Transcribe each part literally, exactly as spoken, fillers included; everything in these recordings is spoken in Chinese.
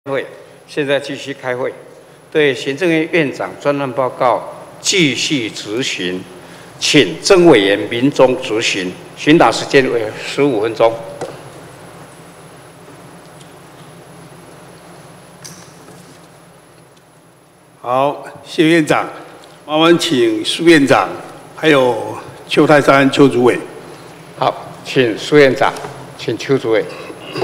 会，现在继续开会，对行政院院长专案报告继续执行，请曾委员民众执行，询答时间为十五分钟。 好，谢院长，我们请苏院长，还有邱泰山邱主委。 好，请苏院长，请邱主委。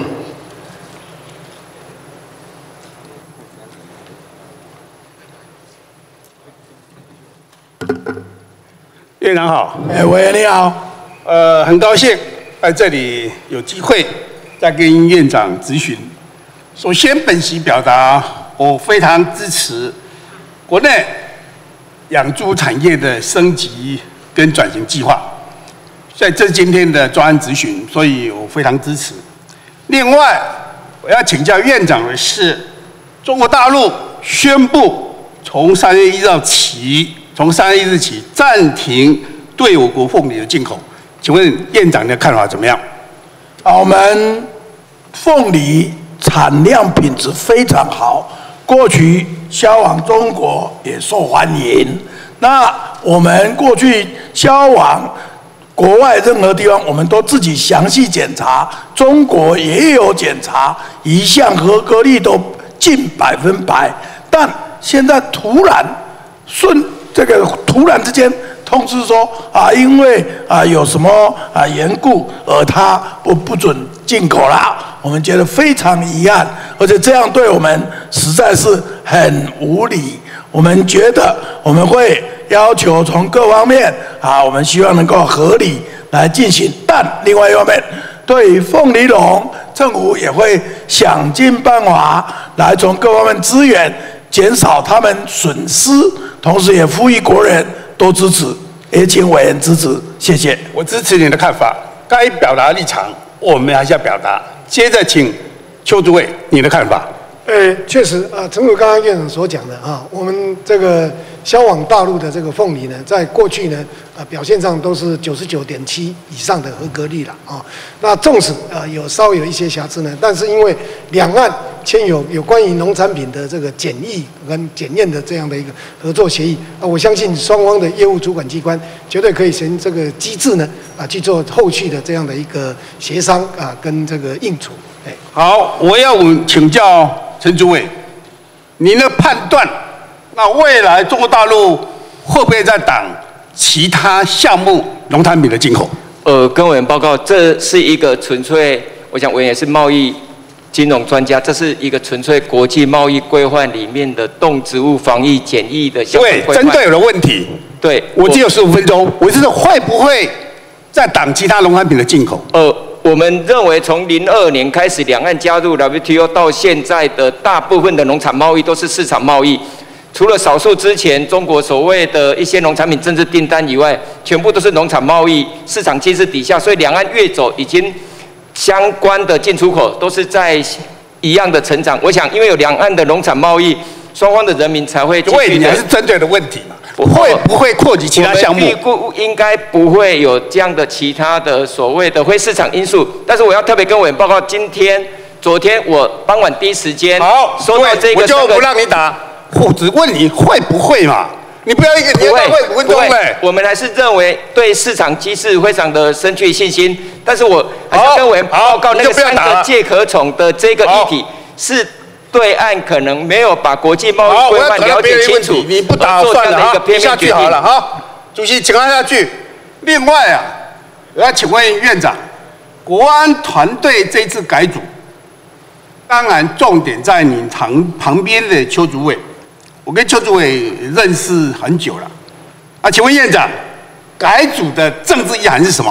院长好， 哎，委员你好， 呃，很高兴在这里有机会再跟院长咨询。首先，本席表达我非常支持国内养猪产业的升级跟转型计划，在这今天的专案咨询，所以我非常支持。另外，我要请教院长的是，中国大陆宣布从三月一日起。 从三月一日起暂停对我国凤梨的进口，请问院长的看法怎么样？ 啊，我们凤梨产量品质非常好，过去销往中国也受欢迎。那我们过去销往国外任何地方，我们都自己详细检查，中国也有检查，一项合格率都近百分百。但现在突然顺。 这个突然之间通知说啊，因为啊有什么啊缘故，而他不不准进口啦，我们觉得非常遗憾，而且这样对我们实在是很无理。我们觉得我们会要求从各方面啊，我们希望能够合理来进行，但另外一方面，对于凤梨农，政府也会想尽办法来从各方面资源减少他们损失。 同时也呼吁国人多支持，也请委员支持，谢谢。 我支持你的看法，该表达立场我们还是要表达。接着请邱主委你的看法。 呃，确实啊，诚如刚刚院长所讲的啊，我们这个销往大陆的这个凤梨呢，在过去呢，啊表现上都是九十九点七以上的合格率了啊。那纵使啊有稍微有一些瑕疵呢，但是因为两岸签有有关于农产品的这个检疫跟检验的这样的一个合作协议啊，我相信双方的业务主管机关绝对可以循这个机制呢啊去做后续的这样的一个协商啊跟这个应处。哎， 好，我要请教陈主委，您的判断，那未来中国大陆会不会再挡其他项目农产品的进口？ 呃，跟委员报告，这是一个纯粹，我想委员也是贸易。 金融专家，这是一个纯粹国际贸易规范里面的动植物防疫检疫的相关规范。 对，针对我的问题， 对， 我只有十五分钟，我是说会不会再挡其他农产品的进口？ 呃，我们认为从零二年开始，两岸加入 W T O 到现在的大部分的农产贸易都是市场贸易，除了少数之前中国所谓的一些农产品政治订单以外，全部都是农产贸易市场机制底下，所以两岸越走已经。 相关的进出口都是在一样的成长。我想，因为有两岸的农产贸易，双方的人民才会。 对，你还是针对的问题嘛？会不会扩及其他项目？ 预估应该不会有这样的其他的所谓的非市场因素。但是我要特别跟委员报告，今天、昨天我傍晚第一时间好收到这个， 我就不让你打，我只问你会不会嘛？你不要一个年代会五分钟嘞。 我们还是认为对市场机制非常的深具信心。 但是我还是要跟委员报告，那个三个介壳种的这个议题是对岸可能没有把国际贸易规范了解清楚， 你不打算了啊，下去好了哈。主席，请按下去。另外啊，我要请问院长，国安团队这次改组，当然重点在你旁旁边的邱主委，我跟邱主委认识很久了啊，请问院长，改组的政治意涵是什么？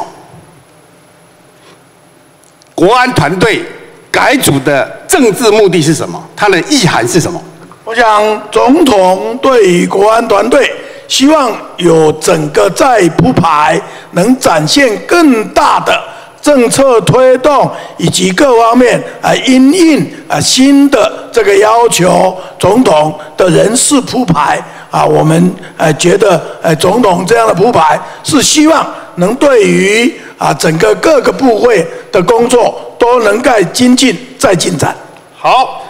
国安团队改组的政治目的是什么？它的意涵是什么？ 我想，总统对于国安团队，希望有整个在铺排，能展现更大的政策推动以及各方面啊因应啊新的这个要求，总统的人事铺排啊，我们呃觉得呃总统这样的铺排是希望能对于。 啊，整个各个部会的工作都能够精进再进展。 好，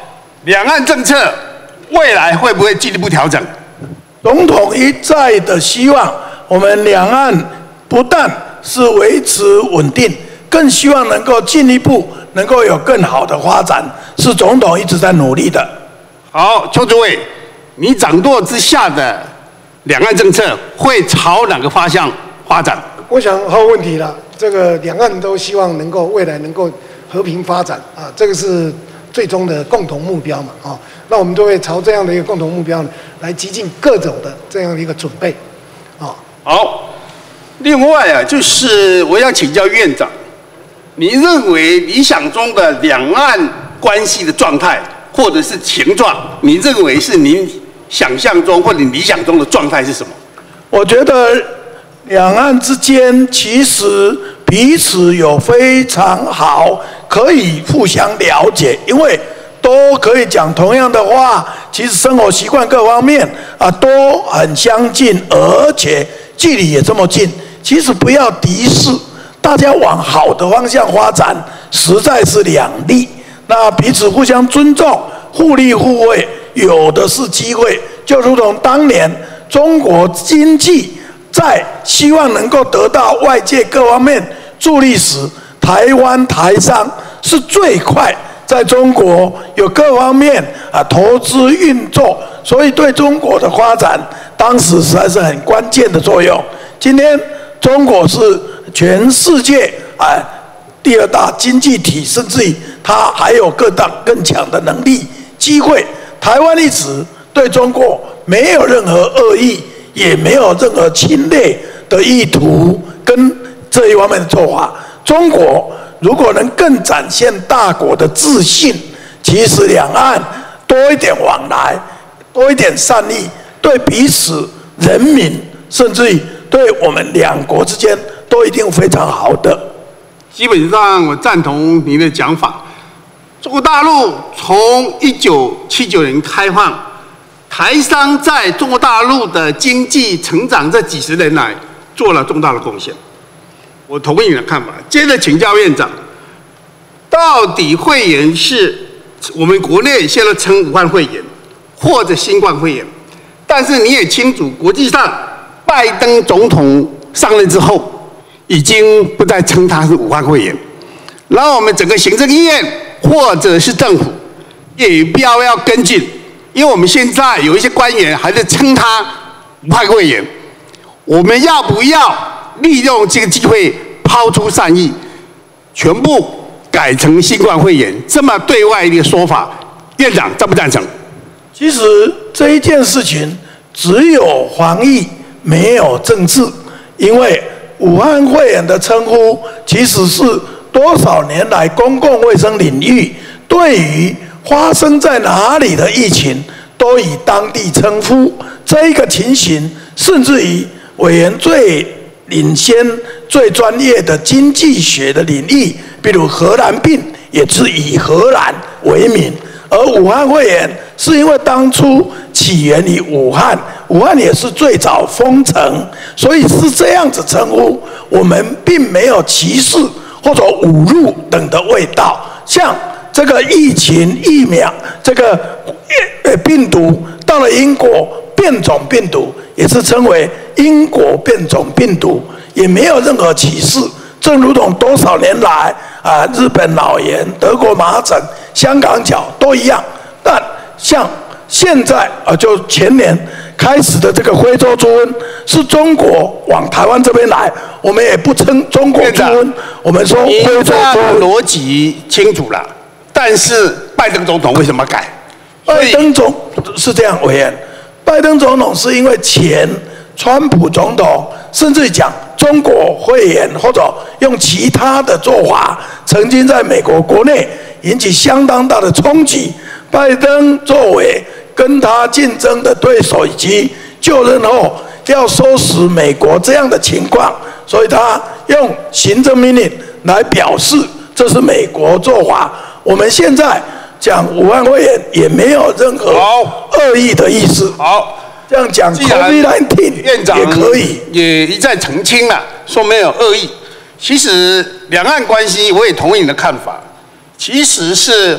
两岸政策未来会不会进一步调整？ 总统一再的希望我们两岸不但是维持稳定，更希望能够进一步能够有更好的发展，是总统一直在努力的。 好，邱主委，你掌舵之下的两岸政策会朝哪个方向发展？ 我想毫无问题了，这个两岸都希望能够未来能够和平发展啊，这个是最终的共同目标嘛啊。那我们都会朝这样的一个共同目标呢，来极尽各种的这样的一个准备啊。 好，另外啊，就是我想请教院长，你认为理想中的两岸关系的状态或者是情状，你认为是您想象中或者理想中的状态是什么？ 我觉得两岸之间其实彼此有非常好，可以互相了解，因为都可以讲同样的话，其实生活习惯各方面啊都很相近，而且距离也这么近。其实不要敌视，大家往好的方向发展，实在是两利。那彼此互相尊重，互利互惠，有的是机会。就如同当年中国经济在希望能够得到外界各方面助力时，台湾台商是最快在中国有各方面啊投资运作，所以对中国的发展当时实在是很关键的作用。今天中国是全世界啊第二大经济体，甚至于它还有更大更强的能力机会。台湾一直对中国没有任何恶意，也没有任何侵略的意图跟这一方面的做法。中国如果能更展现大国的自信，其实两岸多一点往来，多一点善意，对彼此人民，甚至于对我们两国之间都一定非常好的。 基本上我赞同您的讲法。中国大陆从一九七九年开放，台商在中国大陆的经济成长这几十年来做了重大的贡献。我同意你的看法。接着请教院长，到底肺炎是我们国内现在称武汉肺炎或者新冠肺炎，但是你也清楚，国际上拜登总统上任之后，已经不再称它是武汉肺炎，然后我们整个行政院或者是政府也不要要跟进，因为我们现在有一些官员还在称它武汉肺炎，我们要不要利用这个机会抛出善意，全部改成新冠肺炎这么对外的说法？院长赞不赞成？ 其实这一件事情只有防疫，没有政治，因为武汉肺炎的称呼其实是多少年来公共卫生领域对于发生在哪里的疫情都以当地称呼。这一个情形，甚至于委员最领先、最专业的经济学的领域，比如荷兰病，也是以荷兰为名。而武汉肺炎是因为当初起源于武汉，武汉也是最早封城，所以是这样子称呼。我们并没有歧视或者侮辱等的味道。像这个疫情疫苗，这个病毒到了英国，变种病毒也是称为英国变种病毒，也没有任何歧视。正如同多少年来啊，日本脑炎、德国麻疹、香港脚都一样。但像现在啊，就前年开始的这个非洲猪瘟，是中国往台湾这边来，我们也不称中国猪瘟，我们说非洲猪瘟。 逻辑清楚了，但是拜登总统为什么改？ 拜登总是这样委员，拜登总统是因为前川普总统甚至讲中国肺炎，或者用其他的做法，曾经在美国国内引起相当大的冲击。拜登作为跟他竞争的对手，以及就任后要收拾美国这样的情况，所以他用行政命令来表示这是美国做法。我们现在讲武汉肺炎也没有任何恶意的意思。 好， 这样讲 ，COVID 十九院长也可以， 也一再澄清了，说没有恶意。其实两岸关系，我也同意你的看法，其实是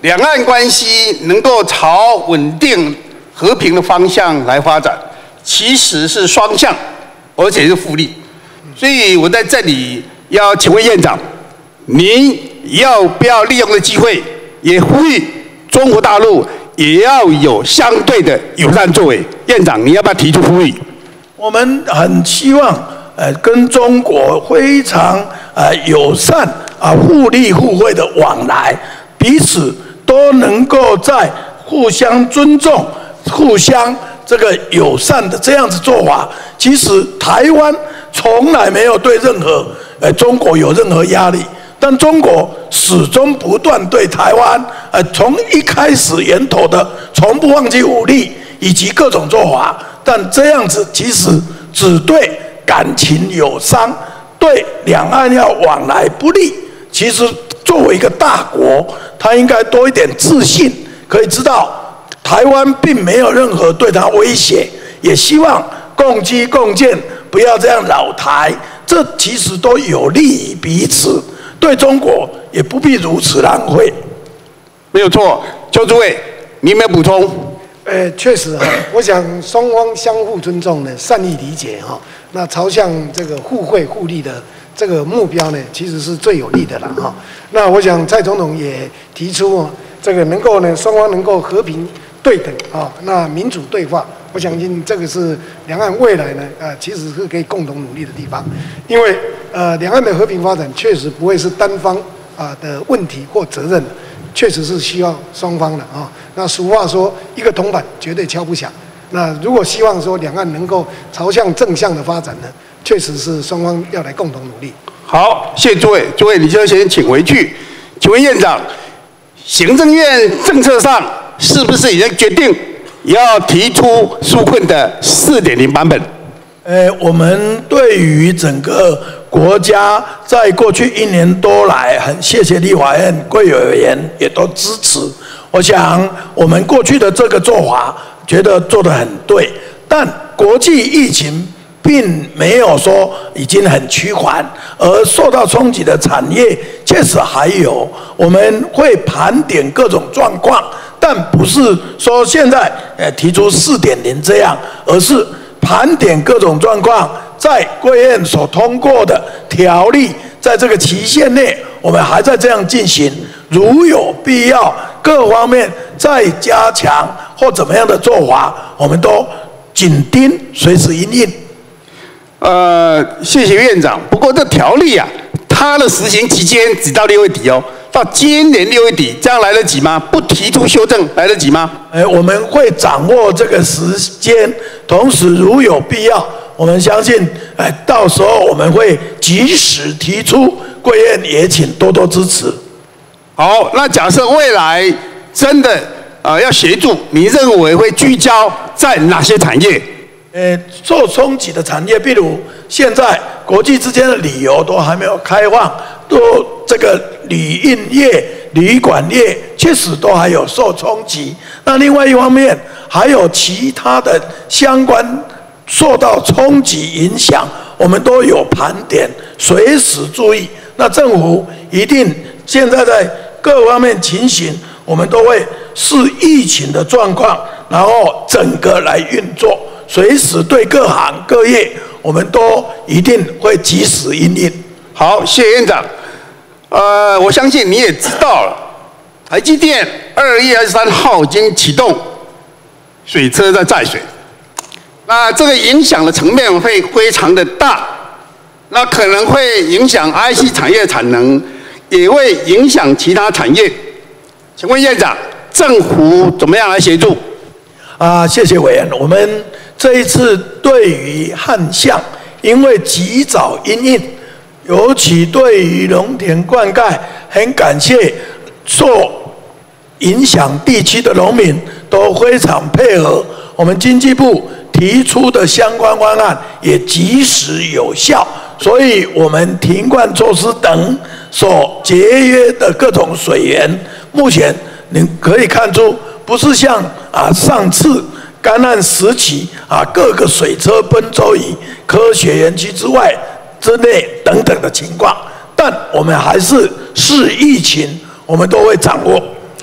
两岸关系能够朝稳定和平的方向来发展，其实是双向，而且是互利。所以我在这里要请问院长，您要不要利用的机会，也呼吁中国大陆也要有相对的友善作为？院长，你要不要提出呼吁？ 我们很希望，呃，跟中国非常呃友善啊、互利互惠的往来，彼此都能够在互相尊重、互相这个友善的这样子做法。其实台湾从来没有对任何呃中国有任何压力，但中国始终不断对台湾，呃，从一开始源头的从不放弃武力以及各种做法，但这样子其实只对感情有伤，对两岸要往来不利。其实作为一个大国，他应该多一点自信，可以知道台湾并没有任何对他威胁，也希望共机共建不要这样扰台，这其实都有利于彼此，对中国也不必如此浪费。 没有错，邱主委，你有没有补充？ 呃，确实哈，我想双方相互尊重呢，善意理解哈，那朝向这个互惠互利的这个目标呢，其实是最有利的了哈。那我想蔡总统也提出啊，这个能够呢，双方能够和平对等啊，那民主对话，我相信这个是两岸未来呢，呃，其实是可以共同努力的地方，因为呃，两岸的和平发展确实不会是单方啊的问题或责任。确实是需要双方的啊。那俗话说，一个铜板绝对敲不响。那如果希望说两岸能够朝向正向的发展呢，确实是双方要来共同努力。 好，谢谢诸位，诸位你就先请回去。请问院长，行政院政策上是不是已经决定要提出纾困的 四点零 版本？ 呃，我们对于整个国家在过去一年多来，很谢谢立法院贵委员也都支持。我想我们过去的这个做法，觉得做得很对。但国际疫情并没有说已经很趋缓，而受到冲击的产业确实还有。我们会盘点各种状况，但不是说现在呃提出 四点零 这样，而是盘点各种状况，在贵院所通过的条例，在这个期限内，我们还在这样进行。如有必要，各方面再加强或怎么样的做法，我们都紧盯，随时因应。 呃，谢谢院长。不过这条例啊，它的实行期间只到六月底哦，到今年六月底，这样来得及吗？不提出修正来得及吗？ 呃，我们会掌握这个时间，同时如有必要，我们相信，呃，到时候我们会及时提出，贵院也请多多支持。 好，那假设未来真的呃要协助，你认为会聚焦在哪些产业？ 呃，受冲击的产业，譬如现在国际之间的旅游都还没有开放，都这个旅运业、旅馆业确实都还有受冲击。那另外一方面，还有其他的相关受到冲击影响，我们都有盘点，随时注意。那政府一定现在在各方面情形，我们都会视疫情的状况，然后整个来运作。随时对各行各业，我们都一定会及时因应。 好，谢谢院长。呃，我相信你也知道了，台积电二月二十三号已经启动水车在载水，那这个影响的层面会非常的大，那可能会影响 I C 产业产能，也会影响其他产业。请问院长，政府怎么样来协助？ 啊，谢谢委员。我们这一次对于旱象，因为及早因应，尤其对于农田灌溉，很感谢受影响地区的农民都非常配合。我们经济部提出的相关方案也及时有效，所以我们停灌措施等所节约的各种水源，目前你可以看出，不是像啊上次干旱时期啊各个水车奔走于科学园区之外之内等等的情况，但我们还是视疫情，我们都会掌握。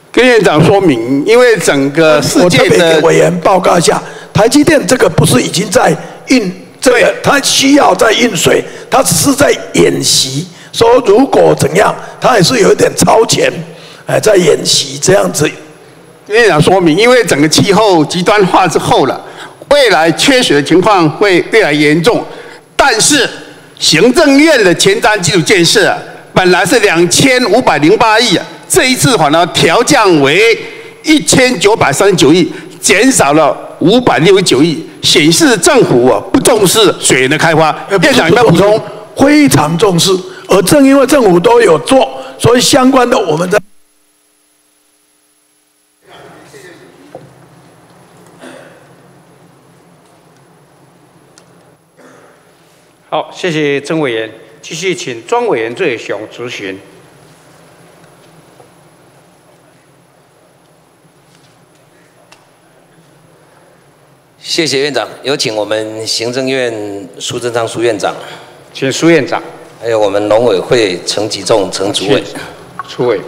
跟院长说明，因为整个世我特别界的给委员报告一下，台积电这个不是已经在运这个，它需要在运水，它只是在演习，说如果怎样，它也是有一点超前，哎，在演习这样子。 跟院长说明，因为整个气候极端化之后了，未来缺水的情况会越来越严重。但是行政院的前瞻基础建设啊，本来是两千五百零八亿啊，这一次反而调降为一千九百三十九亿，减少了五百六十九亿，显示政府啊不重视水源的开发。院长有没有补充？ 非常重视，而正因为政府都有做，所以相关的我们在。 好，谢谢曾委员。继续请庄委员最雄质询。 谢谢院长，有请我们行政院苏贞昌苏院长， 请苏院长， 还有我们农委会陈吉仲陈主委。 出委。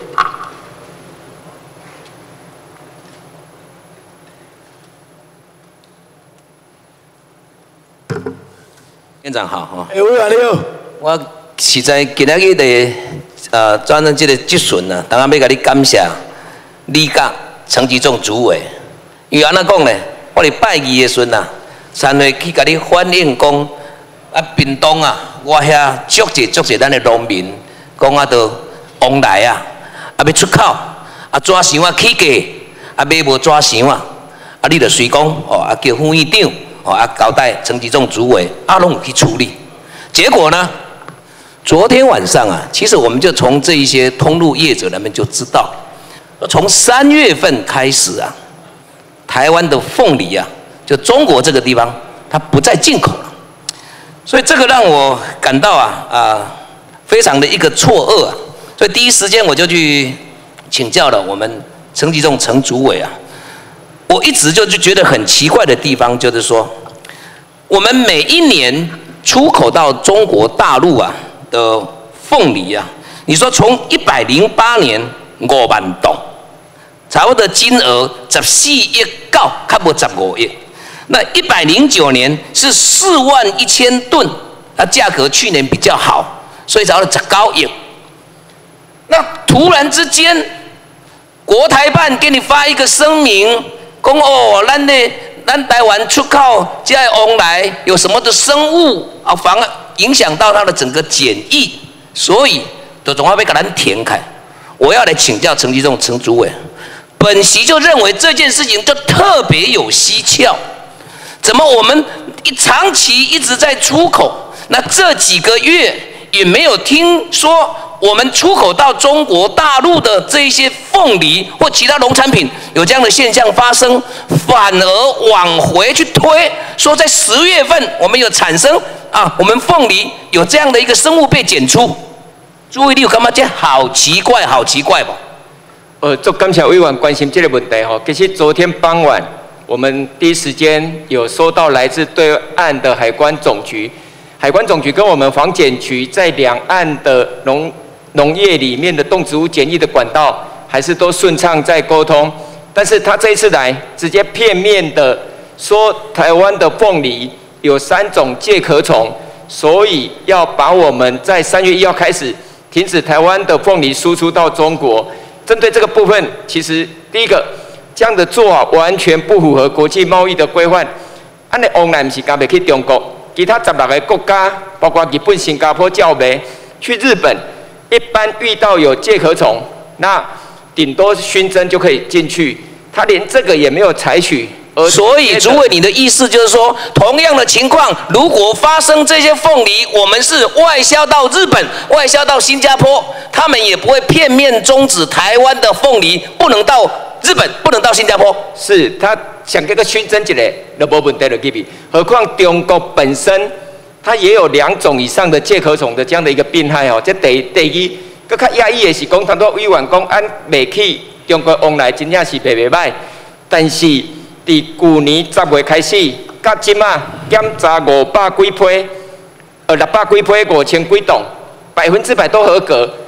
院长好哈。 哎，委员你好。 我实在今仔日的呃转正这个质询呢，当然要甲你感谢李甲陈吉仲主委，因为安怎讲呢？我哋拜二的时阵呐，参会去甲你反映讲，啊，屏东啊，我遐足济足济咱的农民，讲啊，都往来啊，啊要出口，啊纸箱啊起价，啊买无纸箱啊，啊你着随讲，哦啊叫副院长，哦啊交代陈吉仲主委，啊拢有去处理。结果呢，昨天晚上啊，其实我们就从这一些通路业者那边就知道，从三月份开始啊，台湾的凤梨啊，就中国这个地方，它不再进口了，所以这个让我感到啊啊非常的一个错愕啊，所以第一时间我就去请教了我们陈吉仲陈主委啊，我一直就就觉得很奇怪的地方就是说，我们每一年出口到中国大陆啊的凤梨啊，你说从一百零八年五万吨，差不多金额十四亿到差不多十五亿。那一百零九年是四万一千吨，啊，价格去年比较好，所以才有十九亿。那突然之间，国台办给你发一个声明，讲哦，咱的咱台湾出口这往来有什么的生物啊，反而影响到它的整个检疫，所以就总要被给咱填开。我要来请教陈吉仲陈主委，本席就认为这件事情就特别有蹊跷，怎么我们一长期一直在出口，那这几个月也没有听说我们出口到中国大陆的这一些凤梨或其他农产品有这样的现象发生，反而往回去推，说在十月份我们有产生啊，我们凤梨有这样的一个生物被检出。注意，你有感觉这好奇怪，好奇怪吧？ 呃，就感谢委员关心这个问题哈。其实昨天傍晚，我们第一时间有收到来自对岸的海关总局，海关总局跟我们防检局在两岸的农农业里面的动植物检疫的管道，还是都顺畅在沟通。但是他这一次来，直接片面的说台湾的凤梨有三种介壳虫，所以要把我们在三月一号开始停止台湾的凤梨输出到中国。针对这个部分，其实第一个这样的做法完全不符合国际贸易的规范。安尼往来不是刚袂去中国，其他十六个国家，包括日本、新加坡、照卖，去日本一般遇到有介壳虫，那顶多熏蒸就可以进去，他连这个也没有采取。 所以，主委，你的意思就是说，同样的情况，如果发生这些凤梨，我们是外销到日本、外销到新加坡，他们也不会片面终止台湾的凤梨不能到日本、不能到新加坡。 是他想这个熏蒸一个，就没问题了，对不对？何况中国本身它也有两种以上的介壳虫的这样的一个病害哦。这第第一，更较压抑的是讲，很多委员讲，按卖去中国往来真正是袂袂歹，但是。伫去年十月开始，到今啊检查五百几批，呃六百几批五千几栋，百分之百都合格。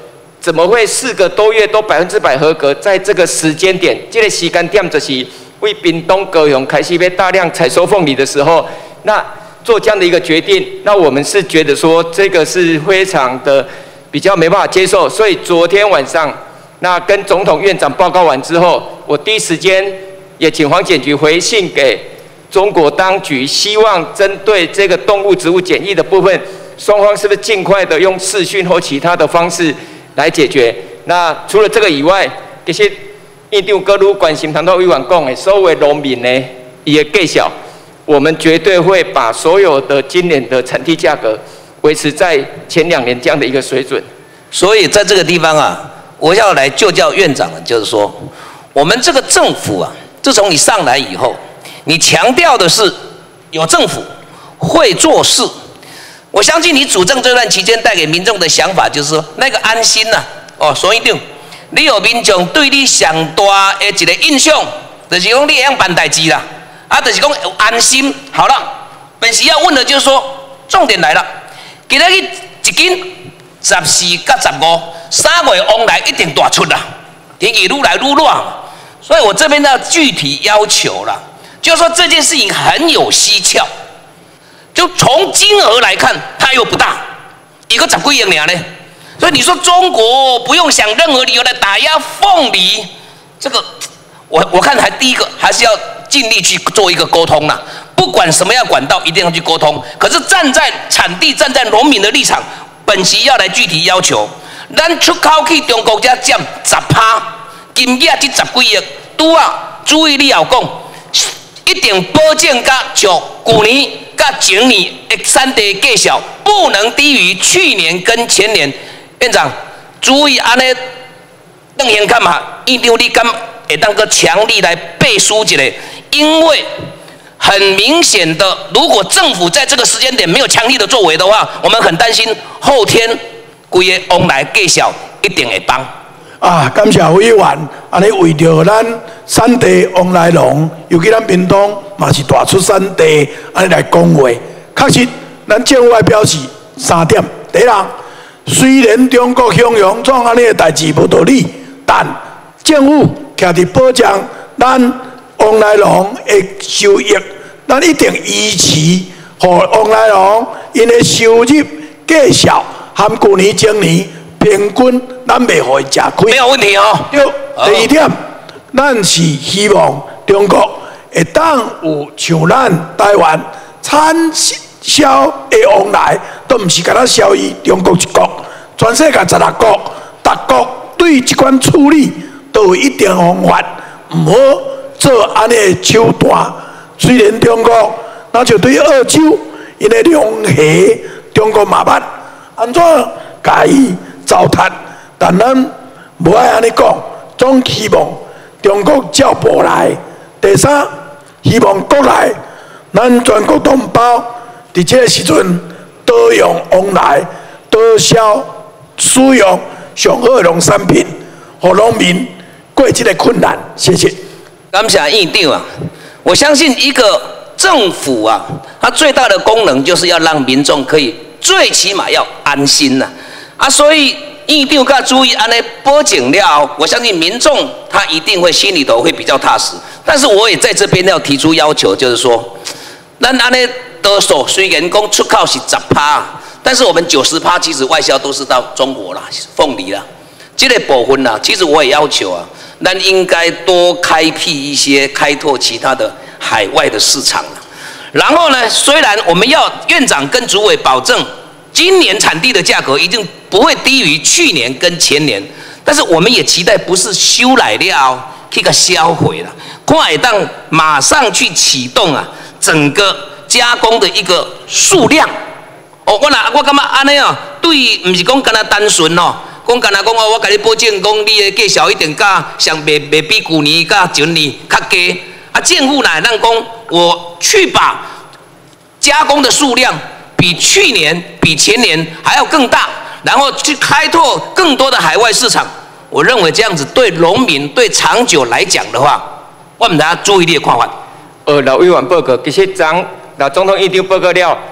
怎么会四个多月都百分之百合格？在这个时间点，这个时间点就是为屏东高雄开始被大量采收凤梨的时候，那做这样的一个决定，那我们是觉得说这个是非常的比较没办法接受，所以昨天晚上那跟总统院长报告完之后，我第一时间也请黄检局回信给中国当局，希望针对这个动物植物检疫的部分，双方是不是尽快的用视讯或其他的方式来解决？那除了这个以外，其实院长各路关心谈到委员讲的，所有农民呢也计小，我们绝对会把所有的今年的产地价格维持在前两年这样的一个水准。 所以在这个地方啊，我要来就教院长，就是说，我们这个政府啊，自从你上来以后，你强调的是有政府会做事。我相信你主政这段期间带给民众的想法，就是说那个安心呐、啊。哦，所以长，你有民众对你上大的一个印象，就是讲你会晓办代志啦，啊，就是讲有安心。好了，本时要问的就是说，重点来了，今仔日一斤十四甲十五，三月往来一定大出啦，天气愈来愈热，所以我这边要具体要求了，就是说这件事情很有蹊跷。就从金额来看，它又不大，一个十几亿呢。所以你说中国不用想任何理由来打压凤梨，这个我我看还第一个还是要尽力去做一个沟通啦。不管什么样管道，一定要去沟通。可是站在产地、站在农民的立场，本席要来具体要求，咱出口去中国才占十趴，金额这十几亿，拄啊，注意你要讲，一定保证甲像去年。甲前年的产地计小不能低于去年跟前年。院长注意安尼，邓先看嘛，院长你敢会当个强力来背书一下？因为很明显的，如果政府在这个时间点没有强力的作为的话，我们很担心后天规个往来计小一定会帮。 啊，感谢委员，安尼为着咱产地往来龙，尤其咱屏东嘛是大出产地，安尼来讲话，确实，咱政府要表示三点：第一，虽然中国向阳创安尼的代志无道理，但政府徛伫保障咱往来龙的收益，咱一定依持，互往来龙因的收入计少，含去年前年。平均咱袂互伊吃亏， 没有问题哦。 对，第二点，咱是希望中国会当有像咱台湾产销的往来，都毋是干那销于中国一国，全世界十六国，各国对这款处理都有一定方法，唔好做安尼的手段。虽然中国，那就对澳洲因的龙虾，中国嘛捌安怎甲伊糟蹋，但咱无爱安尼讲，总希望中国照步来。第三，希望国内咱全国同胞伫这个时阵多用往来，多销使用上好的农产品，互农民过这个困难。谢谢。 感谢院长啊！我相信一个政府啊，它最大的功能就是要让民众可以最起码要安心呐、啊。啊，所以院长甲注意安尼保证了，我相信民众他一定会心里头会比较踏实。但是我也在这边要提出要求，就是说，咱安尼多数虽然讲出口是十趴，但是我们九十趴其实外销都是到中国啦，凤梨啦，这个部分啦，其实我也要求啊，咱应该多开辟一些开拓其他的海外的市场啦。然后呢，虽然我们要院长跟主委保证。今年产地的价格一定不会低于去年跟前年，但是我们也期待不是收来了去个销毁了，看会当马上去启动啊整个加工的一个数量。哦，我那我感觉安尼哦，对，唔是讲干那单纯哦，讲干那讲哦，我甲你保证讲你的计小一定价上袂袂比去年甲前年较低。啊，政府来咱讲，我去把加工的数量。比去年、比前年还要更大，然后去开拓更多的海外市场。我认为这样子对农民、对长久来讲的话，我们大家注意力的看法。 呃，老委员报告，其实昨老总统院长报告了，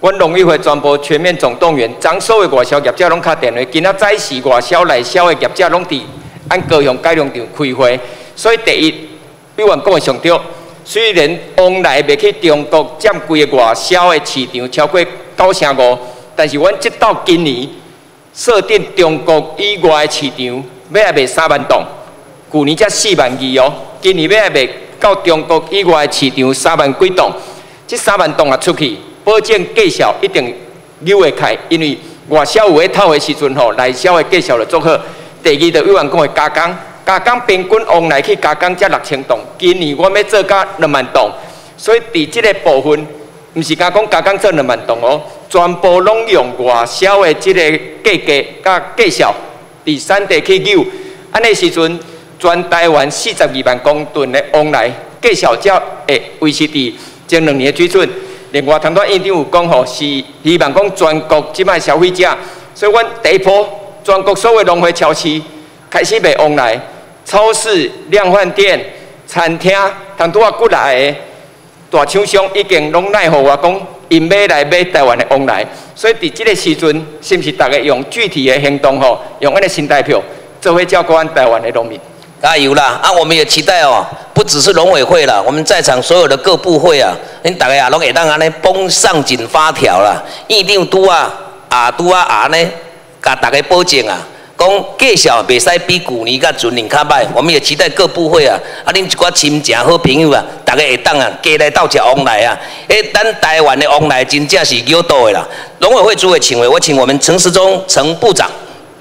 阮农委会宣布全面总动员，将所有外销业者拢敲电话，今仔早时外销内销的业者拢伫按高雄改良场开会。所以第一，委员讲的上对，虽然往来袂去中国占规个外销的市场超过九成五，但是阮直到今年设定中国以外的市场要来卖三万吨，去年才四万二哦，今年要来卖到中国以外的市场三万几吨，这三万吨啊出去。保证绩效一定扭会开，因为外销有咧透的时阵吼，内销的绩效就足好。第二，就委员讲的加工，加工平均往来去加工才六千吨，今年我要做到两万吨，所以伫这个部分，唔是讲讲加工做两万吨哦，全部拢用外销的这个价格甲绩效，伫产地去扭，安尼时阵，全台湾四十二万公吨的往来绩效才会维持伫前两年的水准。另外，唐团院长有讲吼，是希望讲全国即摆消费者，所以阮第一波全国所有农会超市开始卖往来，超市、量贩店、餐厅，通拄啊过来的大厂商已经拢奈何我讲，因要来买台湾的往来，所以伫即个时阵，是毋是大家用具体的行动吼，用安尼新台票，做伙照顾咱台湾的农民？ 加油啦！啊，我们也期待哦，不只是农委会啦，我们在场所有的各部会啊，恁大家啊，拢会当安尼绷上紧发条啦，院长拄啊啊拄啊啊呢，甲大家保证啊，讲绩效袂使比去年甲前年较歹。我们也期待各部会啊，啊恁一寡亲情好朋友啊，大家会当啊，加来斗食往来啊。诶，咱台湾的往来真正是有道的啦。农委会主委请回，我请我们陈时中陈部长。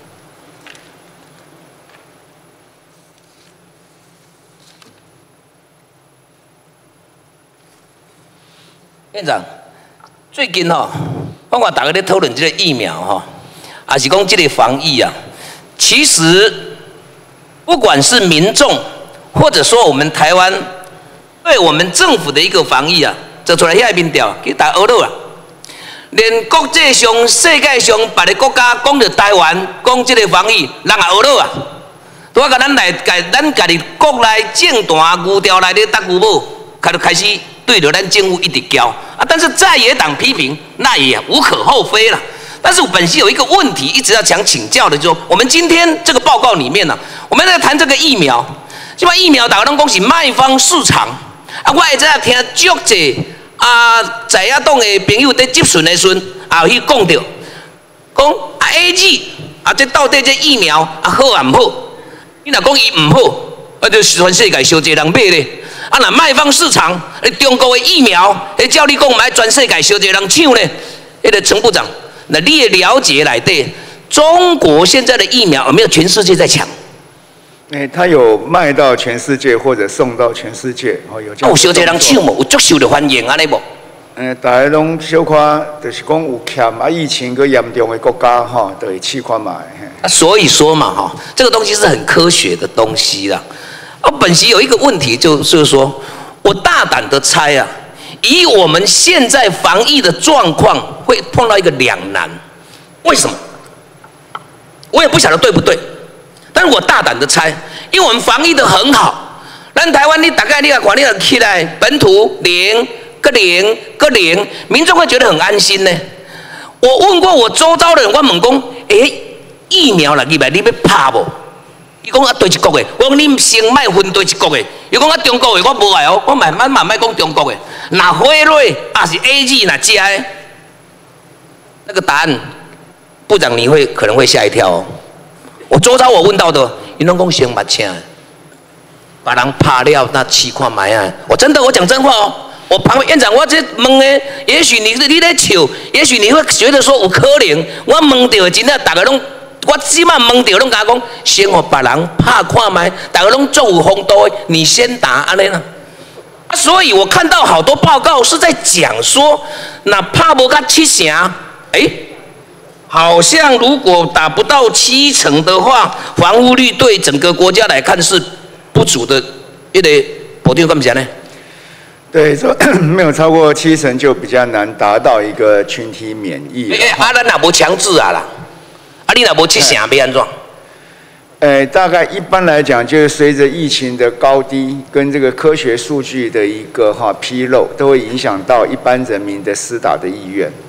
院长，最近吼、哦，我看大家咧讨论这个疫苗吼、哦，也是讲这个防疫啊。其实，不管是民众，或者说我们台湾，对我们政府的一个防疫啊，做出来遐面调，给大家学了啊。连国际上、世界上别个国家讲到台湾，讲这个防疫，人也学了啊。拄啊，甲咱来，甲咱家己国内政坛牛条内底搭牛母，开始开始。对着咱政府一直交啊，但是在野党批评那也无可厚非了。但是我本席有一个问题一直要想请教的，就是说我们今天这个报告里面呢、啊，我们在谈这个疫苗，即摆疫苗大家拢讲是卖方市场啊，我会在听足侪啊在野党的朋友在质询的时阵啊去讲到，讲啊 A G 啊这到底这疫苗啊好啊唔好？你若讲伊唔好，啊就全世界伤侪人买咧。啊，那卖方市场，中国的疫苗，迄照你讲，买全世界小侪人抢呢？迄个陈部长，那你也了解来对，中国现在的疫苗有没有全世界在抢？ 哎，他有卖到全世界或者送到全世界，哦，有这样。有小侪人抢无？有足受到欢迎安尼无？ 嗯，大家拢小看，就是讲有欠啊疫情个严重的国家哈，都会试看买。 啊，所以说嘛哈，这个东西是很科学的东西啦。啊，本席有一个问题，就是说，我大胆的猜啊，以我们现在防疫的状况，会碰到一个两难。为什么？我也不晓得对不对，但是我大胆的猜，因为我们防疫的很好，咱台湾你大概你看，你起来本土零个零个零，民众会觉得很安心呢。我问过我周遭的人，我问讲，诶，疫苗啦，你来你要拍无？伊讲啊，对一国的，我讲你先莫分对一国的。伊讲啊，中国的我无爱哦，我慢慢慢慢讲中国的。那辉瑞也是 A G 那加的，那个答案，部长你会可能会吓一跳哦。我周遭我问到的，伊拢讲先目青，把人拍了那气看埋啊！我真的我讲真话哦。我旁边院长，我这问的，也许你你在笑，也许你会觉得说有可能，我问到的真正大家拢。我即马问到，拢甲我讲，先互别人拍看卖，大家拢足有风度的，你先打安尼啦。啊，所以我看到好多报告是在讲说，那拍无到七成，哎、欸，好像如果打不到七成的话，防护率对整个国家来看是不足的。一个部长干啥呢？ 对，说没有超过七成就比较难达到一个群体免疫。 哎、欸，啊，咱也无强制啊啦。啊，你若无七成，要安怎？ 呃，大概一般来讲，就是随着疫情的高低跟这个科学数据的一个哈披露，都会影响到一般人民的施打的意愿。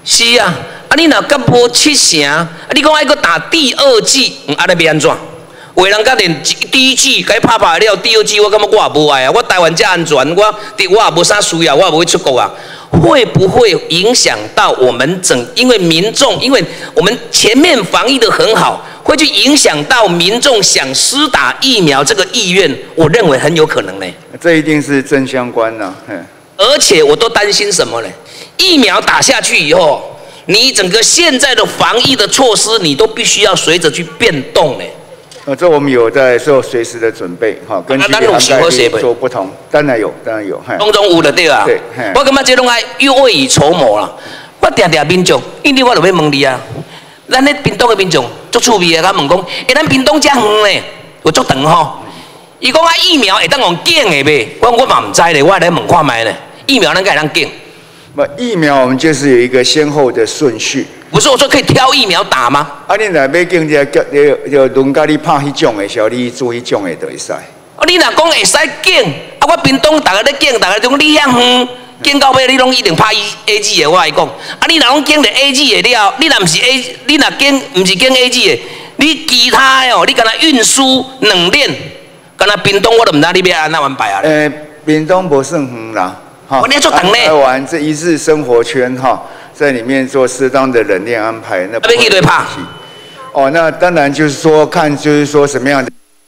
是啊，啊你若甲无七成，啊你讲爱搁打第二剂，嗯，安尼要安怎？有人甲连第一剂该拍拍了，第二剂我感觉我也无爱啊，我台湾遮安全，我我也无啥需要，我也无会出国啊。会不会影响到我们整？因为民众，因为我们前面防疫的很好，会去影响到民众想施打疫苗这个意愿，我认为很有可能呢。 这一定是正相关呐、啊。 而且我都担心什么呢？疫苗打下去以后，你整个现在的防疫的措施，你都必须要随着去变动呢。 呃，这我们有在做随时的准备，哈，根据涵盖率做不同，当然有，当然有， 当中有就对啊。 对， 我感觉这拢爱要未雨绸缪啦。我定定民众，因为我就要问你啊，咱咧屏东的民众足趣味的，甲问讲，诶，咱屏东遮远呢，有足长吼。伊讲啊，疫苗会当用拣的袂？我我嘛唔知咧，我来问看卖呢。疫苗咱该当拣？ 不，疫苗我们就是有一个先后的顺序。 不是我说可以挑疫苗打吗？ 啊，你若要拣这个，就就轮到你拍迄种的时候，你做迄种的就会使。 啊，你若讲会使拣，啊，我屏东大家咧拣，大家讲你遐远，拣到尾你拢一定拍 A G 的，我来讲。啊，你若讲拣着 A G 的了，你若唔是 A， 你若拣唔是拣 A G 的，你其他的哦，你敢若运输冷链，敢若屏东我都唔知你要安怎安排啊？ 呃，屏东不算远啦，哈。 我你做长咧。 安排完这一日生活圈哈。在里面做适当的冷链安排，那不会有问题。哦，那当然就是说看，就是说什么样的。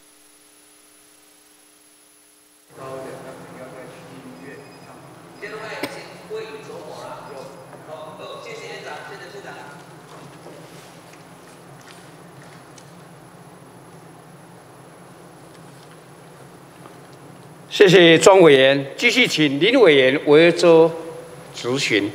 谢谢庄委员，继续请林委员为周质询。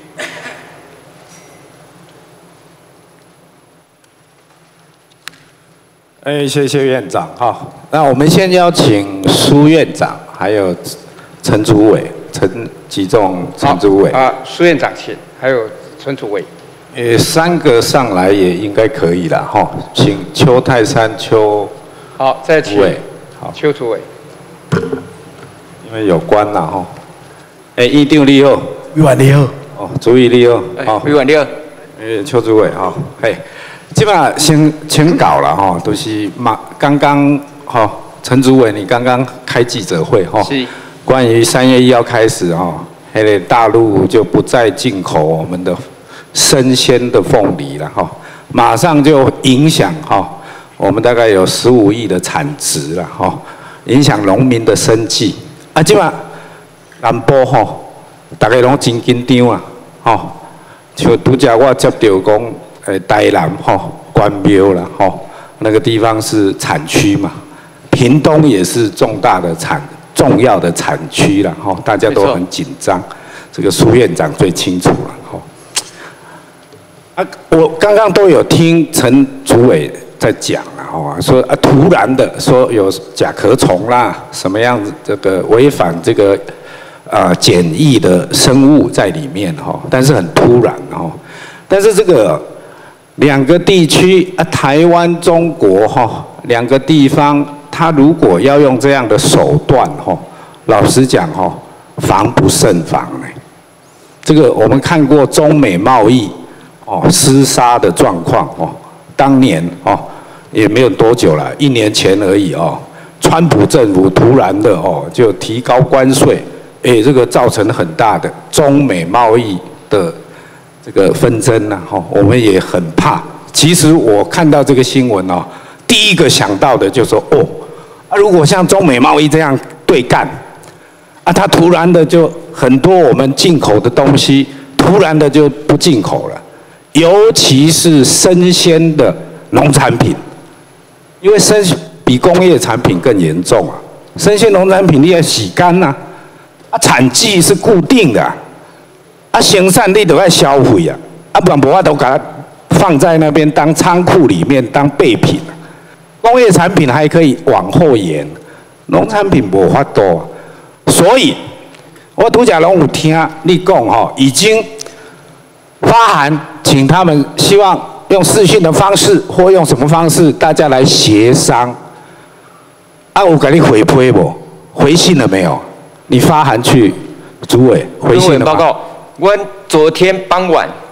哎，谢谢院长哈。那我们先邀请苏院长，还有陈主委、陈吉仲、陈主委。 啊，苏院长请，还有陈主委。 呃，三个上来也应该可以了哈。请邱泰山邱。 好，再请好， 邱主委。 因为有关了哈。哎，议长你好。 委员你好。 哦，主委你好。 好，委员你好。 呃，邱主委哈，嘿。基本上先请稿了哈，都是马刚刚哈，陈主委你刚刚开记者会哈， 是关于三月一号开始哈，那个大陆就不再进口我们的生鲜的凤梨了哈，马上就影响哈，我们大概有十五亿的产值了哈，影响农民的生计啊，基本上南部哈，大家拢真紧张啊，哈，像拄则我接到讲。呃，台南吼，关庙啦吼，那个地方是产区嘛，屏东也是重大的产重要的产区啦吼，大家都很紧张，这个苏院长最清楚了吼。啊，我刚刚都有听陈主委在讲了吼，说啊突然的说有甲壳虫啦，什么样子这个违反这个啊检疫的生物在里面吼，但是很突然吼，但是这个。两个地区啊，台湾、中国哈，两个地方，他如果要用这样的手段哈，老实讲哈，防不胜防呢。这个我们看过中美贸易哦厮杀的状况哦，当年哦也没有多久了，一年前而已哦，川普政府突然的哦就提高关税，哎，这个造成了很大的中美贸易的。这个纷争呢，哈，我们也很怕。其实我看到这个新闻哦，第一个想到的就说，哦，啊，如果像中美贸易这样对干，啊，它突然的就很多我们进口的东西，突然的就不进口了，尤其是生鲜的农产品，因为生比工业产品更严重啊。生鲜农产品你要洗干呐，啊，产季是固定的。啊，生产你都要消费啊，啊，不然无法都把它放在那边当仓库里面当备品。工业产品还可以往后延，农产品无法度。所以，我拄则拢有听你讲吼，已经发函请他们，希望用视讯的方式或用什么方式，大家来协商。啊，我给你回批不？回信了没有？你发函去主委回信了吗？ 报告。我昨天傍晚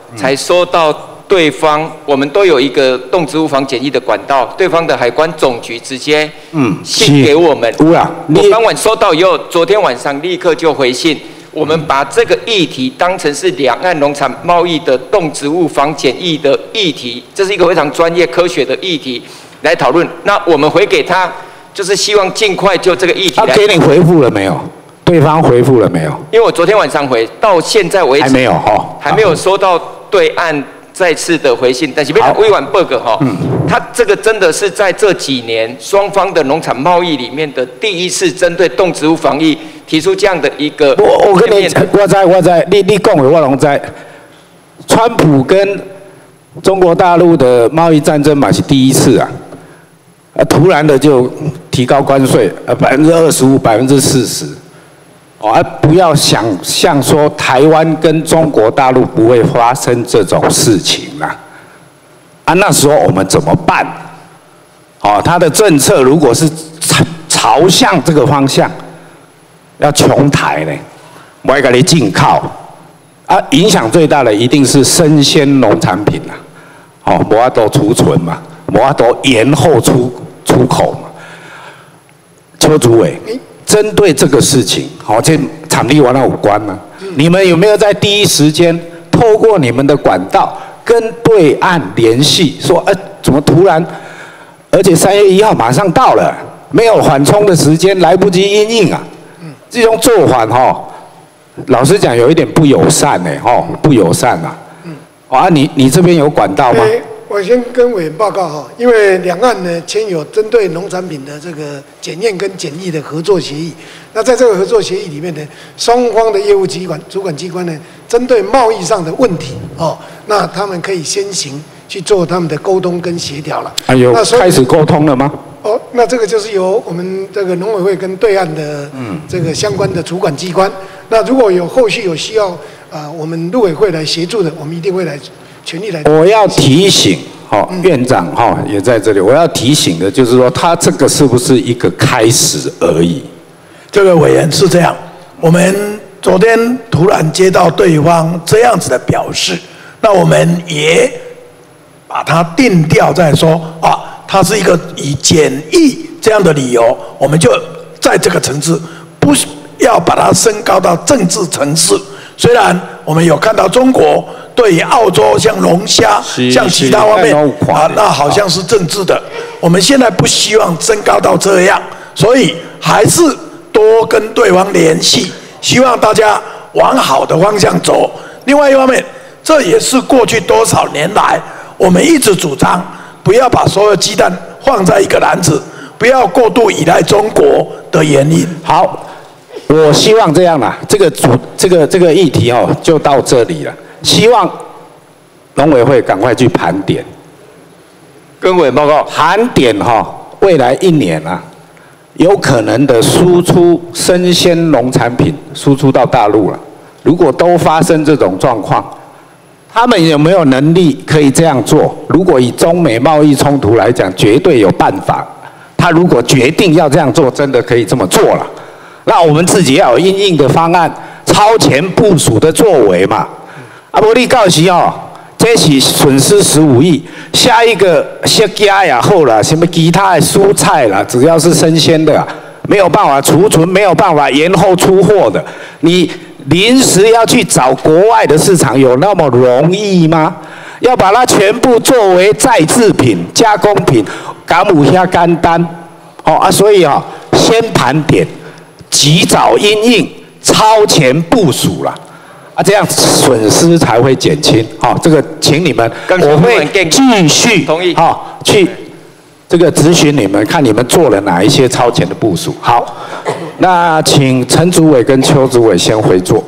才收到对方，我们都有一个动植物防检疫的管道，对方的海关总局直接信给我们。 有啦， 我当晚收到以后，昨天晚上立刻就回信。我们把这个议题当成是两岸农产贸易的动植物防检疫的议题，这是一个非常专业科学的议题来讨论。那我们回给他，就是希望尽快就这个议题来。 他给你回复了没有？对方回复了没有？ 因为我昨天晚上回，到现在为止还没有哈， 还没有收到对岸再次的回信。但是被委婉 bug 哈，嗯，他这个真的是在这几年双方的农产贸易里面的第一次针对动植物防疫。提出这样的一个， 我我跟你，我在我在你你讲的我拢在，川普跟中国大陆的贸易战争嘛是第一次啊，啊突然的就提高关税，呃百分之二十五、百分之四十，哦，啊不要想象说台湾跟中国大陆不会发生这种事情啦，啊那时候我们怎么办？哦，他的政策如果是朝朝向这个方向。要穷台呢，我要给你进靠，啊，影响最大的一定是生鲜农产品啦，哦，无法度储存嘛，无法度延后出出口嘛。邱主委，针对这个事情，好，这产地完了有关吗？你们有没有在第一时间透过你们的管道跟对岸联系，说，哎、呃，怎么突然，而且三月一号马上到了，没有缓冲的时间，来不及因应啊？这种做法哈，老实讲有一点不友善呢，哈，不友善啊。嗯。啊，你你这边有管道吗？ 欸、我先跟委员报告哈，因为两岸呢签有针对农产品的这个检验跟检疫的合作协议。那在这个合作协议里面呢，双方的业务机关主管机关呢，针对贸易上的问题哦，那他们可以先行去做他们的沟通跟协调了。 啊，有开始沟通了吗？ 哦，那这个就是由我们这个农委会跟对岸的这个相关的主管机关。那如果有后续有需要啊、呃，我们陆委会来协助的，我们一定会来全力来。 我要提醒，哈、哦，院长哈、哦、也在这里，我要提醒的就是说，他这个是不是一个开始而已？ 这个委员是这样，我们昨天突然接到对方这样子的表示，那我们也把它定调在说啊。它是一个以检疫这样的理由，我们就在这个层次，不要把它升高到政治层次。虽然我们有看到中国对于澳洲像龙虾、像其他方面啊，那好像是政治的。我们现在不希望升高到这样，所以还是多跟对方联系，希望大家往好的方向走。另外一方面，这也是过去多少年来我们一直主张。不要把所有鸡蛋放在一个篮子，不要过度依赖中国的原因。 好，我希望这样啦，这个主这个这个议题哦，就到这里了。希望农委会赶快去盘点， 跟委员报告盘点哈、哦，未来一年啊，有可能的输出生鲜农产品输出到大陆了。如果都发生这种状况。他们有没有能力可以这样做？如果以中美贸易冲突来讲，绝对有办法。他如果决定要这样做，真的可以这么做了。那我们自己要有因应的方案，超前部署的作为嘛。啊，不，你告诉哦，这是损失十五亿，下一个虾鸭呀、后了，什么其他的蔬菜啦，只要是生鲜的，没有办法储存，没有办法延后出货的，你。临时要去找国外的市场有那么容易吗？要把它全部作为再制品、加工品，港五虾干单，哦啊，所以啊、哦，先盘点，及早因应，超前部署了，啊，这样损失才会减轻。好、哦，这个请你们，我会继续同意， 好、哦、去这个咨询你们，看你们做了哪一些超前的部署。好。那请陈主委跟邱主委先回座，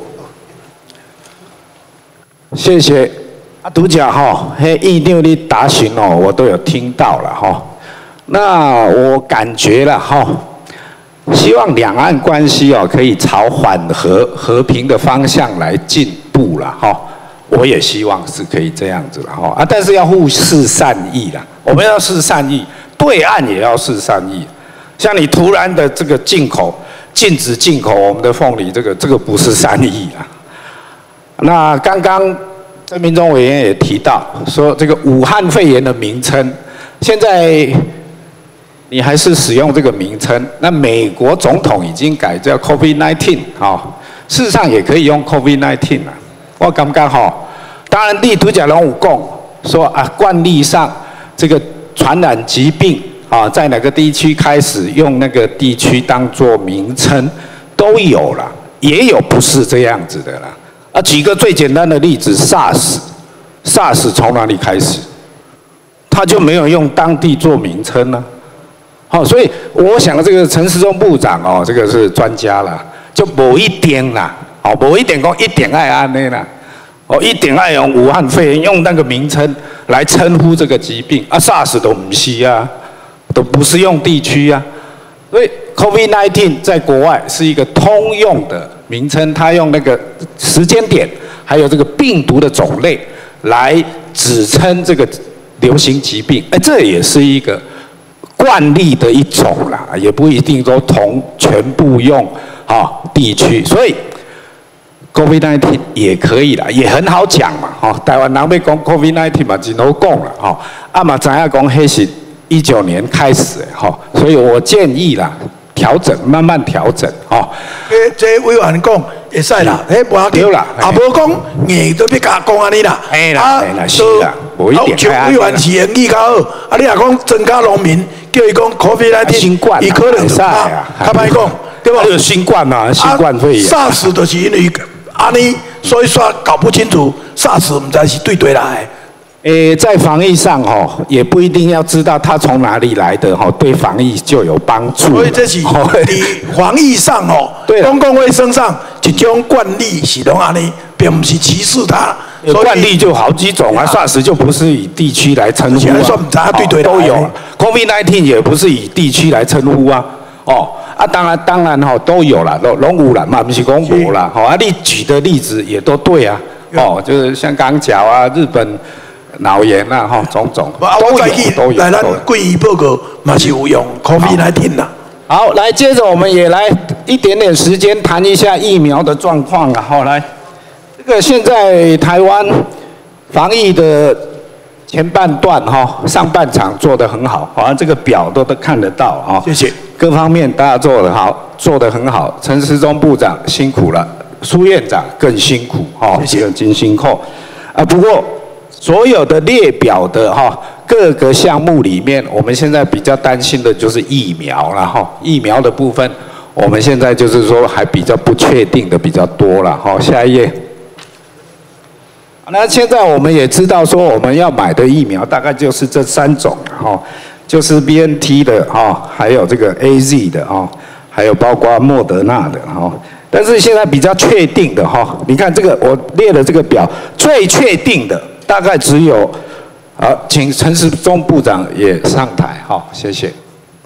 谢谢。啊，独角哈，嘿，议长的答询哦，我都有听到了哈。那我感觉了哈，希望两岸关系哦可以朝缓和、和平的方向来进步了哈。我也希望是可以这样子了哈。啊，但是要互示善意啦，我们要示善意，对岸也要示善意。像你突然的这个进口。禁止进口我们的凤梨，这个这个不是善意啊。那刚刚郑明忠委员也提到说，这个武汉肺炎的名称，现在你还是使用这个名称。那美国总统已经改叫 COVID 十九 哈，事实上也可以用 COVID 十九 啊。我感觉哈，当然地图甲龙有讲说啊，惯例上这个传染疾病啊，在哪个地区开始用那个地区当做名称都有啦，也有不是这样子的啦。啊，举个最简单的例子 ，SARS，SARS 从哪里开始？他就没有用当地做名称呢、啊。好、哦，所以我想这个陈时中部长哦，这个是专家啦，就某一点啦，哦，某一点讲一点爱安内啦，哦，一点爱用武汉肺炎用那个名称来称呼这个疾病啊 ，SARS 都不是啊，都不是用地区啊，所以 COVID 十九 在国外是一个通用的名称，它用那个时间点，还有这个病毒的种类来指称这个流行疾病，哎，这也是一个惯例的一种啦，也不一定都同全部用啊地区，所以 COVID 十九 也可以啦，也很好讲嘛，哈，台湾人要讲 COVID 十九 嘛，真好讲啦，哈，啊嘛知影讲迄是一九年开始的，哈，所以我建议啦。调整，慢慢调整，哦。 诶，这委员讲会使啦，迄无要紧啦，也无讲硬都要甲讲安尼啦。 嘿啦，嘿啦，是啦，无一点。 像委员是演技较好，啊，你若讲增加农民，叫伊讲 COVID 十九， 新冠， 伊可能使啊， 较歹讲，对吧？ 新冠嘛，新冠肺炎。 SARS 就是因为安尼，所以说搞不清楚 SARS 唔知是对对来。 诶，在防疫上哦，也不一定要知道它从哪里来的哦，对防疫就有帮助。 所以这是你防疫上哦，公共卫生上一种惯例是拢安尼，并不是歧视它。 惯例就好几种啊 ，SARS 就不是以地区来称呼啊，对对都有 ，COVID 十九 也不是以地区来称呼啊，哦啊，当然当然哈都有啦，都拢有啦嘛，不是讲无啦，好啊，你举的例子也都对啊，哦，就是像港脚啊，日本。脑炎啊，哈，种种都有，都有。 来，咱贵医报告嘛是有用 COVID 十九 啦。 好，来，接着我们也来一点点时间谈一下疫苗的状况啊。好，来，这个现在台湾防疫的前半段哈，上半场做得很好，好像这个表都都看得到哈。 谢谢。 各方面大家做得好，做得很好。陈时中部长辛苦了，苏院长更辛苦哈， 谢谢， 金辛苦啊。不过。所有的列表的哈各个项目里面，我们现在比较担心的就是疫苗了哈。疫苗的部分，我们现在就是说还比较不确定的比较多了哈。下一页。那现在我们也知道说，我们要买的疫苗大概就是这三种哈，就是 B N T 的哈，还有这个 A Z 的哈，还有包括莫德纳的哈。但是现在比较确定的哈，你看这个我列的这个表，最确定的。大概只有，好，请陈时中部长也上台，好，谢谢。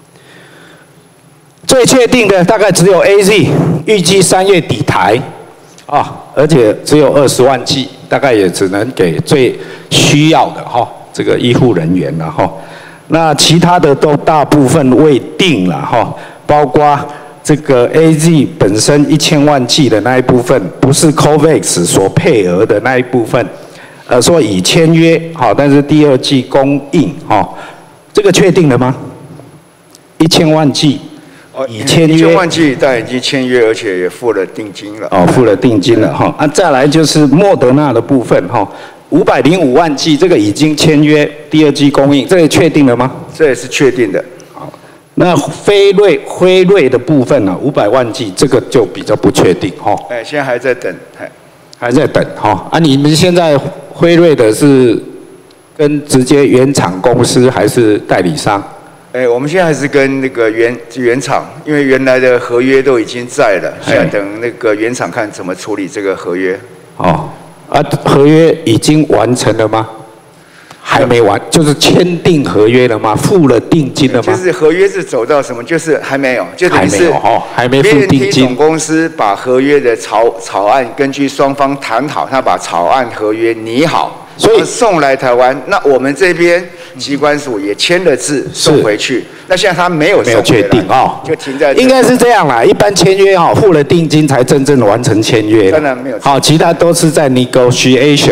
最确定的大概只有 A Z， 预计三月底台，啊，而且只有二十万剂，大概也只能给最需要的哈这个医护人员了哈。那其他的都大部分未定了哈，包括这个 A Z 本身一千万剂的那一部分，不是 COVAX 所配额的那一部分。呃，说已签约，好，但是第二季供应，哈，这个确定了吗？一千万剂，已签约， 一千万剂但已经签约，而且也付了定金了。 哦，付了定金了，哈。啊，再来就是莫德纳的部分，哈，五百零五万剂，这个已经签约，第二季供应，这个确定了吗？ 这也是确定的。 好，那辉瑞辉瑞的部分呢，五百万剂，这个就比较不确定，哈。 哎，现在还在等，哎。 还在等哈啊！你们现在辉瑞的是跟直接原厂公司还是代理商？ 哎，我们现在还是跟那个原原厂，因为原来的合约都已经在了，现在等那个原厂看怎么处理这个合约。 哦，啊，合约已经完成了吗？还没完，就是签订合约了吗？付了定金了吗？ 就是合约是走到什么？就是还没有，就等于是哦，还没付定金。 总公司把合约的草草案根据双方谈好，他把草案合约拟好，所以送来台湾。那我们这边机关署也签了字送回去。那现在他没有没有确定哦， 就停在。应该是这样啦，一般签约哈，付了定金才真正完成签约。 当然没有。 好，其他都是在 negotiation 啦。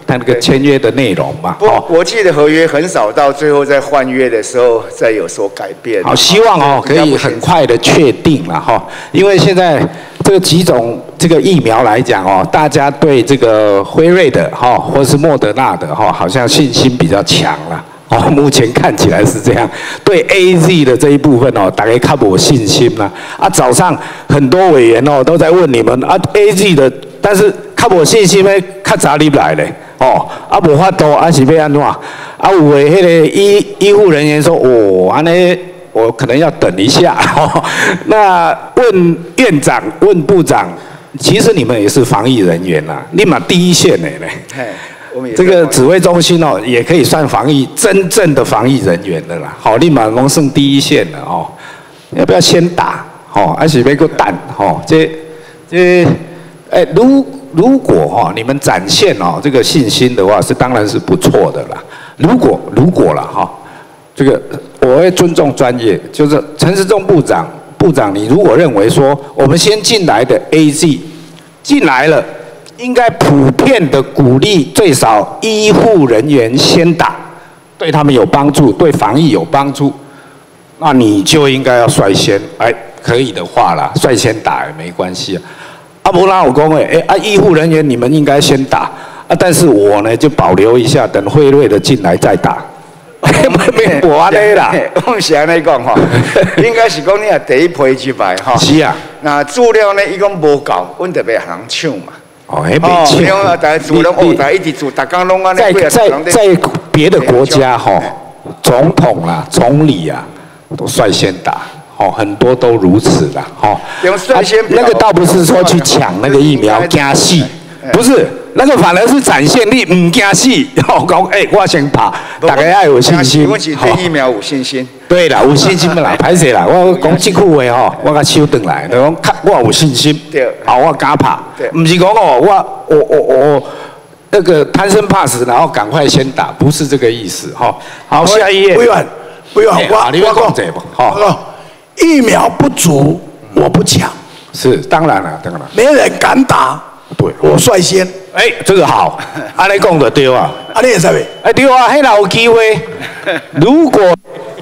它那个签约的内容嘛。 不，国际的合约很少到最后在换约的时候再有所改变。 好，希望哦可以很快的确定了哈，因为现在这个几种这个疫苗来讲哦，大家对这个辉瑞的哈或是莫德纳的哈，好像信心比较强了。哦，目前看起来是这样。对 A Z 的这一部分哦，大家较无信心啦。啊，早上很多委员哦都在问你们啊 A Z 的，但是较无信心的较早入来咧。哦，啊无法度，啊是要安怎？啊有的迄个医医护人员说，哦，安尼我可能要等一下。哦，那问院长、问部长，其实你们也是防疫人员啦，立马第一线的呢。这个指挥中心哦，也可以算防疫真正的防疫人员的啦。好，立马拢算第一线了哦。要不要先打？哦，还是要个等？哦，这这，哎，如如果哈、哦、你们展现哦这个信心的话，是当然是不错的啦。如果如果了哈、哦，这个我会尊重专业，就是陈时中部长部长，你如果认为说我们先进来的 A Z 进来了。应该普遍的鼓励，最少医护人员先打，对他们有帮助，对防疫有帮助。那你就应该要率先，哎，可以的话啦，率先打也没关系啊。啊，不然我讲哎，哎啊，医护人员你们应该先打啊，但是我呢就保留一下，等辉瑞的进来再打。没无安尼啦， 我是安尼讲吼，应该是讲你啊第一批进来吼。 是啊。 那资料呢，伊讲无够，阮特别人抢嘛。 哦，还没抢。 哦，大家做拢哦，大家一直做，大家拢安尼。 在在在别的国家哈，总统啦、总理啊，都率先打，哦，很多都如此啦，哈。那个倒不是说去抢那个疫苗惊死，不是，那个反而是展现你唔惊死，哦，讲哎，我先打，大家要有信心。 我是对疫苗有信心。 对啦，有信心啦，歹势啦，我讲这句话吼，我甲收转来，就讲我有信心，好，我敢拍，唔是讲哦，我我我我那个贪生怕死，然后赶快先打，不是这个意思哈。好，下一页。 委员，委员，我你要讲这不？好， 疫苗不足，我不抢。 是，当然了，当然。 没人敢打，对，我率先。 哎，这个好，安尼讲就对啊。 安尼会使未？ 哎，对啊，迄有机会，如果。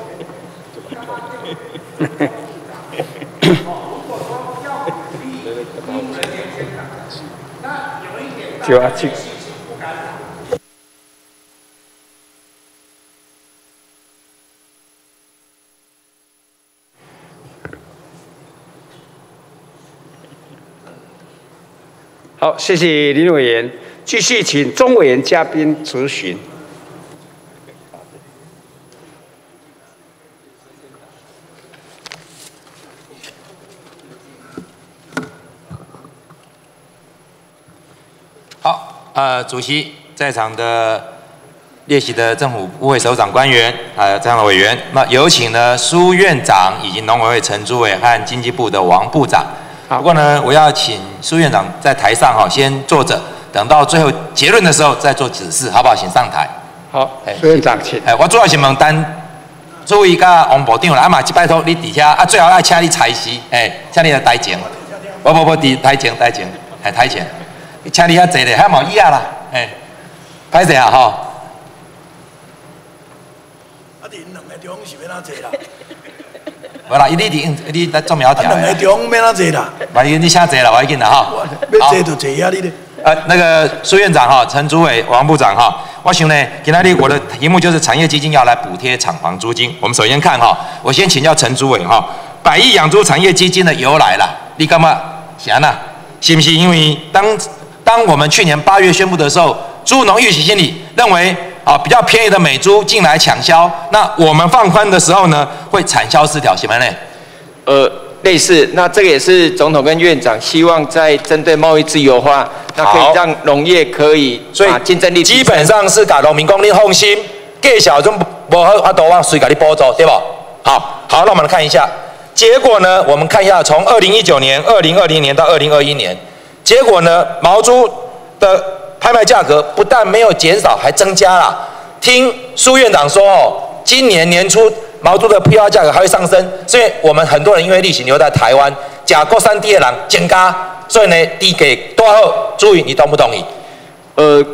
就要去。好，谢谢林委员。继续请钟委员嘉宾质询。 好，呃，主席，在场的列席的政府部会首长官员，还有在场的委员，那有请呢苏院长以及农委会陈主委和经济部的王部长。不过呢，我要请苏院长在台上哈先坐着，等到最后结论的时候再做指示，好不好？请上台。 好，苏院长请。 哎，我主要是问单。作为一个王部长啦，啊嘛，就拜托你底下啊，最好要请你裁示，哎，请你来台前，不不不，伫台前台前，哎台前，请你遐坐咧，遐冇椅啊啦，哎，歹势啊吼。 啊，恁两个中是要哪坐啦？ 无啦，伊你伫你在做苗条。 两个中要哪坐啦？ 万一你先坐啦，我要紧啦吼。 要坐就坐呀，你咧。 呃，那个苏院长哈，陈主委、王部长哈，我想呢，今天我的题目就是产业基金要来补贴厂房租金。我们首先看哈，我先请教陈主委哈，百亿养猪产业基金的由来啦，你干嘛想呢？是不是因为当当我们去年八月宣布的时候，猪农预期心理认为啊比较便宜的美猪进来抢销，那我们放宽的时候呢，会产销失调，是吗呢？ 呃。类似，那这个也是总统跟院长希望在针对贸易自由化，那可以让农业可以把竞争力基本上是甲农民讲你放心，计小种无好啊，都我随甲你补助，对不？好，好，那我们来看一下结果呢？我们看一下，从二零一九年、二零二零年到二零二一年，结果呢，毛猪的拍卖价格不但没有减少，还增加了。听苏院长说哦，今年年初。毛猪的批发价格还会上升，所以我们很多人因为疫情留在台湾，假国产低的人增加，所以呢低给多少？注意，你同不同意？ 呃，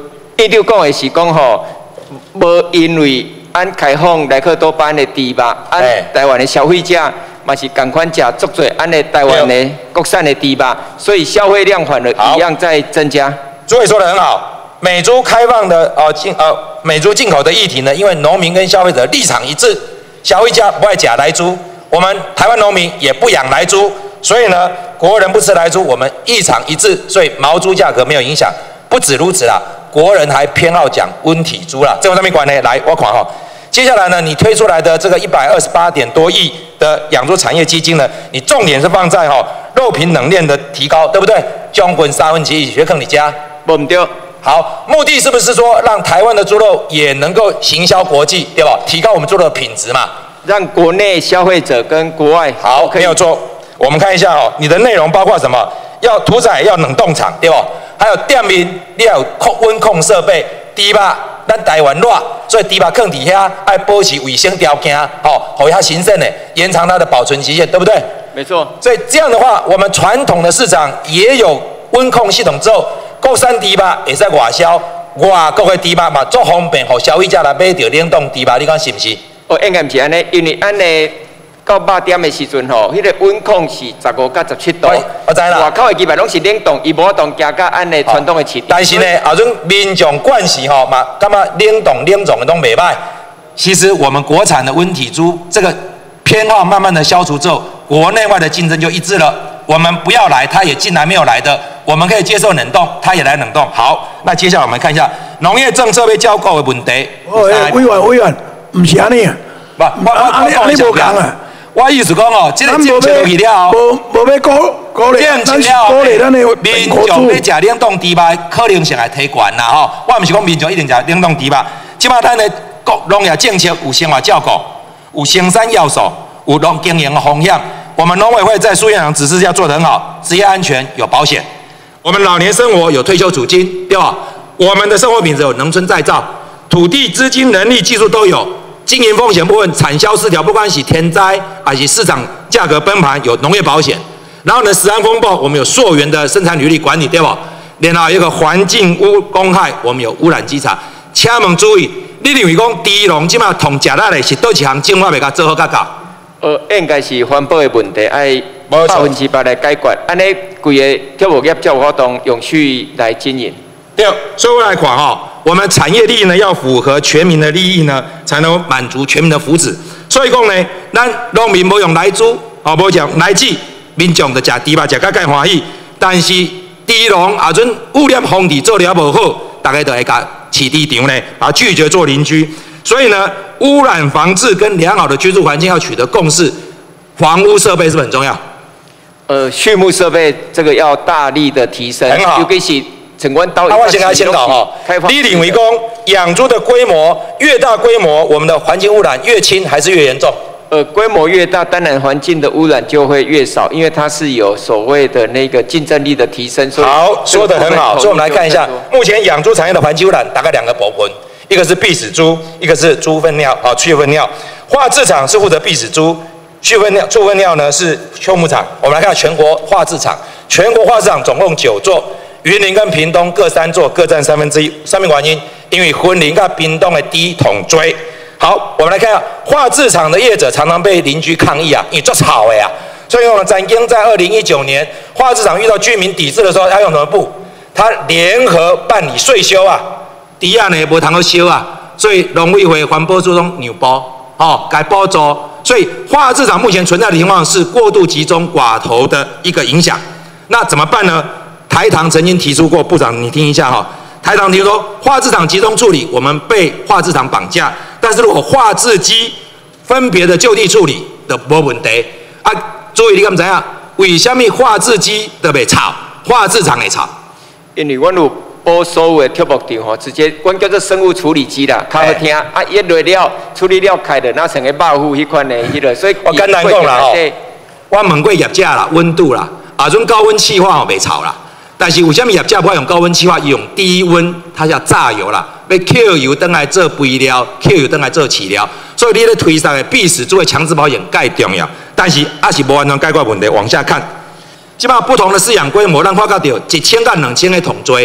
院长讲的是讲吼，无因为按开放莱克多巴胺的猪肉，按台湾的消费者嘛是共款食足多，按的台湾的国产的猪肉，所以消费量反而一样在增加。 诸位说得很好，美猪开放的呃进呃美猪进口的议题呢，因为农民跟消费者立场一致，消费者不爱假来猪，我们台湾农民也不养来猪，所以呢，国人不吃来猪，我们立场一致，所以毛猪价格没有影响。不止如此啦，国人还偏好讲温体猪啦，这个上面管呢，来我看哈。接下来呢，你推出来的这个一百二十八点多亿的养猪产业基金呢，你重点是放在哈肉品冷链的提高，对不对？将滚三分之一学坑你家， 不对。 好，目的是不是说让台湾的猪肉也能够行销国际，对吧？提高我们猪肉的品质嘛， 让国内消费者跟国外好没有错。我们看一下哦，你的内容包括什么？要屠宰要冷冻厂，对吧？还有店面你要有控温控设备，猪肉咱台湾热，所以猪肉放底下要保持卫生条件，哦，好它新鲜的，延长它的保存期限，对不对？ 没错。 所以这样的话，我们传统的市场也有温控系统之后，国产猪肉也在外销，外国的猪肉嘛，足方便，互消费者来买到冷冻猪肉，你讲是不是？ 哦，应该不是安尼，因为安尼。到八点的时阵吼，迄个温控是十五到十七度， 我知啦。 外口的基本拢是冷冻，伊无冻加到按的传统的市场。 但是呢，后阵民众惯习吼嘛，感觉冷冻冷冻的都袂歹。其实我们国产的温体猪这个偏好慢慢的消除之后，国内外的竞争就一致了。我们不要来，他也进来没有来的，我们可以接受冷冻，他也来冷冻。好，那接下来我们看一下农业政策被交购的问题。 哦，委员委员，唔是安尼啊， 不，我我安尼安尼无共啊。 我意思讲哦，这个政策落去了， 无无要鼓鼓励， 咱是鼓励咱的民众要食冷冻猪肉，可能性还提悬啦吼。我唔是讲民众一定食冷冻猪肉，即马咱的国农业政策有生活照顾，有生产要素，有农经营的风险。我们农委会在苏院长指示下做得很好，职业安全有保险，我们老年生活有退休储金，对吧？我们的生活品质有农村再造，土地、资金、人力、技术都有。经营风险部分，产销失调，不管是天灾还是市场价格崩盘，有农业保险。然后呢，食安风暴，我们有溯源的生产履历管理，对吧？然后有一个环境污公害，我们有污染稽查。请问注意，你认为讲猪农即马同食力的是倒一项政府袂甲做好甲到？ 呃，应该是环保的问题，爱百分之百来解决，安尼规个畜牧业才有法度永续来经营。 对，所以我来看哈，我们产业利益呢要符合全民的利益呢，才能满足全民的福祉。所以讲呢，咱农民无用来猪，哦，无讲来鸡，民众就食猪肉食甲介欢喜。但是猪农啊，阵污染风气做了无好，大家就会甲饲猪场呢，把拒绝做邻居。所以呢，污染防治跟良好的居住环境要取得共识，房屋设备是不是很重要？ 呃，畜牧设备这个要大力的提升， 很好， 尤其是。整关刀， 那我先给他先搞哈。你认为讲养猪的规模越大规模，我们的环境污染越轻还是越严重？ 呃，规模越大，当然环境的污染就会越少，因为它是有所谓的那个竞争力的提升。所以好，说得很好。所以我们来看一下，目前养猪产业的环境污染大概两个部分，一个是必死猪，一个是猪粪尿啊，畜粪尿。化制厂是负责必死猪，畜粪尿、畜粪尿呢是畜牧场。我们来看全国化制厂，全国化制厂总共九座。云林跟屏东各三座，各占三分之一。上面原因，因为云林跟屏东的低统追。好，我们来看一下化制厂的业者常常被邻居抗议啊，因为做吵的呀。所以我们展经在二零一九年化制厂遇到居民抵制的时候，要用什么布？他联合办理税修啊，底下呢无通好修啊，所以农委会环保署中扭包哦，改包助。所以化制厂目前存在的情况是过度集中寡头的一个影响。那怎么办呢？台糖曾经提出过，部长你听一下哈。台糖提出说，化制厂集中处理，我们被化制厂绑架；但是如果化制机分别的就地处理的没问题啊。注意你敢知影？为什么化制机都袂吵，化制厂会吵？ 因为阮有保所有的畜牧场吼，直接阮叫做生物处理机啦，较好听啊。一落了处理了开的，那成个肉腐迄款的迄个，所以我简单讲啦吼，我问过业者啦，温度啦，啊种高温气化吼袂吵啦。但是为什么业者不要用高温气化，用低温，它叫榨油啦，要 Q 油登来做肥料 ，Q 油登来做饲料，所以你咧推上的必死猪的强制保险介重要，但是还是无完全解决问题。往下看，即摆不同的饲养规模，咱看到一千到两千的统追，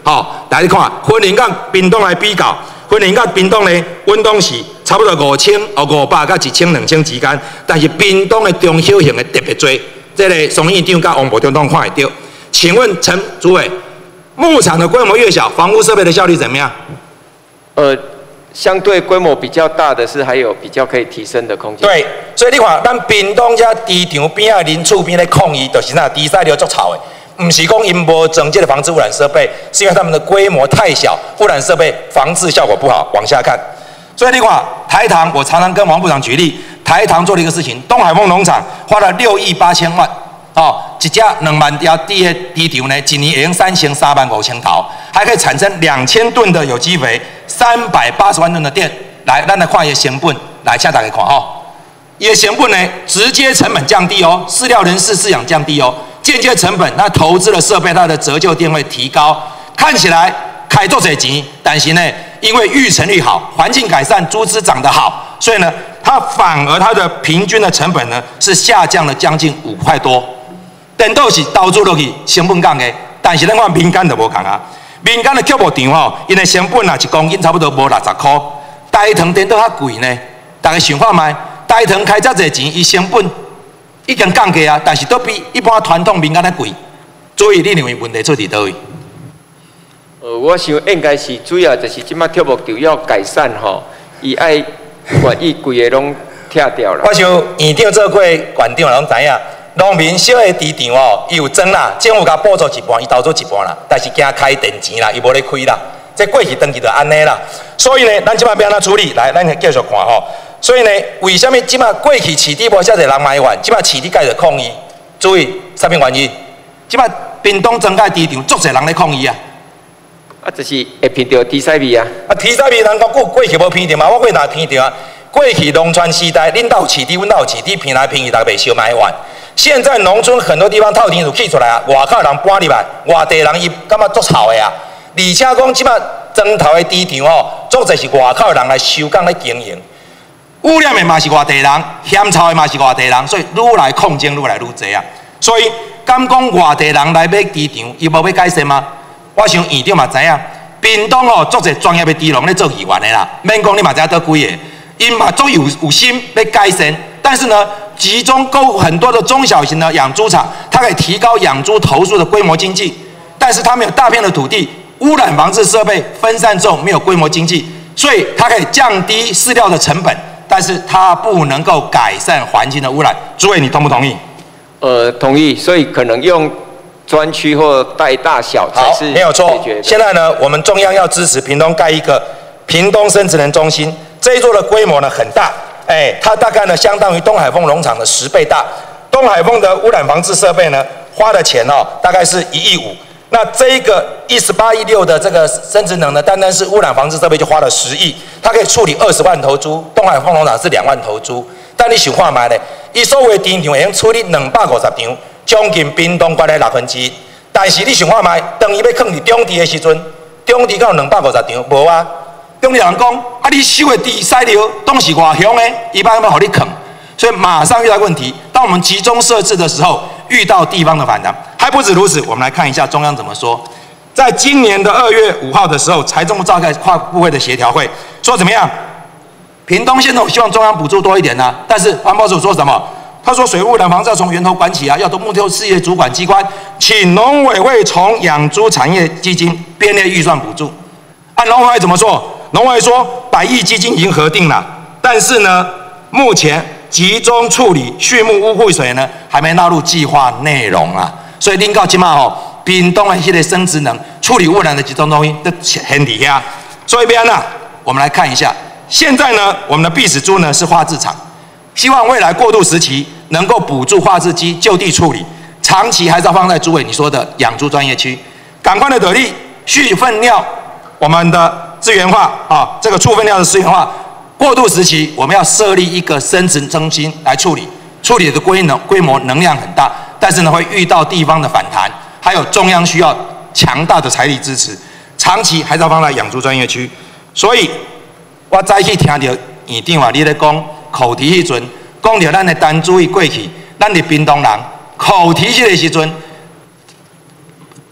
好，大家看，云林甲屏东来比较，云林甲屏东的温度是差不多五千哦五百到一千两千之间，但是屏东的中小型的特别多。这个宋院长甲王部长都看得到。请问陈主委，牧场的规模越小，防护设备的效率怎么样？ 呃。相对规模比较大的是还有比较可以提升的空间。 对，所以你看，咱屏东遮猪场边啊、林厝边咧抗议，就是啥，猪屎流足臭的，不是讲因无整洁的防治污染设备，是因为他们的规模太小，污染设备防治效果不好。往下看，所以你看台糖，我常常跟王部长举例，台糖做了一个事情，东海丰农场花了六亿八千万。哦，一只两万条低的猪场呢，一年会用三千三万五千头，还可以产生两千吨的有机肥，三百八十万吨的电。来，咱来看伊的成本，来，请大家看哦。伊的成本呢，直接成本降低哦，饲料人事饲养降低哦，间接成本，那投资的设备它的折旧电会提高，看起来开做侪钱，但是呢，因为育成率好，环境改善，猪只长得好，所以呢，它反而它的平均的成本呢是下降了将近五块多。电倒是投资落去成本降的，但是咱看民间就无同啊。民间的畜牧场吼，因为成本啊一公斤差不多无六十块，大肠电倒较贵呢。大家想看卖，大肠开遮侪钱，伊成本已经降低啊，但是都比一般传统民间的贵。所以你认为问题出伫倒位？ 呃，我想应该是主要就是即摆畜牧场要改善吼，伊爱愿意规个拢拆掉了。 我想院长做过县长拢知影。农民小的猪场哦，伊有装啦，政府甲补助一半，伊投资一半啦，但是惊开电钱啦，伊无咧开啦。这过去长期就安尼啦。所以呢，咱即摆要安怎处理？来，咱继续看吼。所以呢，为什么即摆过去市底无遮侪人买完，即摆市底改着抗议？注意，啥物原因？即摆屏东增加猪场，足侪人咧抗议啊。 啊，就是会闻到猪屎味啊。 啊，猪屎味人讲过过去无闻到嘛，我过哪闻到啊？过去农村时代，恁兜市底，阮兜市底，闻来闻去，大家袂烧买完。现在农村很多地方套亭就起出来啊，外口人搬入来，外地人伊感觉足臭的啊。而且讲即摆庄头的猪场哦，足侪是外口人来收工来经营，污染的嘛是外地人，嫌臭的嘛是外地人，所以愈来抗争愈来愈侪啊。所以敢讲外地人来买猪场，伊无要改善吗？我想院长嘛知影，屏东哦足侪专业的猪农咧做议员的啦，免讲你嘛知影倒几个，因嘛总有有心要改善。但是呢，集中购很多的中小型的养猪场，它可以提高养猪投诉的规模经济，但是它没有大片的土地，污染防治设备分散重，没有规模经济，所以它可以降低饲料的成本，但是它不能够改善环境的污染。诸位，你同不同意？ 呃，同意。所以可能用专区或带大小才是没有错。现在呢，我们中央要支持屏东盖一个屏东生殖能中心，这一座的规模呢很大。哎，它大概呢相当于东海丰农场的十倍大。东海丰的污染防治设备呢，花的钱哦，大概是一亿五。那这一个一十八亿六的这个生殖能呢，单单是污染防治设备就花了十亿，它可以处理二十万头猪。东海丰农场是两万头猪，但你想看卖呢？伊所有的猪场会用处理两百五十场，将近屏东县的六分之一。但是你想看卖，当伊要放伫中地的时阵，中地敢有两百五十场？无啊。中地人讲，啊，你收的猪屎料都是外乡的，一般要互你啃，所以马上遇到问题。当我们集中设置的时候，遇到地方的反弹，还不止如此。我们来看一下中央怎么说。在今年的二月五号的时候，财政部召开跨部会的协调会，说怎么样？屏东县政府希望中央补助多一点啊，但是环保署说什么？他说水污染防治要从源头管起啊，要从木头事业主管机关，请农委会从养猪产业基金编列预算补助。按农委会怎么说？农委说百亿基金已经核定了，但是呢，目前集中处理畜牧污秽水呢，还没纳入计划内容啊。所以恁到即马吼，屏东的迄个生殖能处理污染的集中中心都很底下。所以边呢，我们来看一下，现在呢，我们的必死猪呢是化制厂，希望未来过渡时期能够补助化制机就地处理，长期还是要放在猪委你说的养猪专业区，赶快的得力畜粪尿，我们的。资源化啊，这个畜粪尿的资源化，过渡时期我们要设立一个生殖中心来处理，处理的规能规模能量很大，但是呢会遇到地方的反弹，还有中央需要强大的财力支持，长期还是要放在养猪专业区。所以，我早起听到院长啊，你咧讲口蹄迄阵，讲到咱的单注意过去，咱的屏东人口蹄迄个时阵。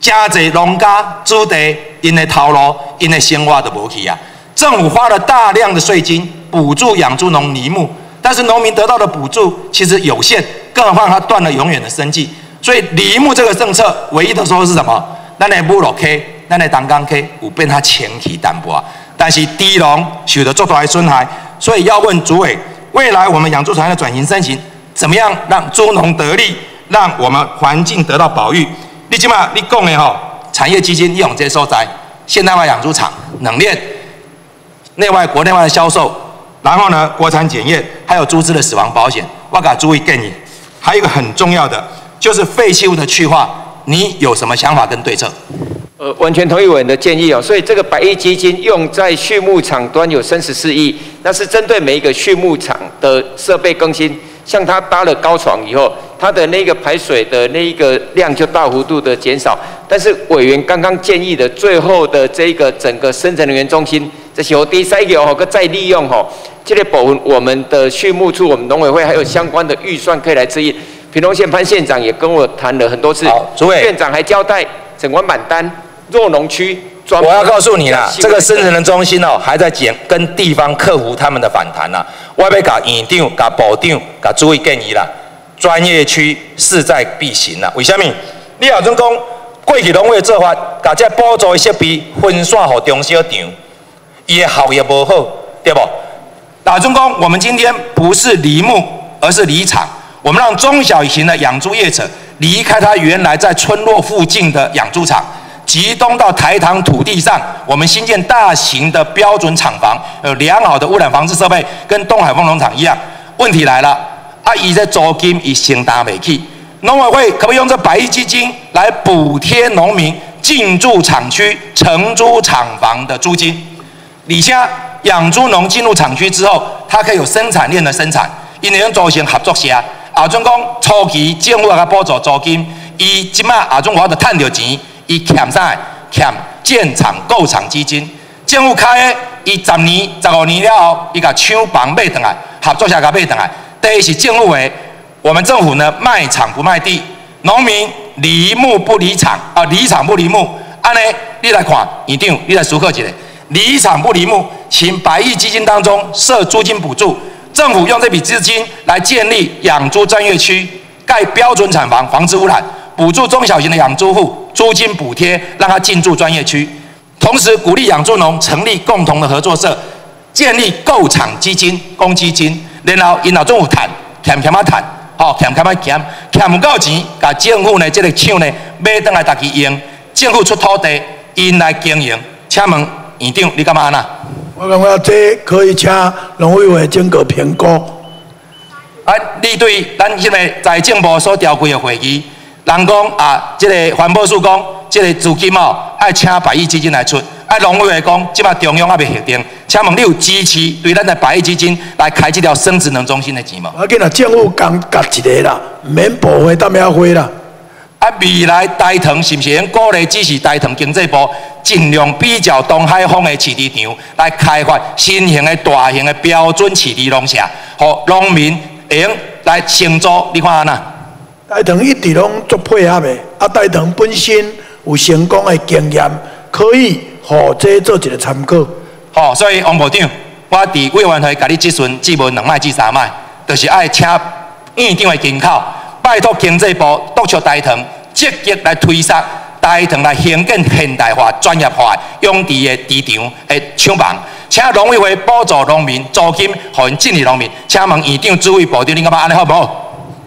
真侪农家子弟，因的头路、因的生活都无去啊。政府花了大量的税金补助养猪农犁牧，但是农民得到的补助其实有限，更何况他断了永远的生计。所以犁牧这个政策，唯一的说是什么？咱的母落溪，咱的东港溪有变它前期淡薄，但是猪农受到重大的损害。所以要问主委，未来我们养猪产业的转型升级，怎么样让猪农得利，让我们环境得到保育？你起码你讲的吼，产业基金利用这些所在，现代化养猪场、冷链、内外国内外的销售，然后呢，国产检验，还有猪只的死亡保险，我给注意建议。还有一个很重要的，就是废弃物的去化，你有什么想法跟对策？ 呃，完全同意委员的建议哦。所以这个百亿基金用在畜牧场端有三十四亿，那是针对每一个畜牧场的设备更新。像它搭了高床以后，它的那个排水的那一个量就大幅度的减少。但是委员刚刚建议的最后的这个整个生产能源中心，这些第三个哦，个再利用哦，这个部分我们的畜牧处、我们农委会还有相关的预算可以来支应。屏东县潘县长也跟我谈了很多次， 主委院长还交代整管板单弱农区。 我要告诉你啦，这个生产能中心哦，还在减跟地方克服他们的反弹啦。我要甲院长、甲部长、甲注意建议啦，专业区势在必行啦。为什么？你若准讲过去农会做法，甲这补助的设备分散给中小场，伊的效益无好，对不？打准讲，我们今天不是犁牧，而是犁场。我们让中小型的养猪业者离开他原来在村落附近的养猪场。集中到台糖土地上，我们新建大型的标准厂房，有良好的污染防治设备，跟东海丰农场一样。问题来了，啊，伊这租金伊承担不起，农委会可不可以用这百亿基金来补贴农民进驻厂区承租厂房的租金？而且养猪农进入厂区之后，它可以有生产链的生产，因为用组成合作社，后阵讲初期政府给他补助租金，伊即马后阵我得赚到钱。伊欠啥？欠建厂购厂基金。政府开的，伊十年、十五年了后，伊甲厂房买回来，合作社甲买回来。第一是政府的，我们政府呢卖厂不卖地，农民离牧不离厂，啊离厂不离牧。安尼，你来看，院长，你来思考一下，离厂不离牧，请百亿基金当中设租金补助，政府用这笔资金来建立养猪专业区，盖标准厂房，防治污染。补助中小型的养猪户租金补贴，让他进驻专业区，同时鼓励养猪农成立共同的合作社，建立购厂基金、公积金，然后因老政府谈，欠欠啊谈，吼欠欠啊欠，欠唔够钱，甲政府呢这个厂呢买倒来家己用，政府出土地，因来经营。请问院长，你感觉安那？ 我感觉这可以请农委会整个评估。 啊，你对咱现在财政部所调开的会议？人讲啊，这个环保署讲，这个资金哦，爱请百亿基金来出。啊，农委会讲，即马中央还未核定，请问你有支持对咱的百亿基金来开这条生殖能中心的钱吗？ 我见啊，政府刚夹一个啦，免部会当要会啦。 啊，未来台糖是不是应鼓励支持台糖经济部尽量比较东海丰的饲猪场来开发新型的大型的标准饲猪农舍，互农民会用来承租？你看安那？ 台糖一直拢做配合的，啊，台糖本身有成功的经验，可以互这做一个参考。 好、哦，所以王部长，我伫委员会甲你质询，质问两摆至三摆，就是爱请院长的金口，拜托经济部督促台糖积极来推动台糖来兴建现代化、专业化的养猪的猪场的厂房，请农委会补助农民租金，互因进入农民。请问院长、主委、部长，你感觉安尼好无好？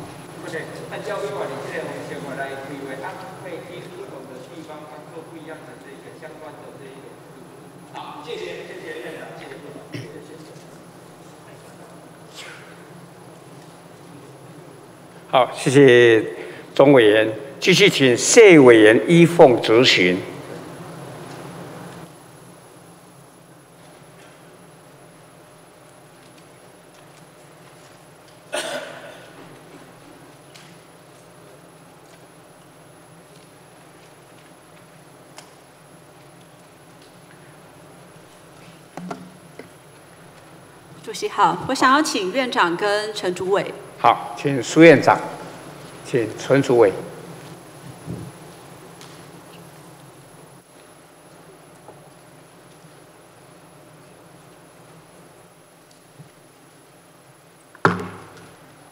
好，谢谢钟委员。继续请谢委员依奉执行。 主席好，我想要请院长跟陈主委。 好，请苏院长，请陈主委。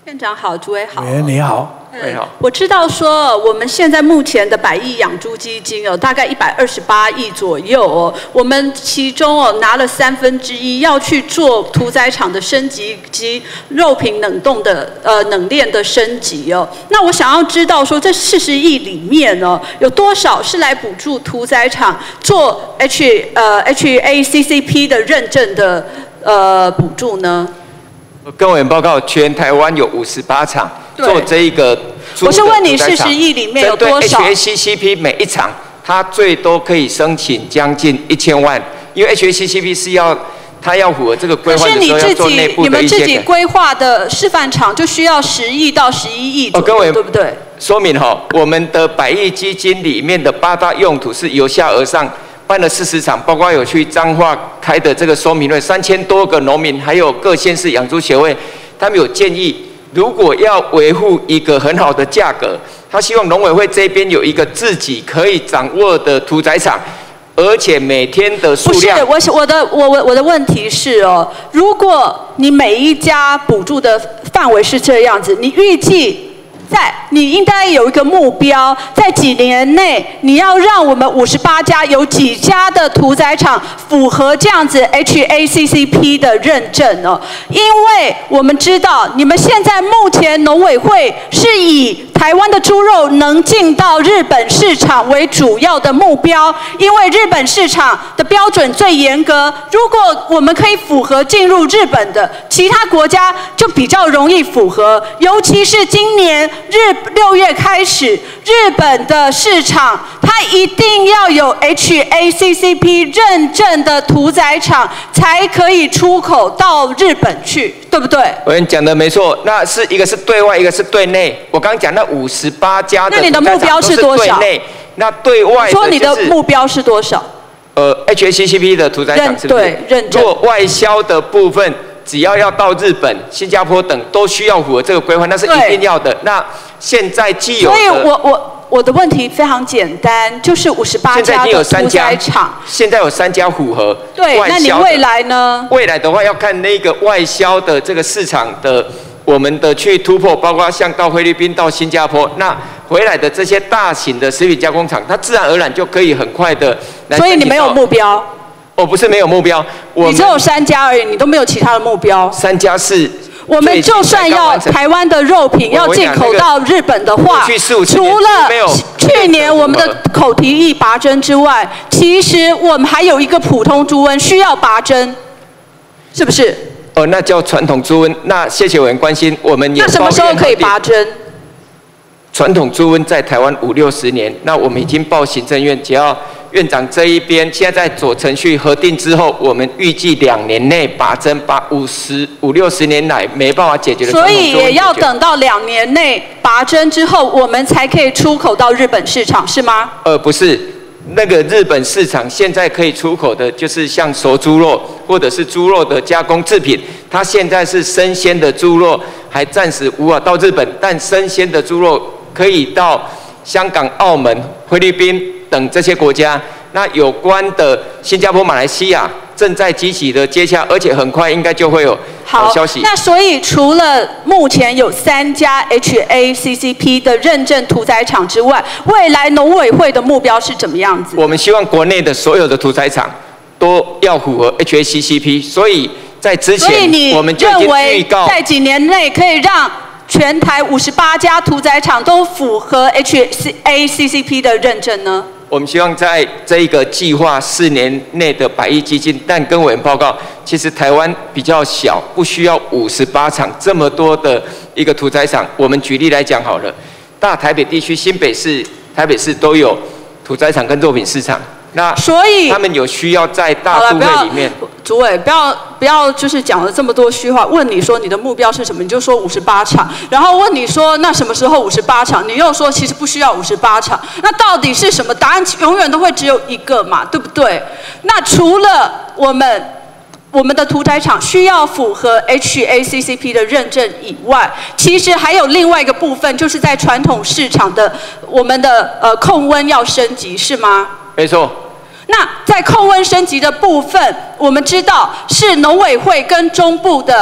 院长好，主委好。 委员你好。 你好。 我知道说我们现在目前的百亿养猪基金哦，大概一百二十八亿左右哦，我们其中哦拿了三分之一要去做屠宰场的升级及肉品冷冻的呃冷链的升级哦。那我想要知道说这四十亿里面哦，有多少是来补助屠宰场做 H 呃 H A C C P 的认证的呃补助呢？ 跟委员报告，全台湾有五十八场做这一个。 我是问你四十亿里面有多少？ 针对 H A C C P 每一场，它最多可以申请将近一千万，因为 H A C C P 是要它要符合这个规划的时候要做内部的一些。 你们自己规划的示范场就需要十亿到十一亿左右，哦、对不对？ 说明哈，我们的百亿基金里面的八大用途是由下而上。办了四十场，包括有去彰化开的这个说明会，三千多个农民，还有各县市养猪协会，他们有建议，如果要维护一个很好的价格，他希望农委会这边有一个自己可以掌握的屠宰场，而且每天的数量。 不是，我我的我我我的问题是哦，如果你每一家补助的范围是这样子，你预计？在你应该有一个目标，在几年内你要让我们五十八家有几家的屠宰场符合这样子 H A C C P 的认证哦，因为我们知道你们现在目前农委会是以台湾的猪肉能进到日本市场为主要的目标，因为日本市场的标准最严格，如果我们可以符合进入日本的，其他国家就比较容易符合，尤其是今年。日六月开始，日本的市场它一定要有 H A C C P 认证的屠宰场，才可以出口到日本去，对不对？ 我跟你讲的没错，那是一个是对外，一个是对内。我刚刚讲那五十八家的屠宰场都是对内，那你的目标是多少？那对外的、就是， 说你的目标是多少？ 呃 ，H A C C P 的屠宰场是不是？ 对，认证。 做外销的部分。只要要到日本、新加坡等，都需要符合这个规划，那是一定要的。那现在既有的， 所以我我我的问题非常简单，就是五十八家的屠宰场， 现在有三家符合。 对，那你未来呢？ 未来的话要看那个外销的这个市场的，我们的去突破，包括像到菲律宾、到新加坡，那回来的这些大型的食品加工厂，它自然而然就可以很快的来。 所以你没有目标。 我不是没有目标， 你只有三家而已，你都没有其他的目标。 三家是， 我们就算要台湾的肉品要进口到日本的话，除了去年我们的口蹄疫拔针之外，其实我们还有一个普通猪瘟需要拔针，是不是？ 哦，那叫传统猪瘟。那谢谢委员关心，我们也那什么时候可以拔针？ 传统猪瘟在台湾五六十年，那我们已经报行政院，只要院长这一边现在在走程序核定之后，我们预计两年内拔针，把五十五六十年来没办法解决的传统猪瘟解决。 所以也要等到两年内拔针之后，我们才可以出口到日本市场，是吗？ 呃，不是，那个日本市场现在可以出口的，就是像熟猪肉或者是猪肉的加工制品，它现在是生鲜的猪肉，还暂时无法到日本，但生鲜的猪肉可以到香港、澳门、菲律宾等这些国家。那有关的新加坡、马来西亚正在积极的接洽，而且很快应该就会有好消息。 那所以除了目前有三家 H A C C P 的认证屠宰场之外，未来农委会的目标是怎么样子？ 我们希望国内的所有的屠宰场都要符合 H A C C P， 所以在之前我们就已经预告， 在几年内可以让全台五十八家屠宰场都符合 H A C C P 的认证呢？ 我们希望在这一个计划四年内的百亿基金，但跟委员报告，其实台湾比较小，不需要五十八场这么多的一个屠宰场。我们举例来讲好了，大台北地区、新北市、台北市都有屠宰场跟肉品市场。那所以他们有需要在大都会里面。 主委，不要不要就是讲了这么多虚话。问你说你的目标是什么，你就说五十八场。然后问你说那什么时候五十八场，你又说其实不需要五十八场。那到底是什么？答案永远都会只有一个嘛，对不对？那除了我们我们的屠宰场需要符合 H A C C P 的认证以外，其实还有另外一个部分，就是在传统市场的我们的呃控温要升级，是吗？ 没错。 那在控温升级的部分，我们知道是农委会跟中部的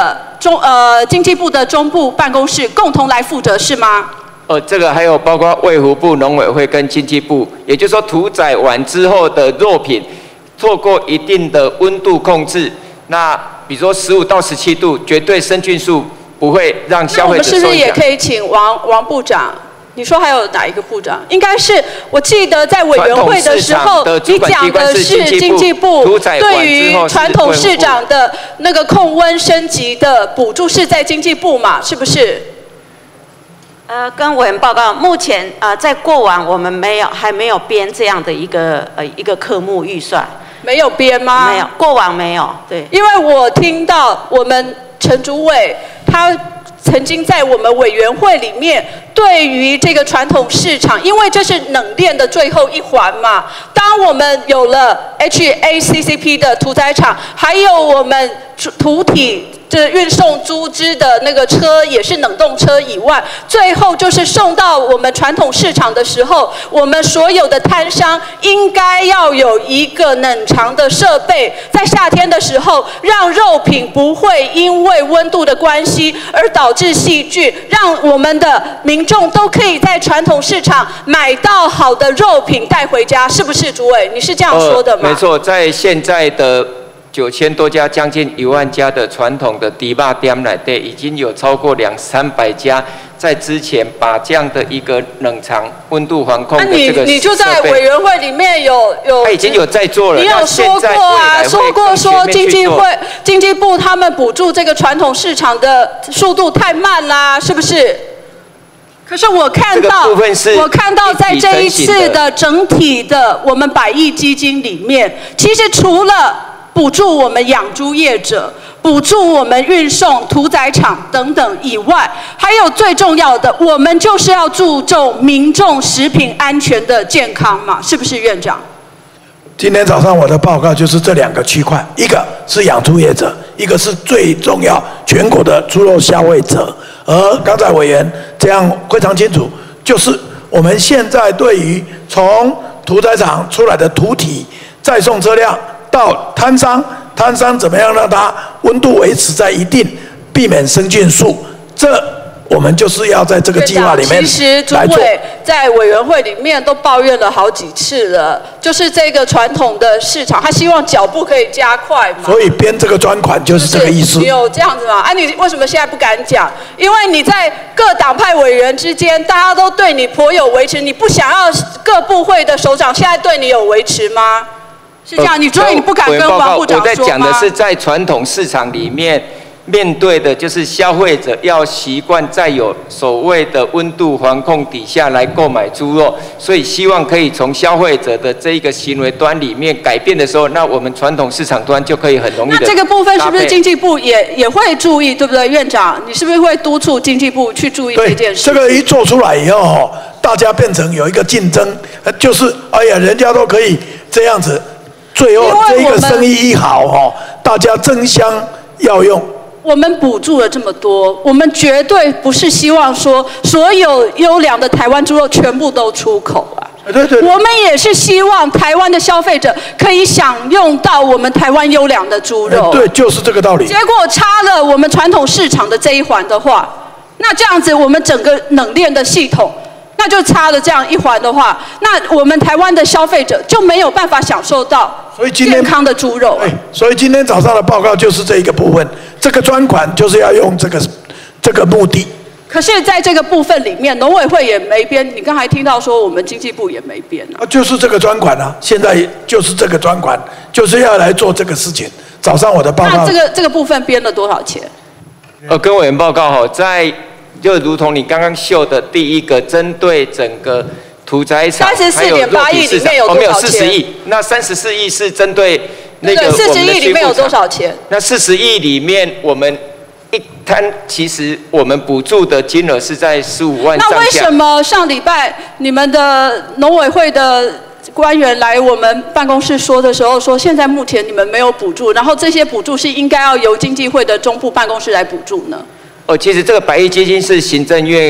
中呃经济部的中部办公室共同来负责是吗？ 呃，这个还有包括卫福部、农委会跟经济部，也就是说屠宰完之后的肉品，透过一定的温度控制，那比如说十五到十七度，绝对生菌数不会让消费者受影响。那我们是不是也可以请王王部长？你说还有哪一个部长？应该是我记得在委员会的时候，你讲的是经济部对于传统市场的那个控温升级的补助是在经济部嘛？是不是？ 呃，跟委员报告，目前呃在过往我们没有还没有编这样的一个呃一个科目预算。 没有编吗？ 没有，过往没有。对， 因为我听到我们陈主委他曾经在我们委员会里面，对于这个传统市场，因为这是冷链的最后一环嘛。当我们有了 H A C C P 的屠宰场，还有我们屠体这运送猪只的那个车也是冷冻车以外，最后就是送到我们传统市场的时候，我们所有的摊商应该要有一个冷藏的设备，在夏天的时候，让肉品不会因为温度的关系而导致细菌，让我们的民众都可以在传统市场买到好的肉品带回家，是不是主委？你是这样说的吗？ 呃、没错，在现在的九千多家，将近一万家的传统的猪肉店内底，已经有超过两三百家在之前把这样的一个冷藏温度防控的这个设备， 你你就在委员会里面有有， 他已经有在做了。 你有说过啊，说过说经济会经济部他们补助这个传统市场的速度太慢啦，是不是？可是我看到，我看到在这一次的整体的我们百亿基金里面，其实除了补助我们养猪业者、补助我们运送屠宰场等等以外，还有最重要的，我们就是要注重民众食品安全的健康嘛，是不是院长？ 今天早上我的报告就是这两个区块，一个是养猪业者，一个是最重要全国的猪肉消费者。而刚才委员这样非常清楚，就是我们现在对于从屠宰场出来的屠体再送车辆到摊商，摊商怎么样让它温度维持在一定，避免生菌数，这我们就是要在这个计划里面来做。 其实主委在委员会里面都抱怨了好几次了，就是这个传统的市场，他希望脚步可以加快嘛。 所以编这个专款就是这个意思。 你有这样子吗？啊，你为什么现在不敢讲？因为你在各党派委员之间，大家都对你颇有维持，你不想要各部会的首长现在对你有维持吗？是这样，你所以你不敢跟王部长说吗？ 我在讲的是在传统市场里面。面对的就是消费者要习惯在有所谓的温度防控底下来购买猪肉，所以希望可以从消费者的这一个行为端里面改变的时候，那我们传统市场端就可以很容易的。 那这个部分是不是经济部也也会注意，对不对，院长？你是不是会督促经济部去注意这件事？ 这个一做出来以后，大家变成有一个竞争，就是哎呀，人家都可以这样子，最后这个生意一好哈，大家争相要用。 我们补助了这么多，我们绝对不是希望说所有优良的台湾猪肉全部都出口啊。 对对。 我们也是希望台湾的消费者可以享用到我们台湾优良的猪肉。 对，就是这个道理。 结果插了我们传统市场的这一环的话，那这样子我们整个冷链的系统，那就插了这样一环的话，那我们台湾的消费者就没有办法享受到健康的猪肉。 对，所以今天早上的报告就是这一个部分。这个专款就是要用这个这个目的。 可是，在这个部分里面，农委会也没编。你刚才听到说，我们经济部也没编啊。 就是这个专款啊，现在就是这个专款，就是要来做这个事情。早上我的报告。 那这个这个部分编了多少钱？ 呃，跟委员报告哈，在就如同你刚刚秀的第一个，针对整个屠宰场， 三十四点八亿里面有多少钱？ 哦，没有四十亿。那三十四亿是针对。那个四十亿里面有多少钱？ 那四十亿里面，我们一摊其实我们补助的金额是在十五万上下。 那为什么上礼拜你们的农委会的官员来我们办公室说的时候，说现在目前你们没有补助，然后这些补助是应该要由经济会的中部办公室来补助呢？ 哦，其实这个百亿基金是行政院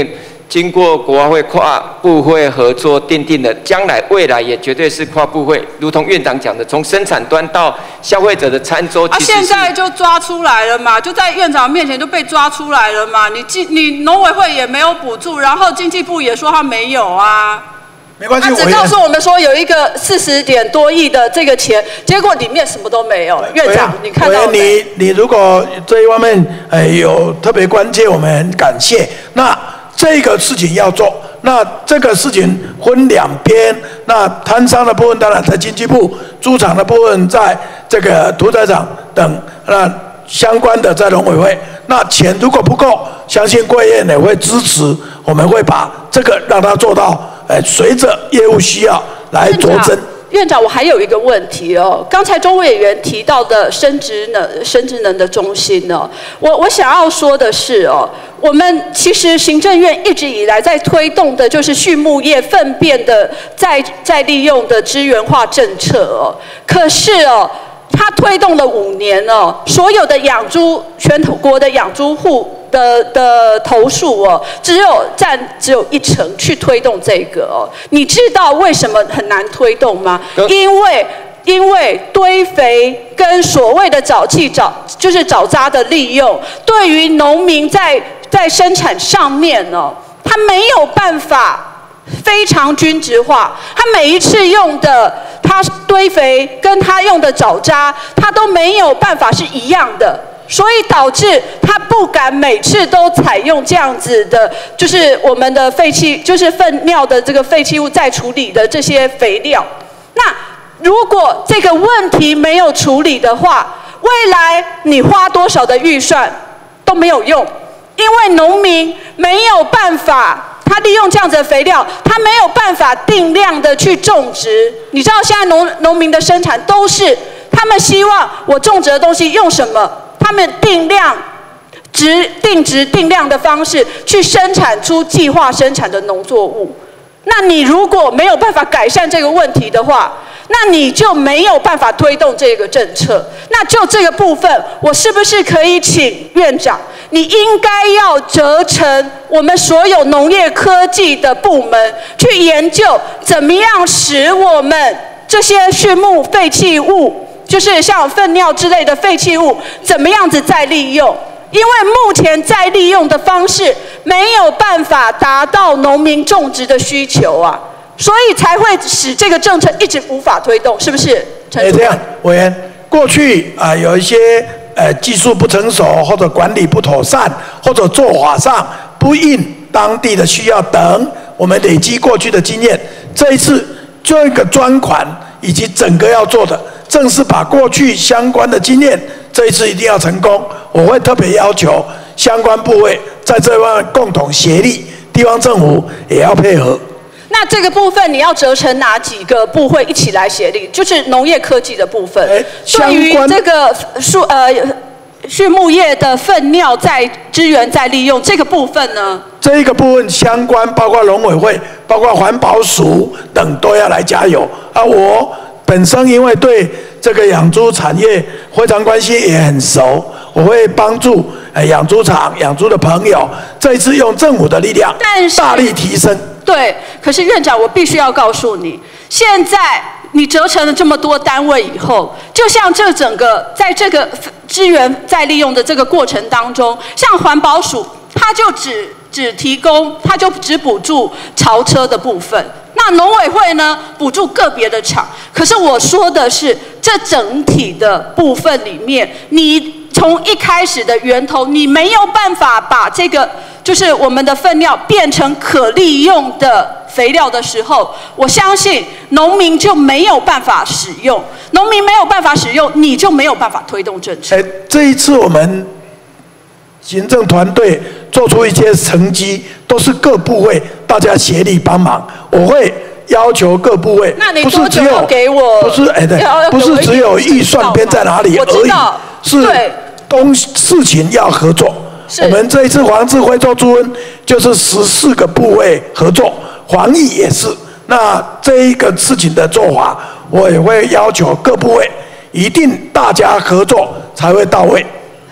经过国发会跨部会合作奠定的，将来未来也绝对是跨部会，如同院长讲的，从生产端到消费者的餐桌。 啊，现在就抓出来了嘛，就在院长面前就被抓出来了嘛。你经你农委会也没有补助，然后经济部也说他没有啊。 没关系， 他只告诉我们说有一个四十点多亿的这个钱，结果里面什么都没有。院长，你看到没？ 你你如果这一方面呃有特别关切，我们很感谢。那这个事情要做，那这个事情分两边，那摊商的部分当然在经济部，猪场的部分在这个屠宰场等，那相关的在农委会。那钱如果不够，相信贵院也会支持，我们会把这个让它做到。哎，随着业务需要来酌增。 院长，我还有一个问题哦。刚才钟委员提到的生殖能、生殖能的中心呢，我我想要说的是哦，我们其实行政院一直以来在推动的就是畜牧业粪便的再再利用的资源化政策哦。可是哦，它推动了五年哦，所有的养猪全国的养猪户。的的投诉哦，只有占只有一成去推动这个哦，你知道为什么很难推动吗？因为因为堆肥跟所谓的沼气沼就是沼渣的利用，对于农民在在生产上面哦，他没有办法非常均质化，他每一次用的他堆肥跟他用的沼渣，他都没有办法是一样的。所以导致他不敢每次都采用这样子的，就是我们的废弃，就是粪尿的这个废弃物再处理的这些肥料。那如果这个问题没有处理的话，未来你花多少的预算都没有用，因为农民没有办法，他利用这样子的肥料，他没有办法定量的去种植。你知道现在农农民的生产都是，他们希望我种植的东西用什么？他们定量、值定值定量的方式去生产出计划生产的农作物。那你如果没有办法改善这个问题的话，那你就没有办法推动这个政策。那就这个部分，我是不是可以请院长，你应该要责成我们所有农业科技的部门去研究，怎么样使我们这些畜牧废弃物。就是像粪尿之类的废弃物，怎么样子再利用？因为目前再利用的方式没有办法达到农民种植的需求啊，所以才会使这个政策一直无法推动，是不是？ 哎，这样，委员，过去啊、呃、有一些呃技术不成熟，或者管理不妥善，或者做法上不应当地的需要等，我们累积过去的经验，这一次这个专款以及整个要做的。正是把过去相关的经验，这一次一定要成功。我会特别要求相关部位在这方面共同协力，地方政府也要配合。 那这个部分你要折成哪几个部会一起来协力？就是农业科技的部分。对于这个树呃畜牧业的粪尿再资源再利用这个部分呢？ 这一个部分相关，包括农委会、包括环保署等都要来加油啊！我。本身因为对这个养猪产业非常关心，也很熟，我会帮助呃养猪场、养猪的朋友，这一次用政府的力量，大力提升。 对，可是院长，我必须要告诉你，现在你折成了这么多单位以后，就像这整个在这个资源再利用的这个过程当中，像环保署，它就只只提供，它就只补助槽车的部分。那农委会呢，补助个别的厂，可是我说的是这整体的部分里面，你从一开始的源头，你没有办法把这个就是我们的粪尿变成可利用的肥料的时候，我相信农民就没有办法使用，农民没有办法使用，你就没有办法推动政策。 哎，这一次我们行政团队做出一些成绩，都是各部会大家协力帮忙。我会要求各部会， 那你多久要给我？ 不是哎对，不是只有预算编在哪里而已，是东事情要合作。我们这一次黄智慧做主任，就是十四个部会合作，防疫也是。那这一个事情的做法，我也会要求各部会一定大家合作才会到位。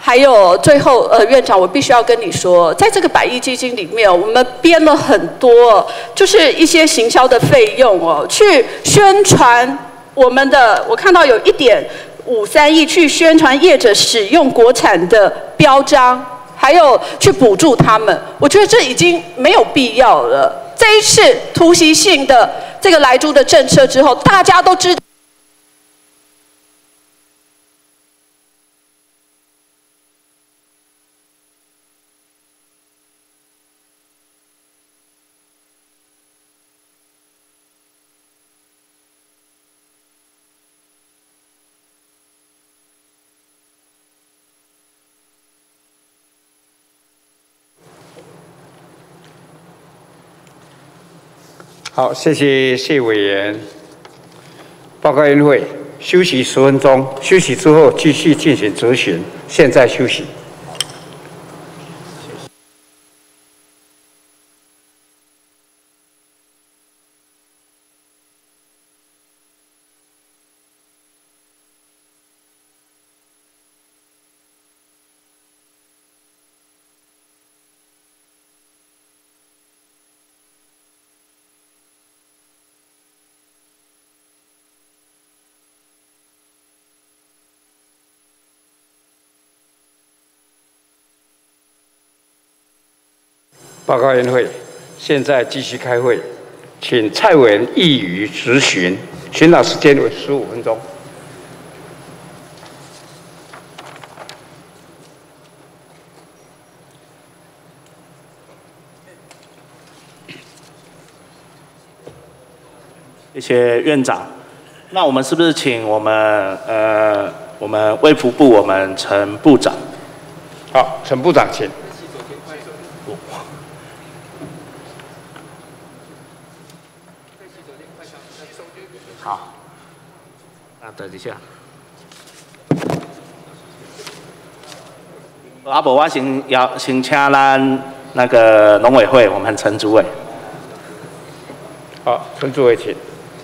还有最后，呃，院长，我必须要跟你说，在这个百亿基金里面，我们编了很多，就是一些行销的费用哦，去宣传我们的。我看到有一点五三亿去宣传业者使用国产的标章，还有去补助他们。我觉得这已经没有必要了。这一次突袭性的这个莱猪的政策之后，大家都知道。 好，谢谢谢委员。报告院会休息十分钟，休息之后继续进行质询。现在休息。报告院会，现在继续开会，请蔡委员议于质询，询导时间为十五分钟。 谢谢院长。那我们是不是请我们呃我们卫福部我们陈部长？ 好，陈部长请。 好，那等一下。阿伯，我先要先请咱那个农委会我们陈主委。 好，陈主委请。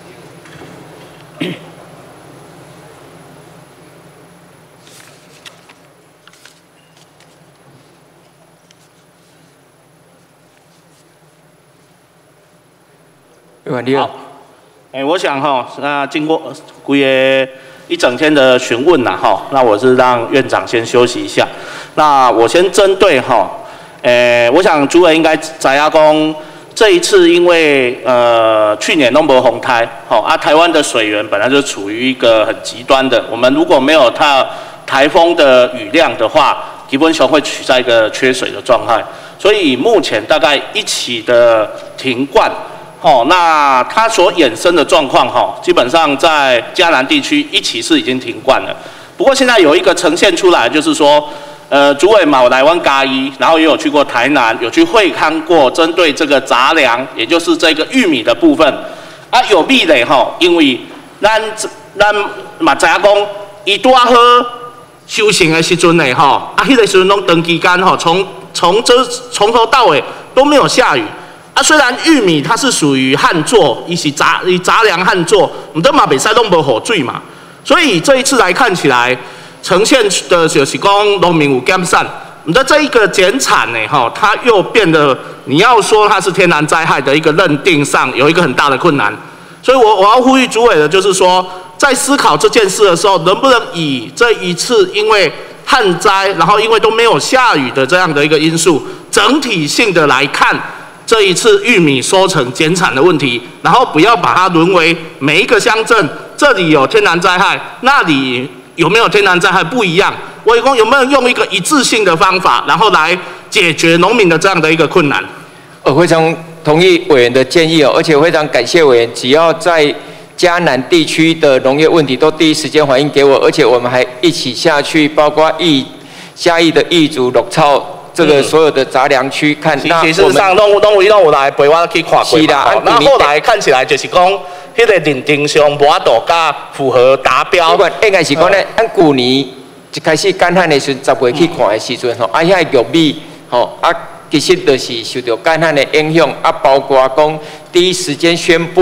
好，哎、欸，我想哈，那经过规个一整天的询问呐，哈，那我是让院长先休息一下。那我先针对哈，诶、欸，我想主委应该知影讲，这一次因为呃去年都没洪台，好啊，台湾的水源本来就处于一个很极端的，我们如果没有它台风的雨量的话，基本上会处在一个缺水的状态，所以目前大概一起的停灌。哦，那它所衍生的状况，哈，基本上在嘉南地区一起是已经停灌了。不过现在有一个呈现出来，就是说，呃，主委嘛，我来湾嘉义，然后也有去过台南，有去会勘过，针对这个杂粮，也就是这个玉米的部分，啊，有壁垒哈，因为咱咱嘛知影讲，伊拄啊好修行的时阵呢，哈，啊，迄个时阵拢长期间哈，从从这从头到尾都没有下雨。啊，虽然玉米它是属于旱作，伊是杂伊杂粮旱作，唔得嘛袂使拢无雨水嘛，所以这一次来看起来，呈现的就是讲农民有减产，唔得这一个减产呢，哈，它又变得你要说它是天然灾害的一个认定上有一个很大的困难，所以我我要呼吁主委的就是说，在思考这件事的时候，能不能以这一次因为旱灾，然后因为都没有下雨的这样的一个因素，整体性的来看。这一次玉米收成减产的问题，然后不要把它沦为每一个乡镇这里有天然灾害，那里有没有天然灾害不一样。我讲有没有用一个一致性的方法，然后来解决农民的这样的一个困难？ 我非常同意委员的建议哦，而且非常感谢委员，只要在嘉南地区的农业问题都第一时间反映给我，而且我们还一起下去，包括义嘉义的义竹、鹿草。这个所有的杂粮区看，那其实上拢拢有拢有来陪我去看过嘛。那后来看起来就是讲，迄个认定上无法度甲符合达标。 应该是讲咧，按旧年一开始干旱的时候，十月去看的时阵吼，啊遐玉米吼啊，其实就是受到干旱的影响啊，包括讲第一时间宣布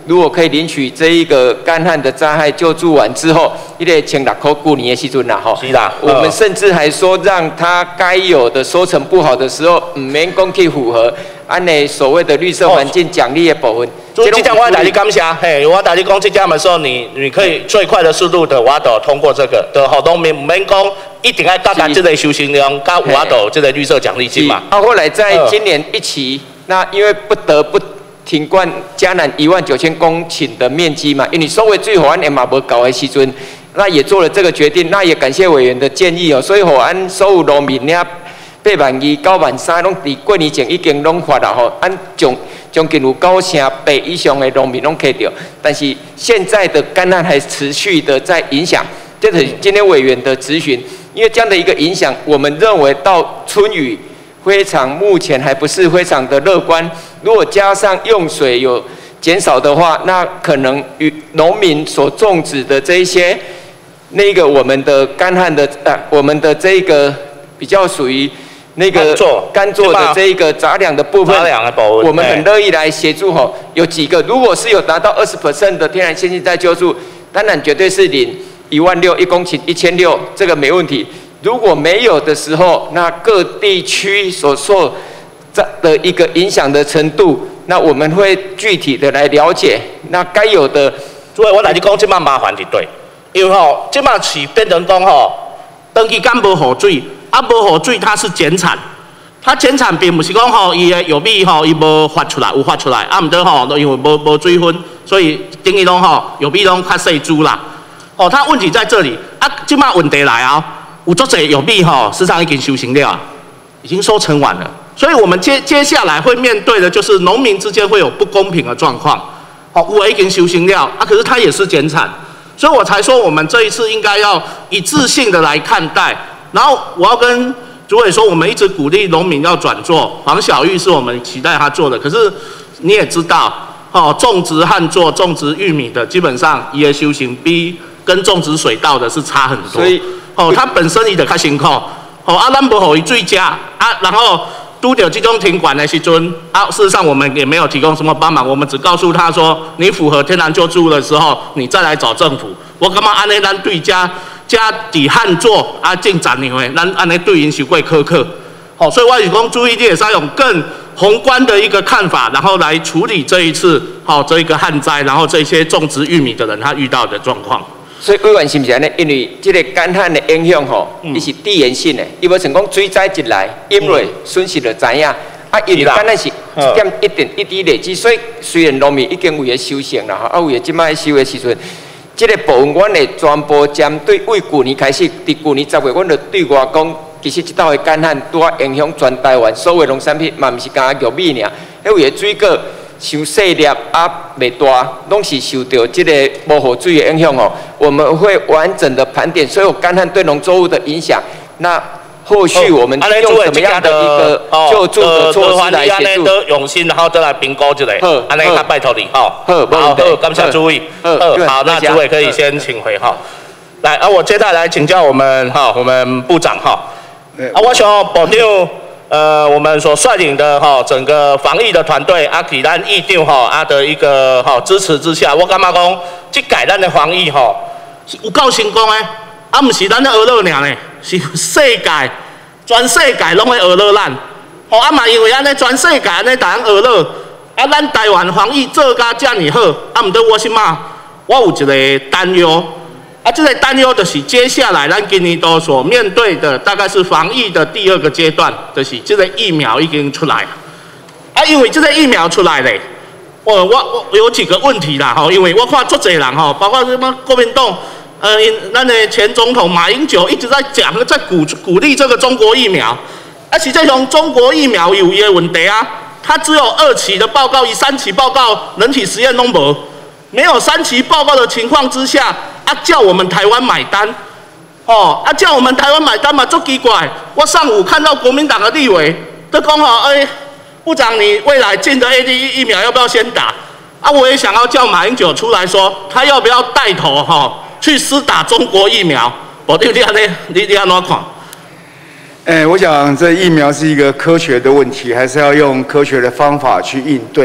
如果可以领取这一个干旱的灾害救助完之后，一个千六块过年的时阵啦吼， 是啦， 我们甚至还说让他该有的收成不好的时候，唔免讲去符合按呢所谓的绿色环境奖励的部分。 这这点我大力感谢，嘿，我大力讲这点的时候，你你可以最快的速度的我都通过这个，的好农民唔免讲一定要达到这个收成量，加我都这个绿色奖励金嘛。 啊，后来在今年一期，那因为不得不停灌嘉南一万九千公顷的面积嘛，因为所谓最后安也嘛无搞的时阵，那也做了这个决定，那也感谢委员的建议哦，所以互安所有农民呢，八万二、九万三拢伫过年前已经拢发了吼，按将将近有九成八以上的农民拢开掉，但是现在的干旱还持续的在影响，这是今天委员的质询，因为这样的一个影响，我们认为到春雨非常目前还不是非常的乐观，如果加上用水有减少的话，那可能与农民所种植的这一些那个我们的干旱的呃我们的这个比较属于。那个干做的这一个杂粮的部分，我们很乐意来协助吼。有几个，如果是有达到二十 percent 的天然现金再救助，当然绝对是领一万六一公顷一千六，这个没问题。如果没有的时候，那各地区所受的一个影响的程度，那我们会具体的来了解。那该有的， 所以我来你讲，这嘛麻烦就对，因为吼，这嘛是变成讲吼，长期间无雨水。啊，无雨水，它是减产，它减产并不是讲吼，伊的玉米吼，伊无发出来，有发出来，啊，毋过吼，因为无无水分，所以等于拢吼，玉米拢较细株啦。哦，它问题在这里，啊，即马问题来啊，有足侪玉米吼，市场已经收成了，已经收成完了，所以我们接接下来会面对的就是农民之间会有不公平的状况。哦，有的已经收成了，啊，可是它也是减产，所以我才说我们这一次应该要一致性的来看待。然后我要跟主委说，我们一直鼓励农民要转做，黄小玉是我们期待他做的。可是你也知道，哦，种植旱作、种植玉米的，基本上伊的修行比跟种植水稻的是差很多。所以，哦，它本身伊就较辛苦，哦，啊，咱无互伊水吃，啊，然后拄到这种停管的时阵，啊，事实上我们也没有提供什么帮忙，我们只告诉他说，你符合天然救助的时候，你再来找政府。我感觉安尼咱对家。加底旱作啊，进展呢会，咱安尼对因是会苛刻，好，所以我是讲注意，也是要用更宏观的一个看法，然后来处理这一次好这一个旱灾，然后这些种植玉米的人他遇到的状况。 所以委员是不是呢？因为这个干旱的影响吼，伊是递延性的，伊无成讲水灾一来，因为损失就知影。啊，因为干旱是一点一点一滴累积，所以虽然农民已经为了收成啦，啊，为了即摆收的时阵。这个部分，阮会全部针对为去年开始，伫去年十月，阮就对外讲，其实这道的干旱拄啊影响全台湾所有农产品，嘛毋是干玉米尔，因为水果伤细粒啊袂大，拢是受到这个无雨水的影响哦。我们会完整的盘点所有干旱对农作物的影响。那后续我们用什么样的一个救助的措施来协助？ 用心，然后再来评估一下。好，安尼他拜托你哈。 好， 好，感谢诸位。好，好，那诸位可以先请回哈。来，啊，我接下来请教我们哈，我们部长哈。啊，我想保定呃，我们所率领的哈整个防疫的团队，啊，给咱议定哈啊的一个哈支持之下，我感觉讲，这改咱的防疫哈是有够成功的，啊，唔是咱的娱乐尔呢。是世界，全世界拢会娱乐咱，吼啊嘛因为安尼全世界安尼大家娱乐，啊咱台湾防疫做甲遮尔好，啊毋过我即马我有一个担忧，啊这个担忧就是接下来咱今年度所面对的大概是防疫的第二个阶段，就是这个疫苗已经出来，啊因为这个疫苗出来咧，我我我有几个问题啦吼，因为我看足侪人吼，包括什么国民党。呃，咱的前总统马英九一直在讲，在鼓鼓励这个中国疫苗，而且这种中国疫苗有一个问题啊，它只有二期的报告，以三期报告人体实验都没，没有三期报告的情况之下，啊叫我们台湾买单，哦，啊叫我们台湾买单嘛，足奇怪。我上午看到国民党的立委都讲哦，哎，部长你未来进的 A D 疫苗要不要先打？啊，我也想要叫马英九出来说，他要不要带头哈？哦去施打中国疫苗，我对你安尼，你你安怎看？ 哎，我想这疫苗是一个科学的问题，还是要用科学的方法去应对。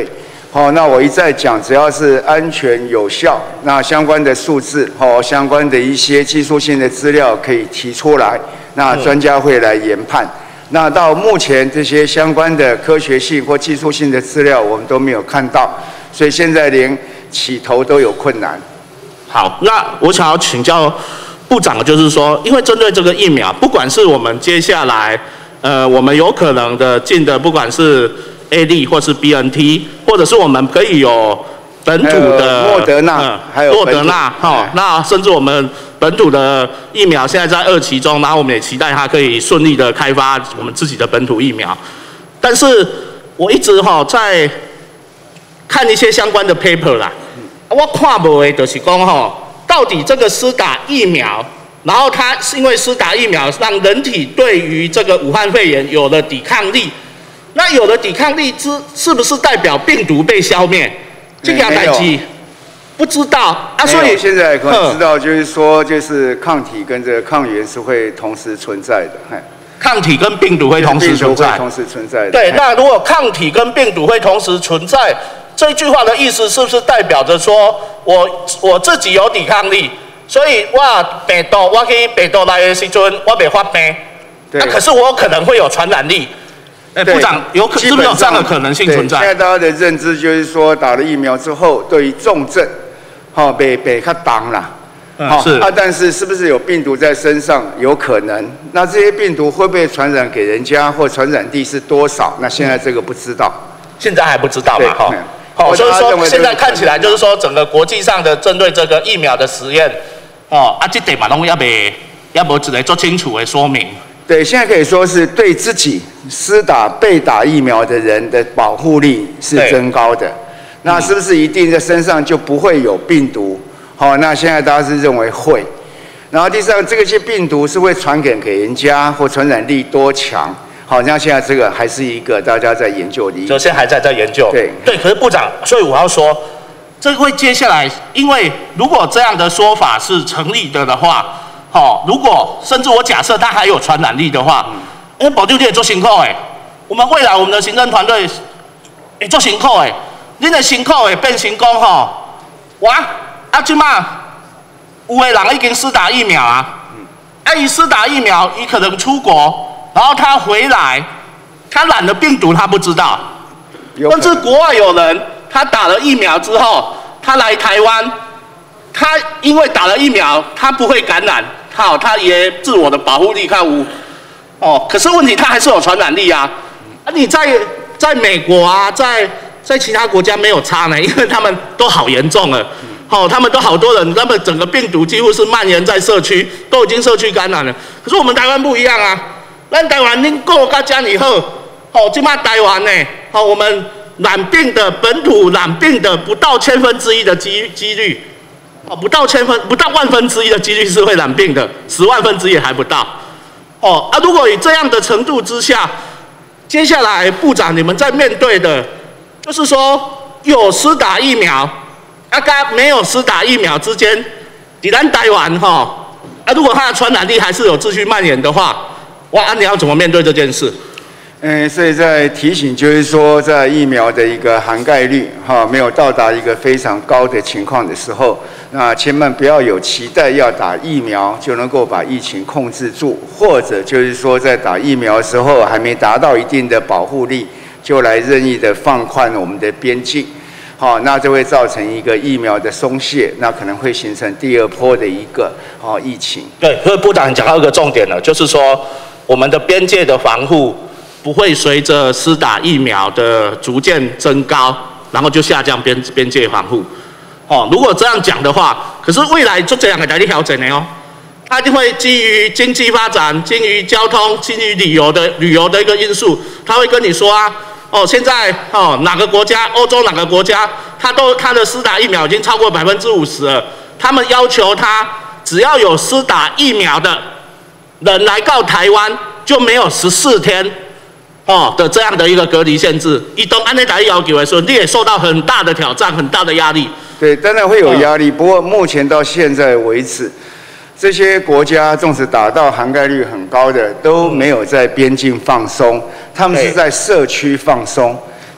好，那我一再讲，只要是安全有效，那相关的数字，好，相关的一些技术性的资料可以提出来，那专家会来研判。那到目前这些相关的科学性或技术性的资料，我们都没有看到，所以现在连起头都有困难。 好，那我想要请教部长，就是说，因为针对这个疫苗，不管是我们接下来，呃，我们有可能的进的，不管是 A Z 或是 B N T， 或者是我们可以有本土的莫德纳， 嗯、 还有莫德纳，哈、哦，那甚至我们本土的疫苗现在在二期中，然后我们也期待它可以顺利的开发我们自己的本土疫苗。但是我一直哈、哦、在看一些相关的 paper 啦，我看不的就是讲哈，到底这个施打疫苗，然后它是因为施打疫苗让人体对于这个武汉肺炎有了抵抗力。那有了抵抗力之，是不是代表病毒被消灭？这个代志不知道啊，所以现在可能知道，就是说，就是抗体跟这个抗原是会同时存在的。 抗体跟病毒会同时存在， 同时存在的。 对，那如果抗体跟病毒会同时存在，这句话的意思是不是代表着说我我自己有抵抗力，所以我病毒我去病毒来的时阵，我袂发病，那、啊、可是我有可能会有传染力。哎，部长，有可是不是有这样的可能性存在？ 现在大家的认知就是说，打了疫苗之后，对于重症，好、哦，被被较重啦， 好、嗯，是啊，但是是不是有病毒在身上？有可能。那这些病毒会不会传染给人家，或传染地是多少？那现在这个不知道， 现在还不知道嘛，哈。好，所以说现在看起来就是说，整个国际上的针对这个疫苗的实验，哦，啊，这点嘛，拢要未要无一个做清楚的说明。 对，现在可以说是对自己施打被打疫苗的人的保护力是增高的。那是不是一定在身上就不会有病毒？好、哦，那现在大家是认为会。然后第三，这个些病毒是会传给给人家，或传染力多强？好，像现在这个还是一个大家在研究的一个。 就现在还在在研究。 对对，可是部长，所以我要说，这会接下来，因为如果这样的说法是成立的的话。好、哦，如果甚至我假设它还有传染力的话，因为保证你也做辛苦哎，我们未来我们的行政团队也做辛苦哎，你的辛苦会变成讲吼，哇，啊即马有的人已经施打疫苗啊，啊伊施打疫苗，伊可能出国，然后他回来，他染了病毒他不知道，甚至国外有人他打了疫苗之后，他来台湾，他因为打了疫苗，他不会感染。好，他也自我的保护力看无哦，可是问题他还是有传染力啊！啊，你在在美国啊，在在其他国家没有差呢，因为他们都好严重了，哦，他们都好多人，他们整个病毒几乎是蔓延在社区，都已经社区感染了。可是我们台湾不一样啊，咱台湾恁过到这样以后，哦，今嘛台湾呢，哦，我们染病的本土染病的不到千分之一的几几率。哦，不到千分，不到万分之一的几率是会染病的，十万分之一还不到。哦啊，如果以这样的程度之下，接下来部长你们在面对的，就是说有施打疫苗，啊跟没有施打疫苗之间，你咱台湾哈，啊如果它的传染力还是有继续蔓延的话，哇，啊你要怎么面对这件事？ 嗯，所以在提醒就是说，在疫苗的一个涵盖率哈没有到达一个非常高的情况的时候，那千万不要有期待要打疫苗就能够把疫情控制住，或者就是说在打疫苗的时候还没达到一定的保护力，就来任意的放宽我们的边境，好，那就会造成一个疫苗的松懈，那可能会形成第二波的一个哦疫情。 对，所以部长讲到一个重点了，就是说我们的边界的防护。不会随着施打疫苗的逐渐增高，然后就下降边边界防护。哦，如果这样讲的话，可是未来就这样的来调整的哦，它就会基于经济发展、基于交通、基于旅游的旅游的一个因素，他会跟你说啊，哦，现在哦哪个国家，欧洲哪个国家，它都它的施打疫苗已经超过百分之五十了，他们要求他只要有施打疫苗的人来到台湾，就没有十四天。哦的这样的一个隔离限制，一旦按那打要求的时候，你也受到很大的挑战、很大的压力。 对，当然会有压力。不过目前到现在为止，这些国家纵使打到涵盖率很高的，都没有在边境放松，他们是在社区放松。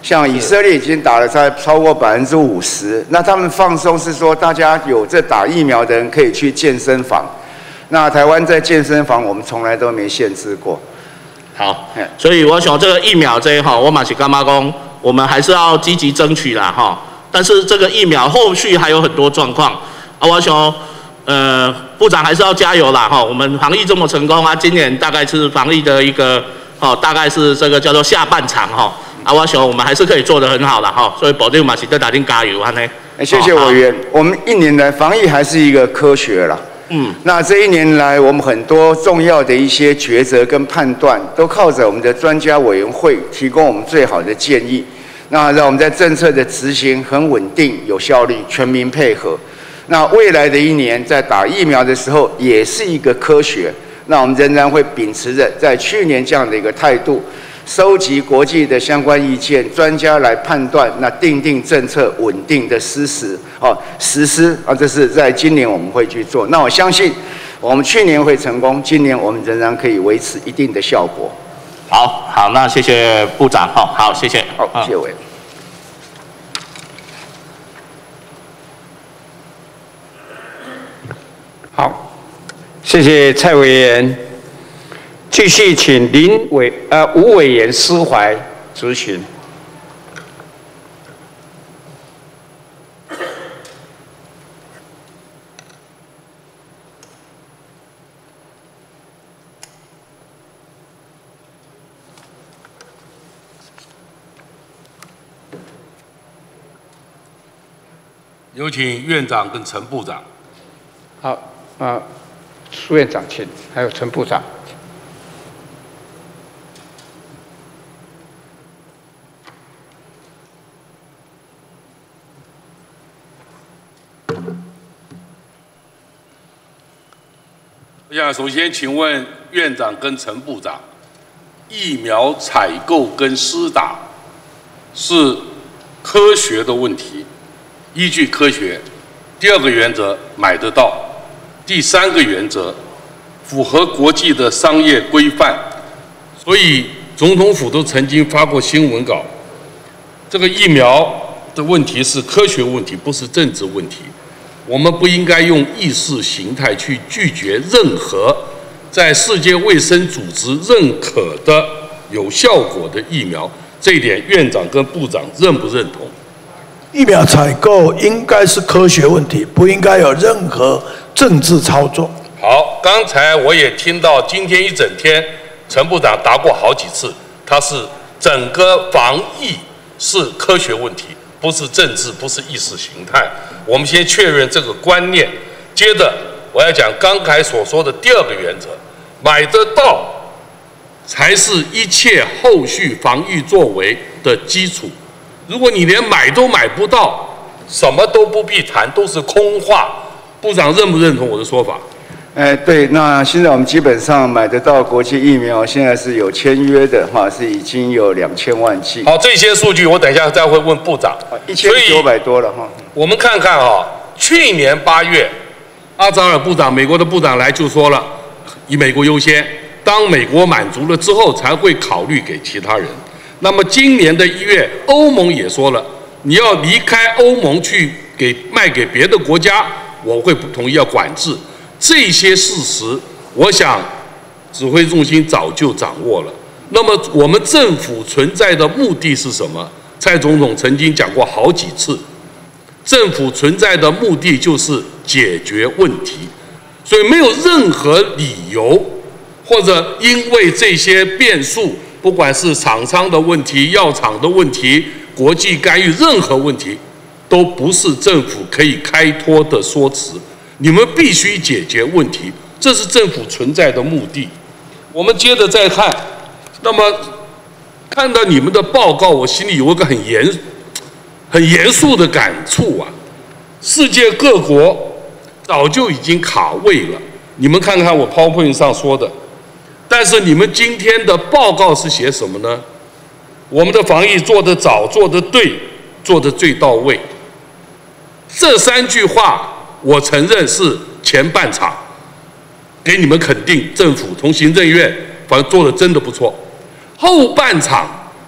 像以色列已经打了在超过百分之五十，那他们放松是说大家有这打疫苗的人可以去健身房。那台湾在健身房我们从来都没限制过。 好，所以我想这个疫苗这一哈，我嘛是干妈公，我们还是要积极争取啦哈。但是这个疫苗后续还有很多状况啊，我想呃部长还是要加油啦哈。我们防疫这么成功啊，今年大概是防疫的一个哦，大概是这个叫做下半场哈。啊，我想我们还是可以做得很好的哈，所以保证嘛是在打定加油安呢。 谢谢委员，我们一年来防疫还是一个科学啦。嗯，那这一年来，我们很多重要的一些抉择跟判断，都靠着我们的专家委员会提供我们最好的建议，那让我们在政策的执行很稳定、有效率、全民配合。那未来的一年，在打疫苗的时候，也是一个科学。那我们仍然会秉持着在去年这样的一个态度。收集国际的相关意见，专家来判断，那定定政策，稳定的实施，哦，实施啊，这是在今年我们会去做。那我相信，我们去年会成功，今年我们仍然可以维持一定的效果。 好，好，那谢谢部长，好，好，谢谢， 好，谢谢委员。 好，谢谢蔡委员。继续请林委呃吴委员释怀质询。 有请院长跟陈部长。 好，啊、呃，苏院长请，还有陈部长。 我想首先请问院长跟陈部长，疫苗采购跟施打是科学的问题，依据科学。第二个原则，买得到；第三个原则，符合国际的商业规范。所以总统府都曾经发过新闻稿，这个疫苗的问题是科学问题，不是政治问题。我们不应该用意识形态去拒绝任何在世界卫生组织认可的有效果的疫苗，这一点院长跟部长认不认同？ 疫苗采购应该是科学问题，不应该有任何政治操作。 好，刚才我也听到今天一整天陈部长答过好几次，他是整个防疫是科学问题，不是政治，不是意识形态。我们先确认这个观念，接着我要讲刚才所说的第二个原则，买得到才是一切后续防疫作为的基础。如果你连买都买不到，什么都不必谈，都是空话。部长认不认同我的说法？ 哎，对，那现在我们基本上买得到国际疫苗，现在是有签约的哈，是已经有两千万剂。 好，这些数据我等一下再会问部长。 一千九百多了哈。 我们看看哈，去年八月，阿扎尔部长，美国的部长来就说了，以美国优先，当美国满足了之后，才会考虑给其他人。那么今年的一月，欧盟也说了，你要离开欧盟去给卖给别的国家，我会不同意要管制。这些事实，我想指挥中心早就掌握了。那么我们政府存在的目的是什么？蔡总统曾经讲过好几次，政府存在的目的就是解决问题，所以没有任何理由，或者因为这些变数，不管是厂商的问题、药厂的问题、国际干预任何问题，都不是政府可以开脱的说辞。你们必须解决问题，这是政府存在的目的。我们接着再看，那么看到你们的报告，我心里有一个很严、很严肃的感触啊！世界各国早就已经卡位了，你们看看我 PowerPoint 上说的，但是你们今天的报告是写什么呢？我们的防疫做得早、做得对、做得最到位。这三句话。我承认是前半场，给你们肯定，政府从行政院反正做的真的不错。后半场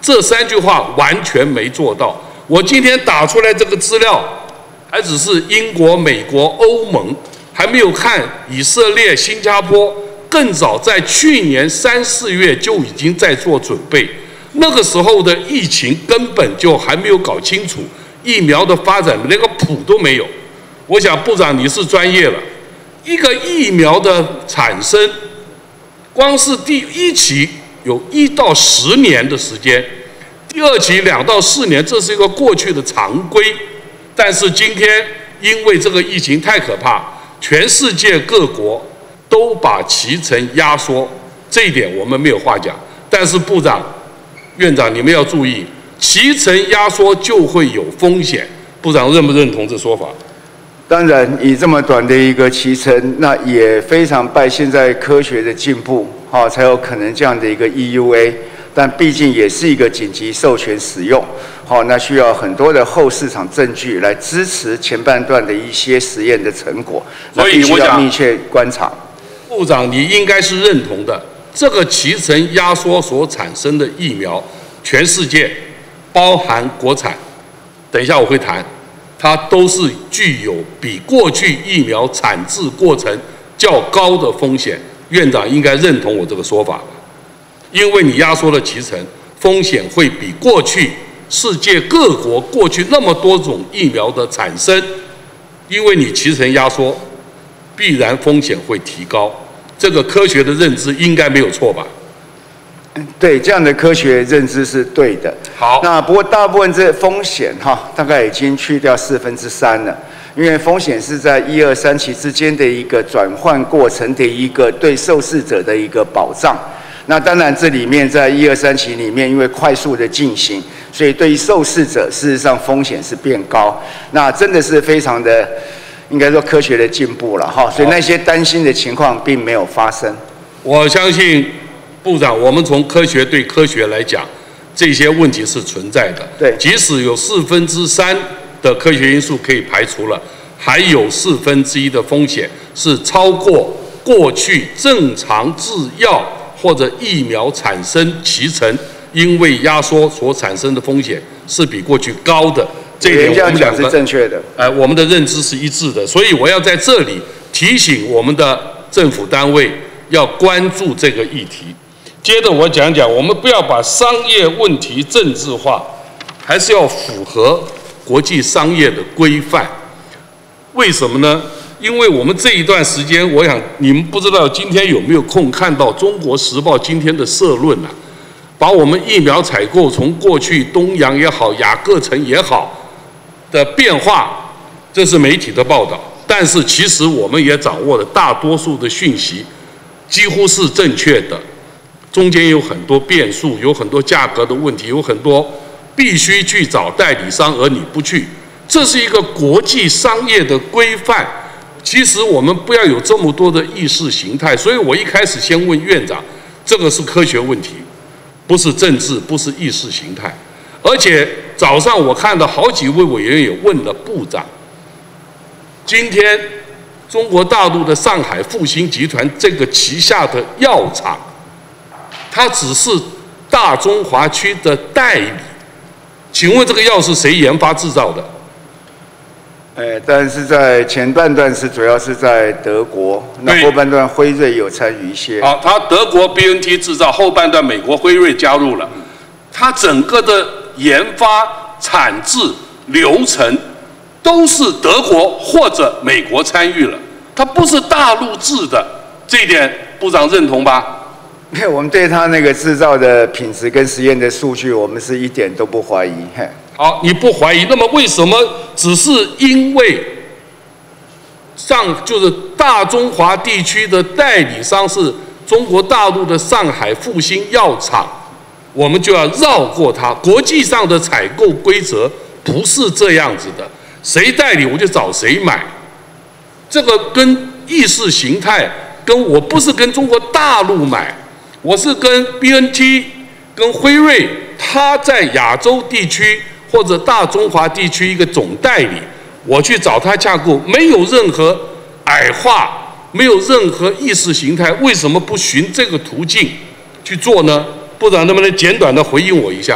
这三句话完全没做到。我今天打出来这个资料，还只是英国、美国、欧盟，还没有看以色列、新加坡，更早在去年三四月就已经在做准备。那个时候的疫情根本就还没有搞清楚，疫苗的发展连个谱都没有。我想部长你是专业了，一个疫苗的产生，光是第一期有一到十年的时间，第二期两到四年，这是一个过去的常规。但是今天因为这个疫情太可怕，全世界各国都把期程压缩，这一点我们没有话讲。但是部长、院长，你们要注意，期程压缩就会有风险。部长认不认同这说法？ 当然，以这么短的一个期程，那也非常拜现在科学的进步，哈、哦，才有可能这样的一个 E U A。但毕竟也是一个紧急授权使用，好、哦，那需要很多的后市场证据来支持前半段的一些实验的成果， 所以我想密切观察。 部长，你应该是认同的，这个期程压缩所产生的疫苗，全世界包含国产，等一下我会谈，它都是具有比过去疫苗产制过程较高的风险。院长应该认同我这个说法吧？因为你压缩了期程，风险会比过去世界各国过去那么多种疫苗的产生，因为你期程压缩，必然风险会提高。这个科学的认知应该没有错吧？ 对，这样的科学认知是对的。 好， 那不过大部分这风险哈，大概已经去掉四分之三了。因为风险是在一二三期之间的一个转换过程的一个对受试者的一个保障。那当然，这里面在一二三期里面，因为快速的进行，所以对于受试者，事实上风险是变高。那真的是非常的，应该说科学的进步了哈。所以那些担心的情况并没有发生。 我相信部长，我们从科学对科学来讲，这些问题是存在的。 对， 即使有四分之三的科学因素可以排除了，还有四分之一的风险是超过过去正常制药或者疫苗产生期程因为压缩所产生的风险是比过去高的，这一点我们两个是正确的。 呃，我们的认知是一致的，所以我要在这里提醒我们的政府单位要关注这个议题。接着我讲讲，我们不要把商业问题政治化，还是要符合国际商业的规范。为什么呢？因为我们这一段时间，我想你们不知道今天有没有空看到《中国时报》今天的社论啊，把我们疫苗采购从过去东洋也好、亚各城也好的变化，这是媒体的报道。但是其实我们也掌握了大多数的讯息，几乎是正确的。中间有很多变数，有很多价格的问题，有很多必须去找代理商，而你不去，这是一个国际商业的规范。其实我们不要有这么多的意识形态，所以我一开始先问院长，这个是科学问题，不是政治，不是意识形态。而且早上我看到好几位委员也问了部长，今天中国大陆的上海复星集团这个旗下的药厂，它只是大中华区的代理，请问这个药是谁研发制造的？ 呃，但是在前半段是主要是在德国，那后半段辉瑞有参与一些。 好，它德国 B N T 制造，后半段美国辉瑞加入了，它整个的研发、产制流程都是德国或者美国参与了，它不是大陆制的，这一点部长认同吧？ 我们对它那个制造的品质跟实验的数据，我们是一点都不怀疑。嘿。 好，你不怀疑，那么为什么只是因为上就是大中华地区的代理商是中国大陆的上海复星药厂，我们就要绕过它？国际上的采购规则不是这样子的，谁代理我就找谁买，这个跟意识形态，跟我不是跟中国大陆买，我是跟 B N T 跟辉瑞，他在亚洲地区或者大中华地区一个总代理，我去找他架构，没有任何矮化，没有任何意识形态，为什么不循这个途径去做呢？部长能不能简短的回应我一下？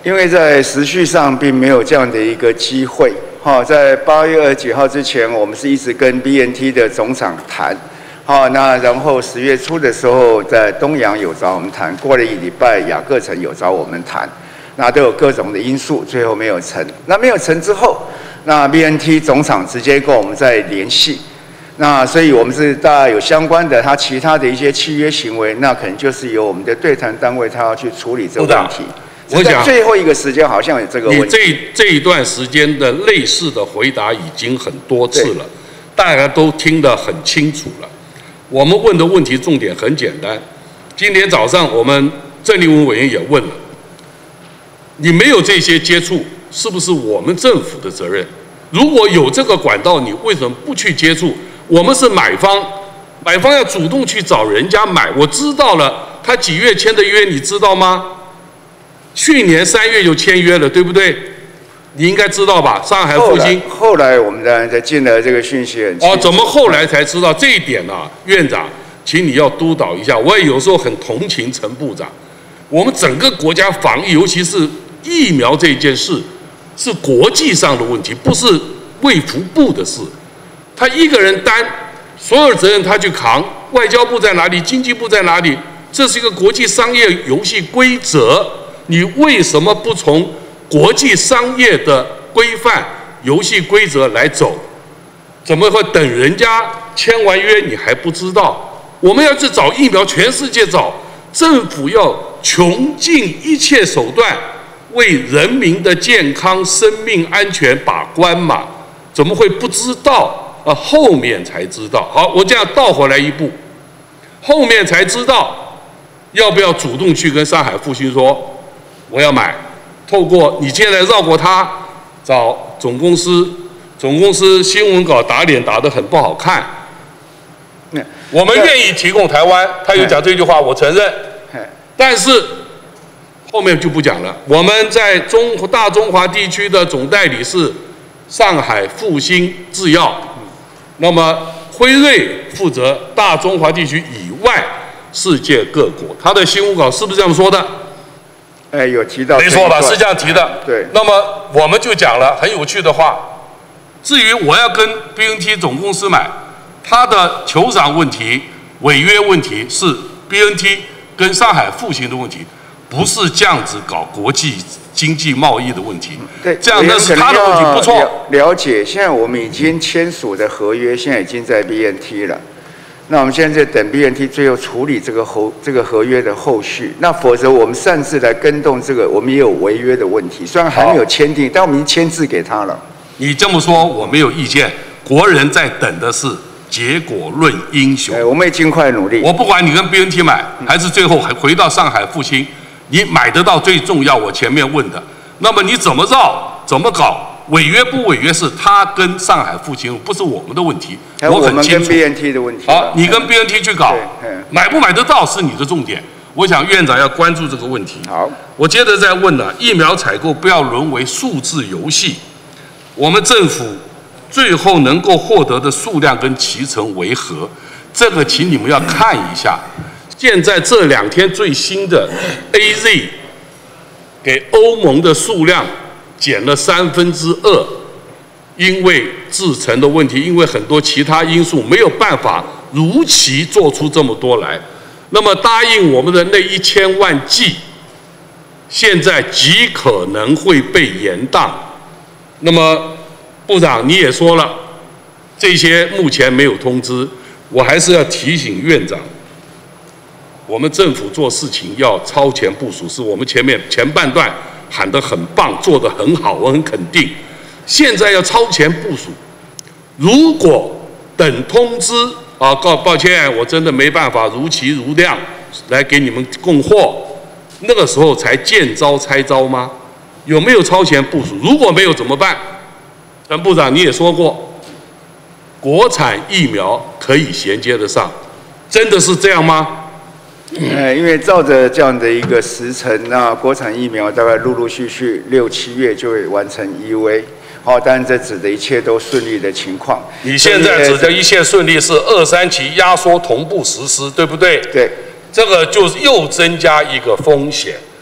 因为在时序上并没有这样的一个机会。好，在八月二十几号之前，我们是一直跟 B N T 的总厂谈。好，那然后十月初的时候，在东洋有找我们谈，过了一礼拜，雅各城有找我们谈，那都有各种的因素，最后没有成。那没有成之后，那 B N T 总厂直接跟我们在联系。那所以我们是大概有相关的，他其他的一些契约行为，那可能就是由我们的对谈单位他要去处理这个问题。 我想最后一个时间好像有这个问题。 你这这一段时间的类似的回答已经很多次了，大家都听得很清楚了。我们问的问题重点很简单。今天早上我们郑丽文委员也问了，你没有这些接触，是不是我们政府的责任？如果有这个管道，你为什么不去接触？我们是买方，买方要主动去找人家买。我知道了，他几月签的约，你知道吗？去年三月就签约了，对不对？你应该知道吧？上海复兴。 后来我们当然才进了这个讯息很清楚。 哦，怎么后来才知道这一点呢、啊？院长，请你要督导一下。我也有时候很同情陈部长。我们整个国家防疫，尤其是疫苗这件事，是国际上的问题，不是卫福部的事。他一个人担所有责任，他去扛。外交部在哪里？经济部在哪里？这是一个国际商业游戏规则，你为什么不从国际商业的规范、游戏规则来走？怎么会等人家签完约你还不知道？我们要去找疫苗，全世界找，政府要穷尽一切手段为人民的健康、生命安全把关嘛？怎么会不知道？啊，后面才知道。好，我这样倒回来一步，后面才知道要不要主动去跟上海复兴说我要买。透过你现在绕过他，找总公司，总公司新闻稿打脸打得很不好看。我们愿意提供台湾，他又讲这句话，我承认。但是后面就不讲了。我们在中大中华地区的总代理是上海复兴制药，那么辉瑞负责大中华地区以外世界各国。他的新闻稿是不是这样说的？ 哎，有提到。 没错吧？是这样提的。 对。 那么我们就讲了很有趣的话。至于我要跟 B N T 总公司买，他的球场问题、违约问题是 B N T 跟上海复兴的问题，不是这样子搞国际经济贸易的问题。 对， 这样那是他的问题，不错。 了解，现在我们已经签署的合约，现在已经在 B N T 了。那我们现在在等 B N T 最后处理这个后这个合约的后续。那否则我们擅自来跟动这个，我们也有违约的问题。虽然还没有签订，但我们已经签字给他了。 你这么说我没有意见，国人在等的是结果论英雄。 哎，我们也尽快努力。 我不管你跟 B N T 买，还是最后还回到上海复兴，你买得到最重要。我前面问的，那么你怎么绕，怎么搞？违约不违约是他跟上海复兴，不是我们的问题。我很清楚。我们跟 B N T 的问题。 好，你跟 B N T 去搞，买不买得到是你的重点。我想院长要关注这个问题。 好， 我接着再问了，疫苗采购不要沦为数字游戏。我们政府最后能够获得的数量跟期程为何？这个请你们要看一下。现在这两天最新的 A Z 给欧盟的数量减了三分之二，因为制程的问题，因为很多其他因素没有办法如期做出这么多来。那么答应我们的那一千万剂，现在极可能会被延宕。那么部长你也说了，这些目前没有通知，我还是要提醒院长，我们政府做事情要超前部署，是我们前面前半段喊得很棒，做得很好，我很肯定。现在要超前部署，如果等通知啊，告抱歉，我真的没办法如期如量来给你们供货，那个时候才见招拆招吗？有没有超前部署？如果没有怎么办？陈部长你也说过，国产疫苗可以衔接得上，真的是这样吗？ 呃，因为照着这样的一个时程，那国产疫苗大概陆陆续续六七月就会完成 E U A。好，当然这指的一切都顺利的情况。 你现在指的一切顺利是二三期压缩同步实施，对不对？ 对。 这个就是又增加一个风险。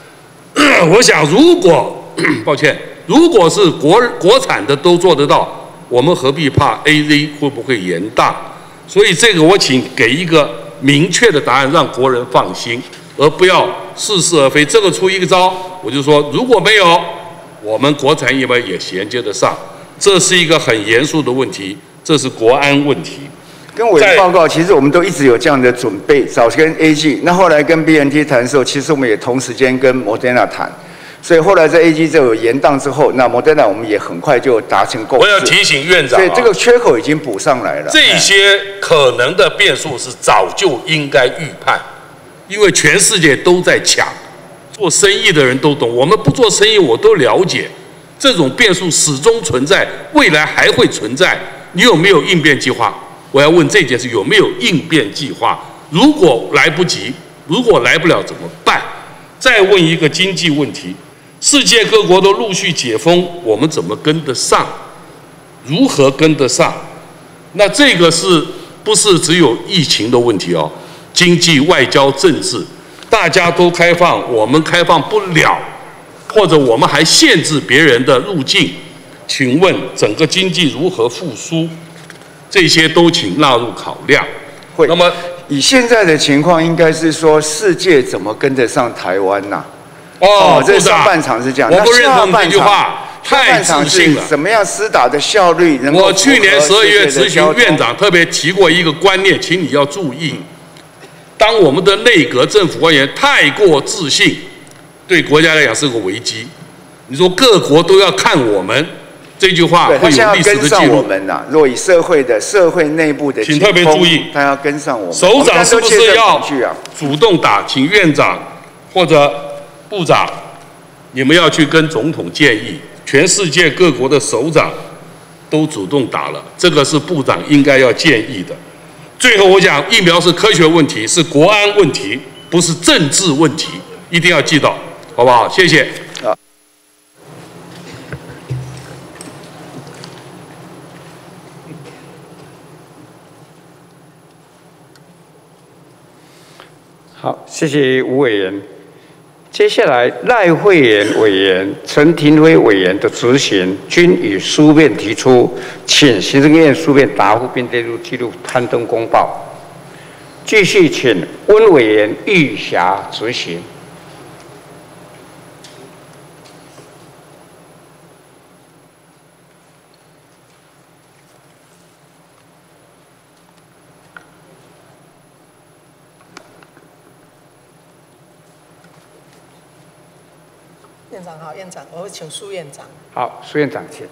我想如果抱歉，如果是国国产的都做得到，我们何必怕 A Z 会不会延宕？所以这个我请给一个明确的答案，让国人放心，而不要似是而非。这个出一个招，我就说如果没有，我们国产疫苗也衔接得上，这是一个很严肃的问题，这是国安问题。 跟委员报告，其实我们都一直有这样的准备，早跟 A G， 那后来跟 B N T 谈的时候，其实我们也同时间跟 Moderna 谈。所以后来在 A G 就有延宕之后，那 Moderna 我们也很快就达成共识。 我要提醒院长、啊， 所以这个缺口已经补上来了。 这些可能的变数是早就应该预判，因为全世界都在抢，做生意的人都懂，我们不做生意我都了解，这种变数始终存在，未来还会存在。你有没有应变计划？我要问这件事有没有应变计划？如果来不及，如果来不了怎么办？再问一个经济问题。世界各国都陆续解封，我们怎么跟得上？如何跟得上？那这个是不是只有疫情的问题哦？经济、外交、政治，大家都开放，我们开放不了，或者我们还限制别人的入境。请问整个经济如何复苏？这些都请纳入考量。 会。那么以现在的情况，应该是说世界怎么跟得上台湾呐、啊？ 哦， 这上半场是这样， 我不认同这句话，太自信了。 怎么样施打的效率能够？ 我去年十二月咨询院长，特别提过一个观念，请你要注意。当我们的内阁政府官员太过自信，对国家来讲是个危机。你说各国都要看我们，这句话会有历史的记录。 我们呐，若以社会的社会内部的， 请特别注意， 他要跟上我们。 首长是不是要主动打？请院长或者部长，你们要去跟总统建议，全世界各国的首长都主动打了，这个是部长应该要建议的。最后我讲，疫苗是科学问题，是国安问题，不是政治问题，一定要记到，好不好？谢谢。啊。 好，谢谢吴委员。接下来，赖慧妍委员、陈廷辉委员的质询均以书面提出，请行政院书面答复并列入记录刊登公报。继续请温委员玉霞质询。 院长好，院长，我会请苏院长。 好，苏院长请。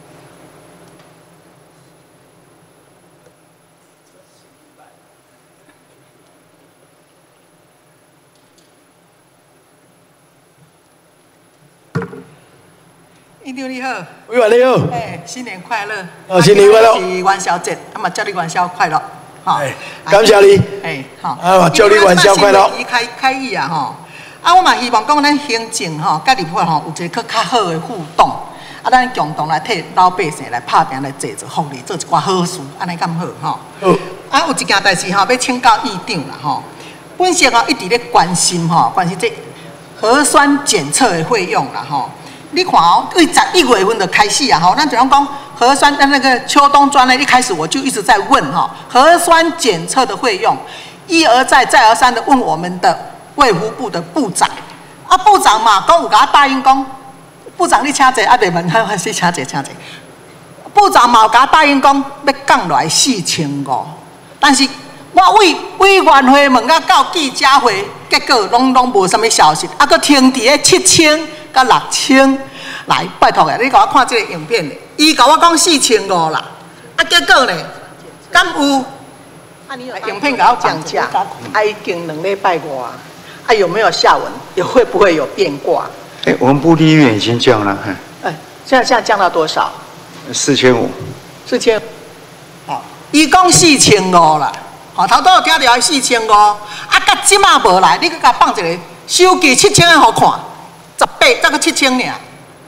院长你好。 委员你好。 哎，新年快乐。 哦，新年快乐。 是元宵节，那么祝你元宵快乐。 好，感谢你。 哎，好。 啊，祝你元宵快乐。 开开议啊，吼。啊，我嘛希望讲咱行政吼，甲立法吼有一个较好的互动，啊，咱共同来替老百姓来拍拼来制作福利，做一寡好事，安尼敢好吼？好。啊，有一件代志吼，要请教议长啦吼。本席吼一直咧关心吼，关心这核酸检测的费用啦吼。你看哦，对十一月份就开始啊吼，咱就讲讲核酸的那个秋冬专呢，一开始我就一直在问哈，核酸检测的费用，一而再再而三的问我们的卫福部的部长，啊部长嘛，讲有甲答应讲，部长你请坐，啊袂问，还是请坐请坐。部长嘛有甲答应讲要降落来四千五，但是我为委员会问到到记者会，结果拢拢无啥物消息，啊，佮停伫咧七千甲六千。来，拜托诶，你甲我看这个影片咧，伊甲我讲四千五啦，啊，结果呢，敢有？影片给我讲价，啊，已经两礼拜外，啊，有没有下文？有会不会有变卦？ 哎，我们部立医院已经降了， 哎，现在现在降到多少？ 四千五。 四千。好，伊讲四千五啦，好，头拄有听到四千五，啊，甲即马无来，你佮甲放一个收据七千个互看，十八再个七千尔。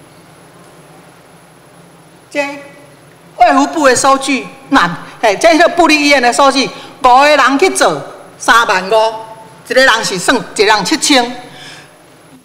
这卫福部的数据，那嘿，这个部立医院的数据。五个人去做三万五，一个人是算一人七千。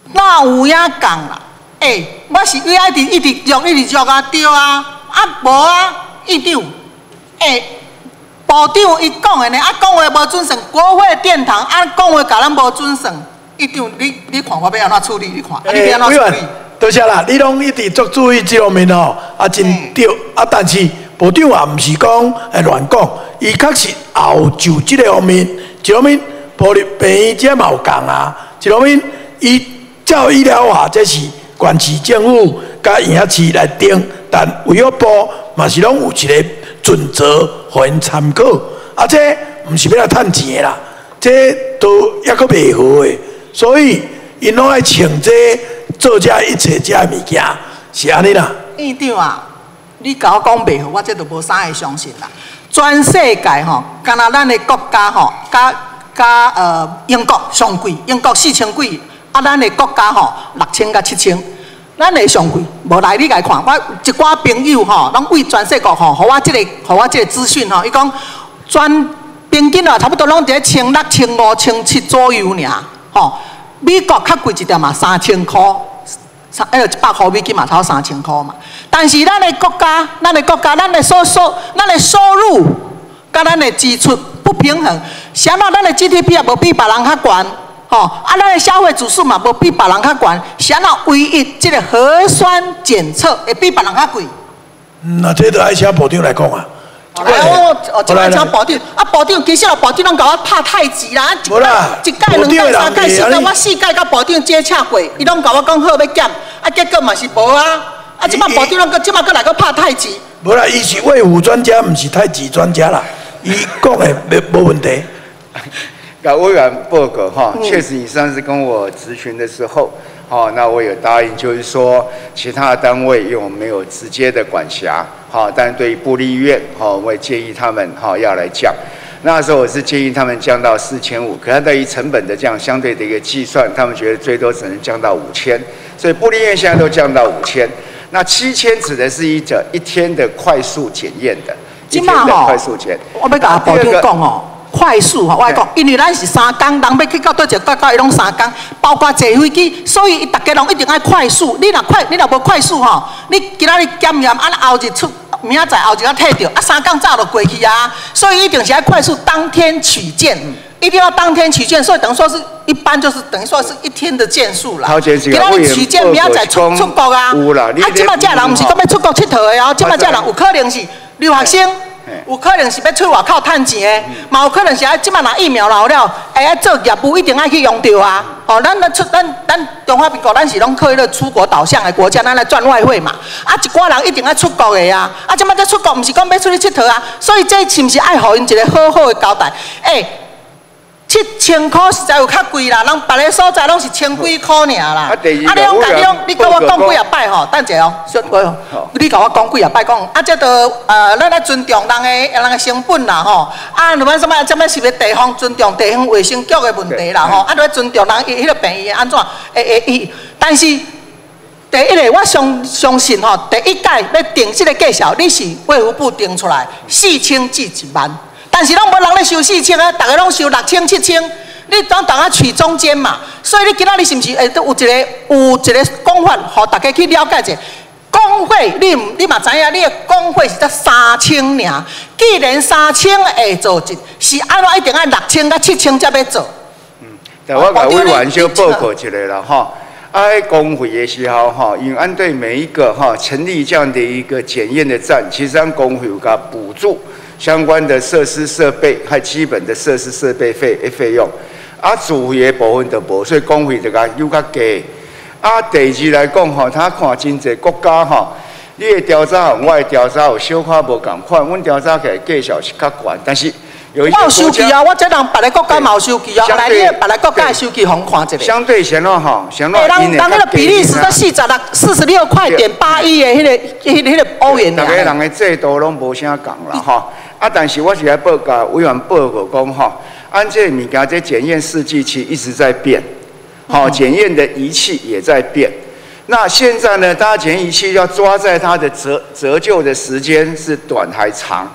哪有影讲啦？哎、欸，我是一直一直用一直用啊，对啊，啊无啊，院长，哎、欸，部长伊讲的呢，啊讲话无准绳，国会殿堂啊讲话甲咱无准绳，院长你你看我要安怎处理？你看，啊、你要安怎处理？ 多谢啦，你拢一直足注意这方面哦，啊真对，啊但是部长也毋是讲会乱讲，伊确实也有就这个方面，一方面部立病院这嘛有讲啊，一方面伊照医疗法这是县市政府甲营业市来定，但卫福部嘛是拢有一个准则，互因参考，啊这毋是要来趁钱的啦，这都抑阁袂好的，所以因拢爱穿这。做这一切这物件是安尼啦。 院长啊，你甲我讲袂好，我这都无啥会相信啦。全世界吼，敢若咱的国家吼，甲甲呃英国上贵，英国四千几，啊咱的国家吼六千甲七千，咱的上贵。无来你来看，我一寡朋友吼，拢为全世界吼，互我这个，互我这个资讯吼，伊讲全平均啊，差不多拢伫千六、千五、千七左右尔，吼。美国较贵一点嘛，三千块，三哎一百块美金嘛，差三千块嘛。但是咱的国家，咱的国家，咱的收收，咱的收入，甲咱的支出不平衡，啥物咱的 G D P 也无比别人较悬，吼，啊，咱的消费指数嘛无比别人较悬，啥物唯一这个核酸检测会比别人较贵。 那这都爱请部长来讲啊。 来，我我即摆请部长，啊部长，其实啊部长拢甲我拍太极啦，一一届、两届、三届、四届，我四届甲部长接洽过，伊拢甲我讲好要减，啊结果嘛是无啊，啊即摆部长拢个即摆搁来个拍太极。 无啦，伊是卫武专家，毋是太极专家啦，伊讲的无无问题。 甲委员报告哈，确实你上次跟我咨询的时候。好，那我有答应，就是说其他的单位因为我们没有直接的管辖，好，但对于部立医院，好，我也建议他们好要来降。那时候我是建议他们降到四千五，可是对于成本的这样相对的一个计算，他们觉得最多只能降到五千，所以部立医院现在都降到五千。那七千指的是一个一天的快速检验的，一天的快速检。 我要甲部长讲哦。快速吼，我讲，因为咱是三工，人要去到倒一个国家，伊拢三工，包括坐飞机，所以伊大家拢一定爱快速。你若快，你若无快速吼，你今仔日检验，啊后日出，明仔载后日啊摕着，啊三工早就过去啊。所以一定是爱快速，当天取件，一定要当天取件。所以等于说是一般就是等于说是一天的件数啦。今仔日取件，明仔载出出国啊。啊，即摆这人毋是讲要出国佚佗的哦，即摆这人有可能是留学生。有可能是要出外口趁钱的，嘛有可能是啊，即摆拿疫苗留了，会爱做业务一定爱去用到啊。哦，咱咱出咱咱中华民国，咱是拢靠迄个出国导向的国家，咱来赚外汇嘛。啊，一寡人一定爱出国的啊。啊，即摆在出国，毋是讲要出去佚佗啊。所以这是毋是爱互因一个好好的交代？诶、欸。七千块实在有较贵啦，人别个所在拢是千几块尔啦。啊，你讲家己讲，你甲我讲几啊摆吼，等者哦，小哥哦，你甲我讲几啊摆讲，啊，这都呃，咱来尊重人的人的成本啦吼。啊，你们什么？这么是要地方尊重地方卫生局的问题啦吼。啊，你要尊重人伊迄个病院安怎？诶诶伊，但是第一个我相相信吼，第一届要定这个计数，你是卫福部定出来四千至一万。但是拢无人咧收四千啊，大家拢收六千、七千，你当当啊取中间嘛。所以你今仔日是毋是会都有一个有一个讲法，互大家去了解者。工会你唔你嘛知影，你的工会是才三千尔。既然三千会做一，是安怎一定爱六千甲七千才要做？ 嗯，但我甲委员小报告一下啦吼。啊，工会的时候吼，因为按对每一个哈成立这样的一个检验的站，其实按工会有甲补助。相关的设施设备和基本的设施设备费费用，啊，主业部分就无，所以工会就讲有较低。啊，第二来讲吼，他看真济国家吼，你的调查和我的调查有小可无共款，阮调查起来计数是较悬，但是有一些我有收据啊，我这人别个国家嘛有收据啊，来你别个国家的收据互看一下。 相对上咯吼，相对人人那个比例是在四十六四十六块点八一的迄个迄个迄个欧元。 大家人的制度拢无啥共啦吼。啊，但是我是来报告委员报告讲吼，按这物件这检验试剂器一直在变，好、哦，检验的仪器也在变。那现在呢，大家检验仪器要抓在它的折折旧的时间是短还长。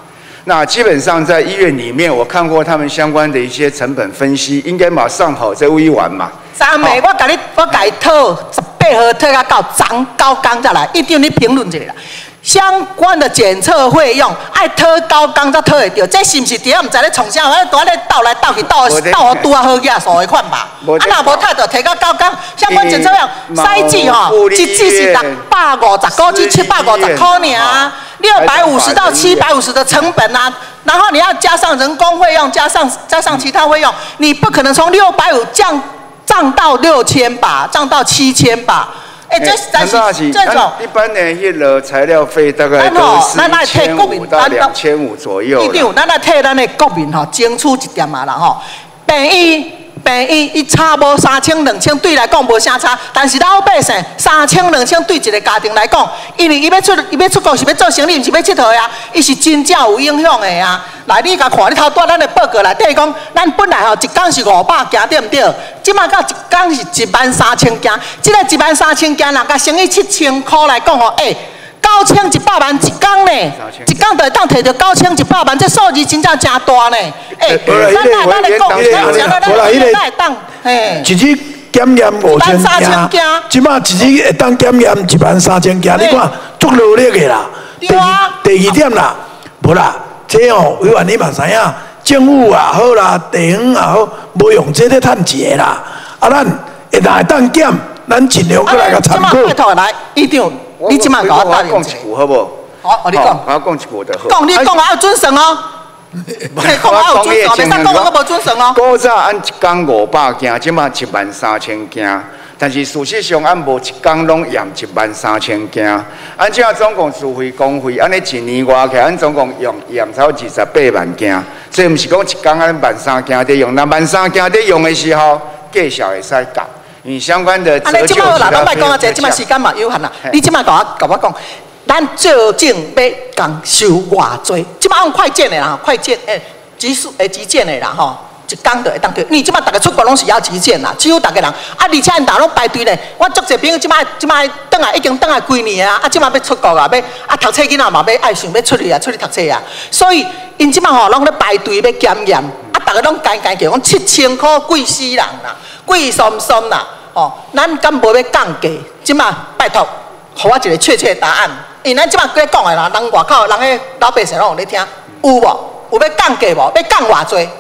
那基本上在医院里面，我看过他们相关的一些成本分析，应该马上好在微完嘛。 三妹，我甲你，我甲你讨十八号讨到到昨九天再来，一定你评论一下啦。相关的检测费用爱讨九天才讨会到，这是毋是伫遐毋知咧创啥？我伫咧斗来斗去斗斗好拄啊好亚数的款吧？啊，若无太多，提到九天。相关检测费用，筛剂吼，一支是六百五十块至七百五十块尔，六百五十到七百五十的成本啊。然后你要加上人工费用，加上加上其他费用，你不可能从六百五降涨到六千吧，涨到七千吧。哎，这但是这种一般的迄个材料费大概都是一千五到两千五左右。 一定，咱来替咱的国民吼争取一点嘛啦吼。病医病医伊差无三千两千，对来讲无啥差，但是老百姓三千两千对一个家庭来讲，因为伊要出伊要出国是要做生意，毋是要佚佗呀，伊是真正有影响的啊。来，你甲看，你头拄咱的报告内底讲，咱本来吼一工是五百件，对毋对？即马到一工是一万三千件，即个一万三千件，若甲乘以七千块来讲吼，诶、欸，九千一百万一工呢，一工就会当摕到九千一百万，这数字真正真大呢。诶、欸，咱来咱来讲，咱讲咱咱来当，嘿， 一日检验五千件，即马一日会当检验一万三千件，你看足努力的啦。第二第二点啦，无啦。这哦，委员你嘛知影，政府也好啦，地方也好，无用这咧趁钱啦。啊，咱会来当减，咱尽量过来甲参考。 拜托来，医长，你即马甲我答应一句好不？ 好，我你讲。 我讲一句就好。 讲你讲啊，要准绳哦。讲啊有准绳，袂使讲我无准绳哦。 古早按一工五百件，即马一万三千件。但是事实上，按无一工拢验一万三千件，按这总共自费公费，安尼一年外起，按总共用验超二十八万件，所以毋是讲一工按万三件在用，那万三件在用的时候，计小会使降，因为相关的折旧其他费用。 咱莫讲啊，这即马时间嘛有限啦，你即马甲我甲我讲，咱究竟要共收偌济？即马按快件的啦，快件诶，急速诶，急件的啦吼。一工就会当对，你即摆大家出国拢是要极限啦，几乎大家人啊，而且因大拢排队咧。我足侪朋友即摆即摆转来已经转来几年啊，啊即摆要出国啊，要啊读册囡仔嘛要爱想要出去啊，出去读册啊。所以因即摆吼拢咧排队要检验，啊大家拢间间叫讲七千块贵死人啦，贵松松啦，吼，咱敢无要降价？即摆拜托，互我一个确切答案。因咱即摆在讲的啦，人外口人迄老百姓拢有咧听，有无？有要降价无？要降偌济？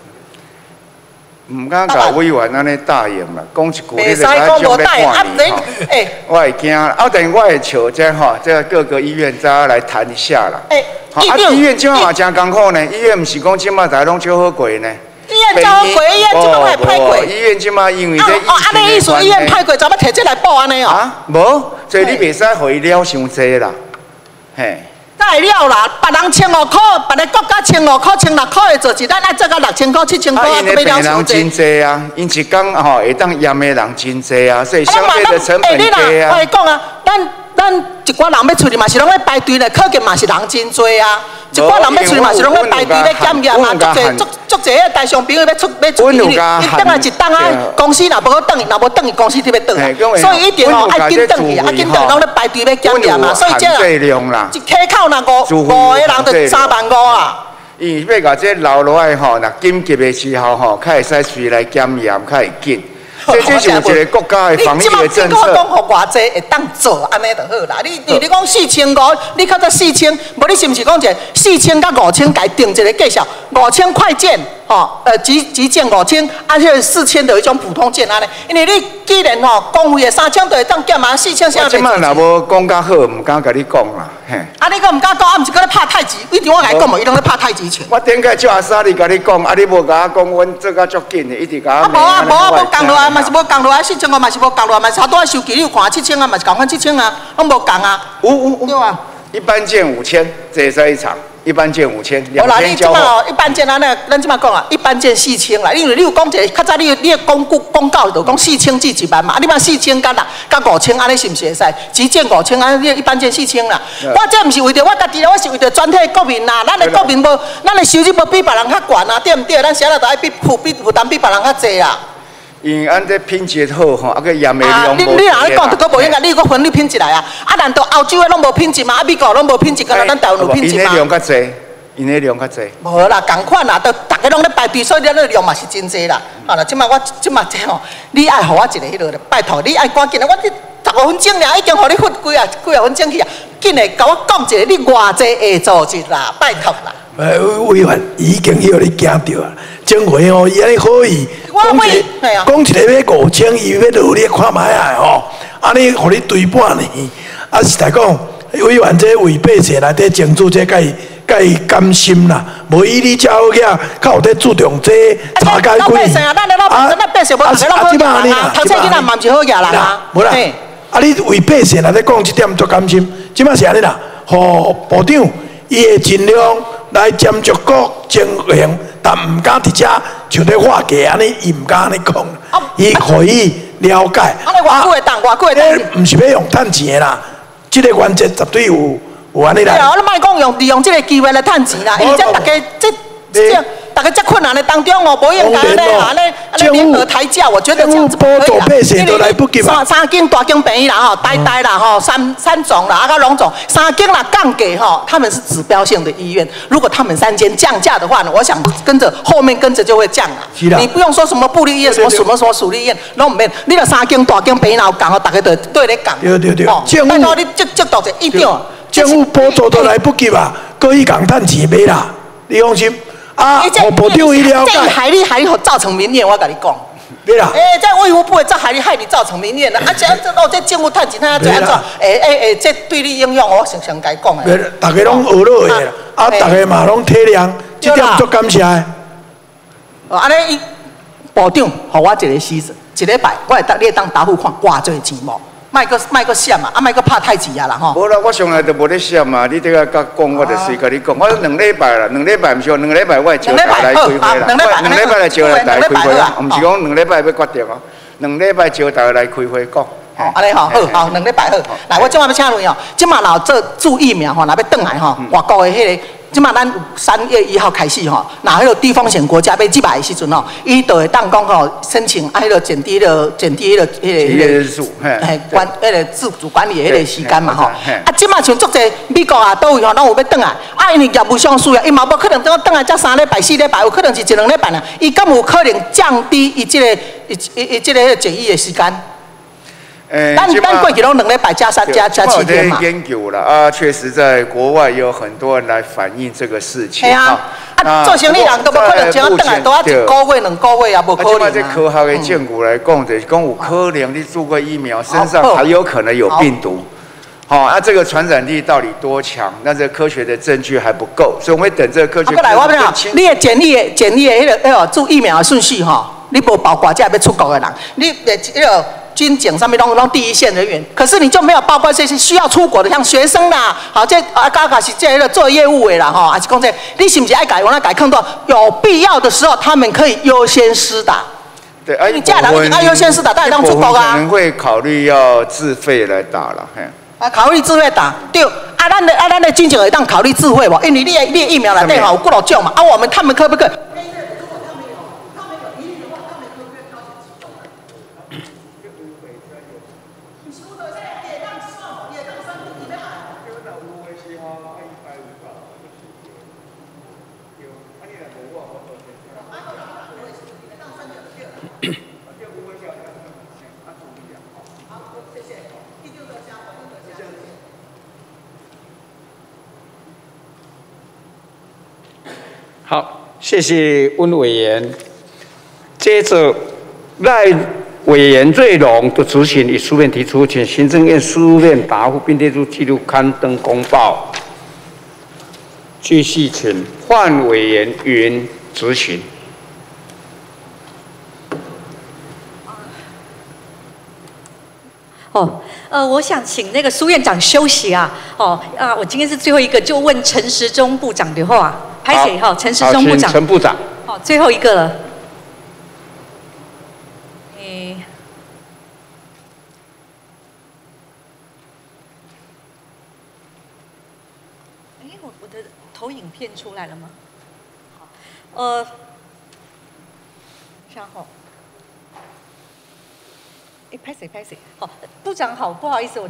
唔敢甲委员安尼答应啦，讲一句你就知影种要看你吼。我会惊，啊，但我会找这吼，这各个医院再来谈一下啦。 诶， 啊，医院即马嘛真艰苦呢，医院毋是讲即马大家拢少好过呢。 医院照好过，医院即马会歹过。 医院即马因为这疫情哦，安尼意思，医院歹过，怎么摕这来报安尼哦？ 啊，无，所以你袂使互伊了伤济啦，嘿。 会了啦，别人千五块，别个国家千五块、千六块的做事，咱爱做到六千块、七千块， 啊，因为病人真济啊，因一工吼会当验的人真济啊，所以相对的成本低啊。 我讲啊，咱咱一寡人要出去嘛是拢要排队咧，考验嘛是人真多啊。一寡人要出去嘛是拢要排队咧检验啊，足侪足足侪个大商朋友要出要出去，伊等下一等啊，公司若无好等，若无等，公司就要等啊。所以一定哦爱紧等去，爱紧等，拢咧排队要检验嘛。所以这啦，一开口那五五个人就三万五啊。 伊要甲这留落来吼，若紧急的时候吼，较会使随来检验，较会紧。这这是有一个国家的防疫的政策。你即马讲互偌济会当做，安尼就好啦。你你你讲四千五，你较早四千，无你是毋是讲一个四千甲五千，家定一个计数，五千快件，吼，呃，急急件五千，啊，迄四千就一种普通件安尼。因为你既然吼公费的三千就会当减嘛，四千啥？我即摆若无讲较好，毋敢甲你讲啦，嘿。啊，你讲毋敢讲，啊，毋是搁咧拍太极？一定我甲你讲无，伊拢咧拍太极拳。我顶个叫阿三，你甲你讲，啊，你无甲我讲，阮做甲足紧的，一直甲我。啊，无啊，无啊，无降落来。嘛是无降落来，四千五嘛是无降落来，嘛是差多收据，你有看七千啊，嘛是共款七千啊，拢无降啊。有有有。对啊。一般件五千，这也是一场。一般件五千，两千交货。一般件咱那咱即马讲啊，一般件四千啦。因为你有讲一个，较早你你公告公告就讲四千至一万嘛，啊，你嘛四千干啦，甲五千安尼是毋是会使？急件五千啊，你一般件四千啦。我这毋是为着我家己啦，我是为着全体国民啦。咱的国民无，咱的收入无比别人较悬啊，对毋对？咱啥啦都爱比负比负担比别人较济啦。因为按这品质好吼，啊个验的量无。你你若咧讲，都无应该，你个分你品质来啊？啊，难道欧洲的拢无品质吗？啊，美国拢无品质，敢若咱台湾有品质吗？因的量较济， 因的量较济。 无啦，共款啦，都大家拢咧排队，所以咱的量嘛是真济啦。啊啦，即摆我即摆这吼，你爱互我一个迄落，拜托你爱赶紧的，我这十五分钟尔，已经互你罚几啊几啊分钟去啊，紧的甲我讲一个，你偌济会组织啦，拜托啦。 呃，委员已经许你惊到啊！前回哦，伊安尼好意，讲一个讲一个要五千，伊要落你看卖啊吼，安尼互你追半年，啊实在讲，委员这为百姓内底争取这甲伊甲伊甘心啦，无以你遮好囝，较有在注重这查解规。老百姓啊，咱的老百姓，咱百姓无大家拢好嘢啦，头先囡仔嘛毋是好嘢啦，无啦。啊，你为百姓内底讲这点足甘心，即摆是安尼啦，互部长伊会尽量。来监督各情形，但唔敢伫遮像咧画家安尼，伊唔敢安尼讲，伊可以了解。啊， 偌久会当，偌久会当？ 你唔是要用趁钱啦，即个原则绝对有有安尼来。 对啊，你莫讲用利用即个机会来趁钱啦，因为这大家这这大家这困难的当中哦，无应该安尼安尼安尼联合抬价，我觉得这样子不可以啦。三三间大间病院啦吼，呆呆啦吼，三三种啦，啊个龙总，三间啦降给吼，他们是指标性的医院。如果他们三间降价的话呢，我想跟着后面跟着就会降啦。你不用说什么部立医院，什么什么什么属立医院，拢唔免。你若三间大间病院有降哦，大家就对咧降。 对对对。 政府你接接到者一定。 政府补助都来不及啊，搁去共趁钱买啦，你放心。啊，何部长伊了解。 这害你害你造成民怨，我甲你讲。 对啦。 哎，这卫福部会再害你害你造成民怨啦。啊，这这哦，这政府趁钱，他这安怎？哎哎哎，这对你影响，我常常甲伊讲的。 大家拢学落去啦，啊，大家嘛拢体谅，这点足感谢的。 哦，安尼，部长，互我一个时辰，一礼拜，我会当你会当答复看偌济钱无？卖个卖个闪啊，啊卖个拍太极啊啦吼。 无啦，我从来都无咧闪嘛，你这个甲讲，我就随甲你讲。我两礼拜啦，两礼拜毋是，两礼拜我会招大来开会啦。两礼拜来招大来开会啦，毋是讲两礼拜要决定哦。两礼拜招大家来开会讲。 哦，安尼吼，好，好，两礼拜好。来，我即马要请问哦，即马若做注疫苗吼，若要转来吼，外国的迄个。即马咱三月一号开始吼，那迄个低风险国家要入来的时阵吼，伊就会当讲吼申请啊，迄个减低了减低迄个迄个迄个日数， 嘿，管迄个自主管理的迄个时间嘛吼。啊，即马像足侪美国啊，倒位吼，拢有要转来，啊，因为业务上需要，伊嘛无可能等转来才三礼拜、四礼拜，有可能是一两礼拜啦。伊敢有可能降低伊即个伊伊伊即个迄个检疫的时间？ 诶， 咱咱过去拢两礼拜加三加加七天嘛。 研究了啊，确实在国外也有很多人来反映这个事情。 系啊，啊，做生意人都无可能将我等来，都要一个月、两个月也无可能啊。 即马这科学的证据来讲，就是讲有可能你做过疫苗，身上还有可能有病毒。好，啊，这个传染力到底多强？那这科学的证据还不够，所以我们会等这个科学。 过来，我讲，你的检疫、检疫的迄个、迄个做疫苗的顺序吼，你无包括这要出国的人，你的迄个。军警上面拢拢第一线人员，可是你就没有包括这些需要出国的，像学生啦，好这啊，刚刚是这个做业务的啦，哈，还是讲这，你是不是爱改？我那改看到有必要的时候，他们可以优先施打。 对，而你这样人爱优先施打，当然当出国啊。 可能会考虑要自费来打了，嘿。 啊，考虑自费打，对。啊，咱的啊，咱的军警会当考虑自费无？因为你的你的疫苗内底吼有几多种嘛，啊，我们他们可不可以？ 好，谢谢温委员。接着，赖委员瑞龙的执行以书面提出，请行政院书面答复，并列入记录刊登公报。继续请范委员云执行。 哦，呃，我想请那个苏院长休息啊。哦，啊，我今天是最后一个，就问陈时中部长的话。拍谁哈？陈时中部长。 陈部长。 好，最后一个了。诶，哎，我我的投影片出来了吗？好，呃，稍后。哎，拍谁拍谁？好，部长好，不好意思，我这个。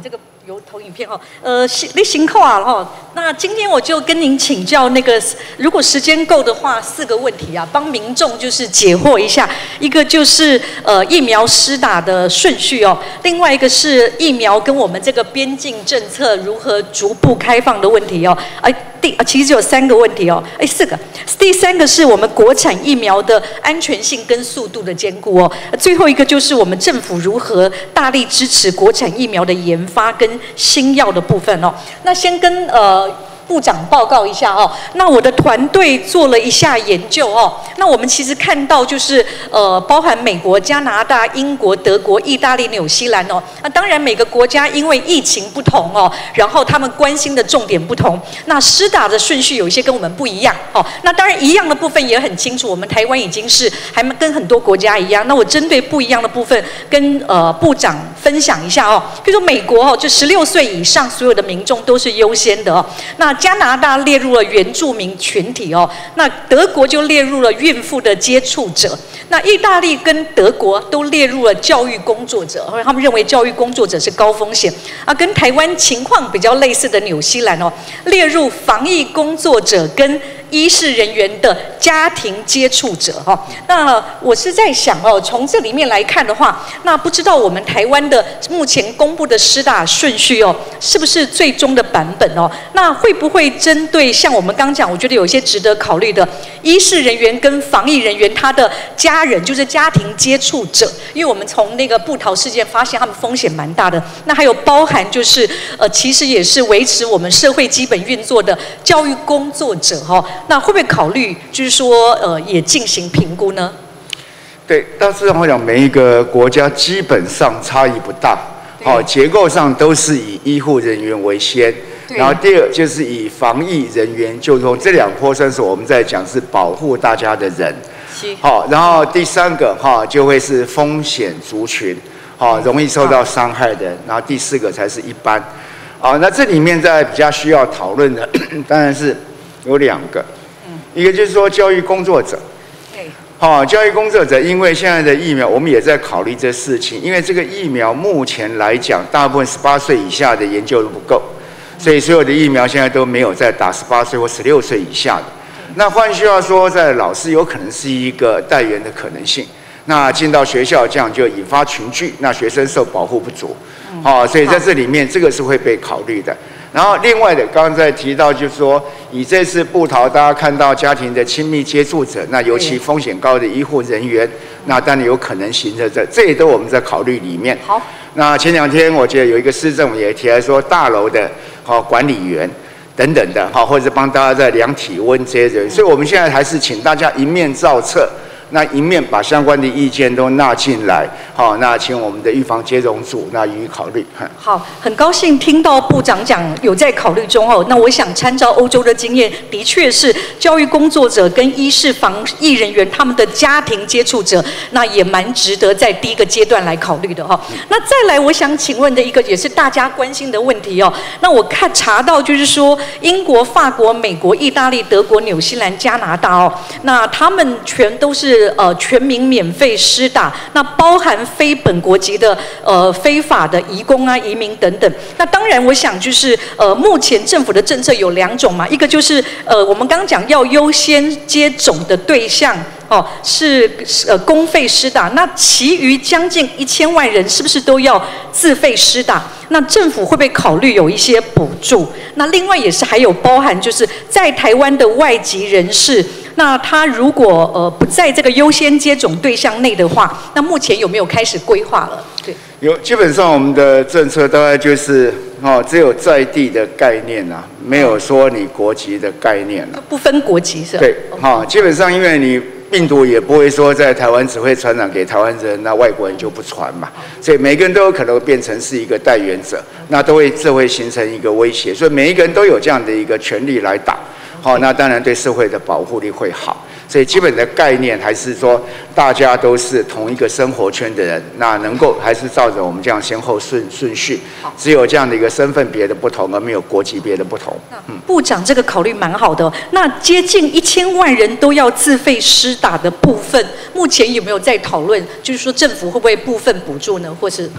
有投影片哈，呃，你辛苦啊哈。那今天我就跟您请教那个，如果时间够的话，四个问题啊，帮民众就是解惑一下。一个就是呃疫苗施打的顺序哦，另外一个是疫苗跟我们这个边境政策如何逐步开放的问题哦。哎、呃，第啊其实有三个问题哦，哎四个。第三个是我们国产疫苗的安全性跟速度的兼顾哦。最后一个就是我们政府如何大力支持国产疫苗的研发跟新药的部分哦。那先跟呃部长报告一下哦。那我的团队做了一下研究哦。那我们其实看到就是呃包含美国、加拿大、英国、德国、意大利、纽西兰哦。那当然每个国家因为疫情不同哦，然后他们关心的重点不同，那施打的顺序有一些跟我们不一样哦。那当然一样的部分也很清楚，我们台湾已经是还跟很多国家一样。那我针对不一样的部分跟呃部长分享一下哦。比如说美国哦，就十六岁以上所有的民众都是优先的哦。那加拿大列入了原住民群体哦，那德国就列入了孕妇的接触者，那意大利跟德国都列入了教育工作者，他们认为教育工作者是高风险啊。跟台湾情况比较类似的纽西兰哦，列入防疫工作者跟医事人员的家庭接触者哈。那我是在想哦，从这里面来看的话，那不知道我们台湾的目前公布的施打顺序哦，是不是最终的版本哦？那会不会针对像我们刚讲，我觉得有一些值得考虑的医事人员跟防疫人员他的家人，就是家庭接触者，因为我们从那个布桃事件发现他们风险蛮大的。那还有包含就是呃，其实也是维持我们社会基本运作的教育工作者哈。那会不会考虑就是说呃，也进行评估呢？ 对，大致上来讲，每一个国家基本上差异不大，好、哦，结构上都是以医护人员为先。然后第二就是以防疫人员，就从这两波算是我们在讲是保护大家的人，好，然后第三个哈就会是风险族群，好，容易受到伤害的人，然后第四个才是一般，啊，那这里面在比较需要讨论的当然是有两个，一个就是说教育工作者。好、哦，教育工作者，因为现在的疫苗，我们也在考虑这事情。因为这个疫苗目前来讲，大部分十八岁以下的研究都不够，所以所有的疫苗现在都没有在打十八岁或十六岁以下的。那换句话说，在老师有可能是一个带源的可能性。那进到学校，这样就引发群聚，那学生受保护不足。好、哦，所以在这里面，这个是会被考虑的。然后另外的，刚刚在提到，就是说，以这次部桃，大家看到家庭的亲密接触者，那尤其风险高的医护人员，那当然有可能行着这，这也都我们在考虑里面。好，那前两天我记得有一个市政也提来说，大楼的好、哦、管理员等等的，好、哦，或者帮大家在量体温这些人，所以我们现在还是请大家一面照册。那一面把相关的意见都纳进来，好，那请我们的预防接种组那予以考虑。 好，很高兴听到部长讲有在考虑中哦。那我想参照欧洲的经验，的确是教育工作者跟医事防疫人员他们的家庭接触者，那也蛮值得在第一个阶段来考虑的哈。那再来，我想请问的一个也是大家关心的问题哦。那我看查到就是说，英国、法国、美国、意大利、德国、纽西兰、加拿大哦，那他们全都是。呃，全民免费施打，那包含非本国籍的呃非法的移工啊、移民等等。那当然，我想就是呃，目前政府的政策有两种嘛，一个就是呃，我们刚刚讲要优先接种的对象哦，是呃公费施打，那其余将近一千万人是不是都要自费施打？那政府会不会考虑有一些补助？那另外也是还有包含就是在台湾的外籍人士。那他如果呃不在这个优先接种对象内的话，那目前有没有开始规划了？对，有， 基本上我们的政策大概就是哦，只有在地的概念啊，没有说你国籍的概念啊， 不分国籍是吧？ 对，好、哦，基本上因为你病毒也不会说在台湾只会传染给台湾人，那外国人就不传嘛，所以每个人都有可能变成是一个带源者，那都会这会形成一个威胁，所以每一个人都有这样的一个权利来打。好、哦，那当然对社会的保护力会好，所以基本的概念还是说，大家都是同一个生活圈的人，那能够还是照着我们这样先后顺顺序，只有这样的一个身份别的不同，而没有国籍别的不同。 嗯，部长这个考虑蛮好的、哦。那接近一千万人都要自费施打的部分，目前有没有在讨论？就是说政府会不会部分补助呢，或是？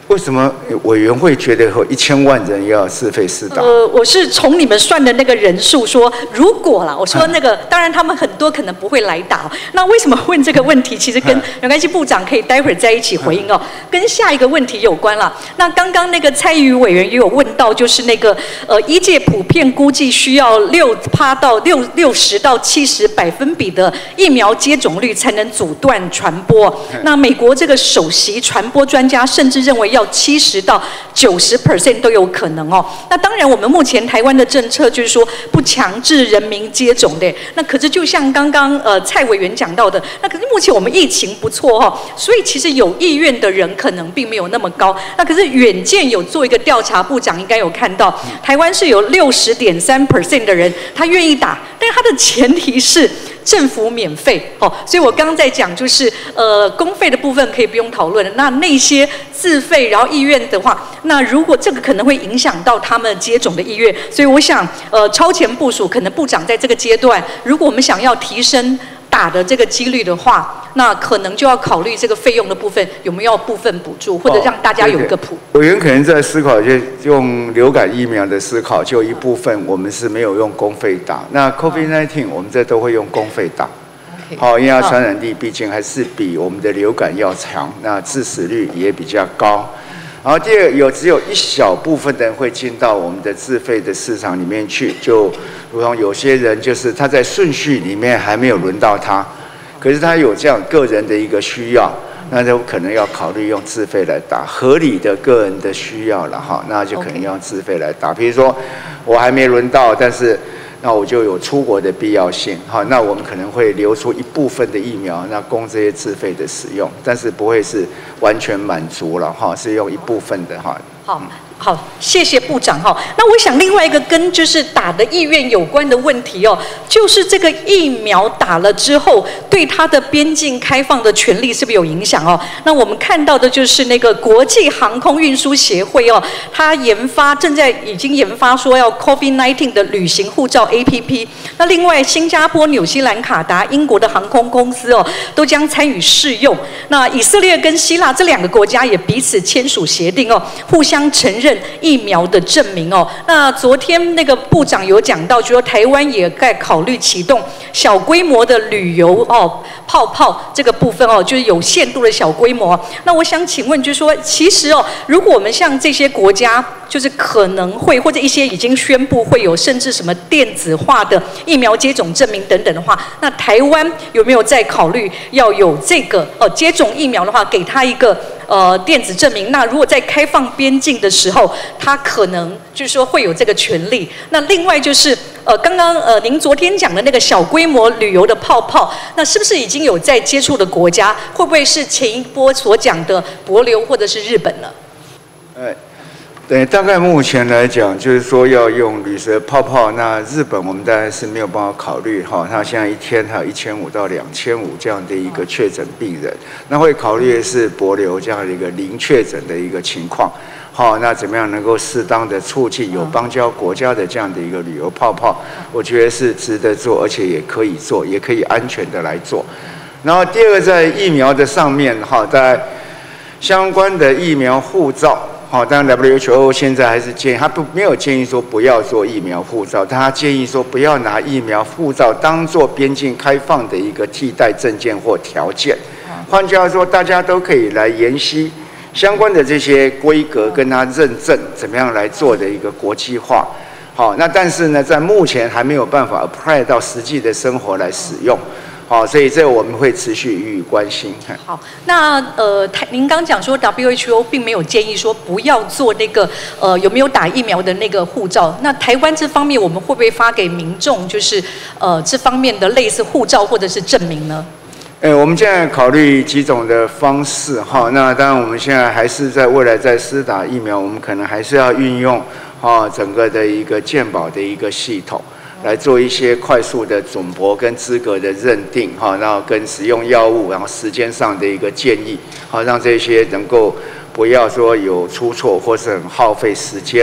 为什么委员会觉得有一千万人要自费施打？ 呃，我是从你们算的那个人数说，如果啦，我说那个，当然他们很多可能不会来打。那为什么问这个问题？其实跟没关系，部长可以待会儿在一起回应哦，跟下一个问题有关啦。那刚刚那个蔡宜委员也有问到，就是那个呃，医界普遍估计需要六趴到六六十到七十百分比的疫苗接种率才能阻断传播。那美国这个首席传播专家甚至认为要七十到九十 percent 都有可能哦。那当然，我们目前台湾的政策就是说不强制人民接种的。那可是就像刚刚呃蔡委员讲到的，那可是目前我们疫情不错哈、哦，所以其实有意愿的人可能并没有那么高。那可是远见有做一个调查，部长应该有看到，台湾是有六十点三 percent 的人他愿意打，但是他的前提是政府免费哦。所以我刚刚在讲就是呃公费的部分可以不用讨论了，那那些自费然后意愿的话，那如果这个可能会影响到他们接种的意愿，所以我想呃超前部署，可能部长在这个阶段，如果我们想要提升打的这个几率的话，那可能就要考虑这个费用的部分有没有部分补助，或者让大家有一个谱。 哦、委员可能在思考，就用流感疫苗的思考，就一部分我们是没有用公费打。那 COVID 十九 我们这都会用公费打。好，因为它传染力毕竟还是比我们的流感要强，那致死率也比较高。然后第二，有只有一小部分的人会进到我们的自费的市场里面去，就如同有些人就是他在顺序里面还没有轮到他，可是他有这样个人的一个需要，那就可能要考虑用自费来打，合理的个人的需要了哈，那就可能用自费来打。比如说我还没轮到，但是那我就有出国的必要性，好，那我们可能会留出一部分的疫苗，那供这些自费的使用，但是不会是完全满足了哈，是用一部分的哈。 好。好，谢谢部长哈。那我想另外一个跟就是打的意愿有关的问题哦，就是这个疫苗打了之后，对它的边境开放的权利是不是有影响哦？那我们看到的就是那个国际航空运输协会哦，它研发正在已经研发说要 COVID 十九 的旅行护照 A P P。那另外，新加坡、纽西兰、卡达、英国的航空公司哦，都将参与试用。那以色列跟希腊这两个国家也彼此签署协定哦，互相承认疫苗的证明哦。那昨天那个部长有讲到，就说台湾也在考虑启动小规模的旅游哦泡泡这个部分哦，就是有限度的小规模。那我想请问，就是说，其实哦，如果我们像这些国家，就是可能会或者一些已经宣布会有，甚至什么电子化的疫苗接种证明等等的话，那台湾有没有在考虑要有这个呃接种疫苗的话，给他一个呃电子证明？那如果在开放边境的时候，他可能就是说会有这个权利。那另外就是呃刚刚呃您昨天讲的那个小规模旅游的泡泡，那是不是已经有在接触的国家？会不会是前一波所讲的帛琉或者是日本呢？ 哎。对，大概目前来讲，就是说要用旅蛇泡泡，那日本我们当然是没有办法考虑哈，它现在一天还有一千五到两千五这样的一个确诊病人，那会考虑的是帛琉这样的一个零确诊的一个情况，好，那怎么样能够适当的促进有邦交国家的这样的一个旅游泡泡，我觉得是值得做，而且也可以做，也可以安全的来做。然后第二个在疫苗的上面哈，在相关的疫苗护照。好，当然 W H O 现在还是建议，他不没有建议说不要做疫苗护照，但他建议说不要拿疫苗护照当做边境开放的一个替代证件或条件。换句话说，大家都可以来研析相关的这些规格跟它认证怎么样来做的一个国际化。好，那但是呢，在目前还没有办法 apply 到实际的生活来使用。好，所以这我们会持续予以关心。 好，那呃，台您刚讲说 W H O 并没有建议说不要做那个呃有没有打疫苗的那个护照。那台湾这方面我们会不会发给民众就是呃这方面的类似护照或者是证明呢？ 呃，我们现在考虑几种的方式哈。那当然我们现在还是在未来在施打疫苗，我们可能还是要运用啊整个的一个健保的一个系统。来做一些快速的准驳跟资格的认定，哈，然后跟使用药物，然后时间上的一个建议，好，让这些能够不要说有出错或是很耗费时间。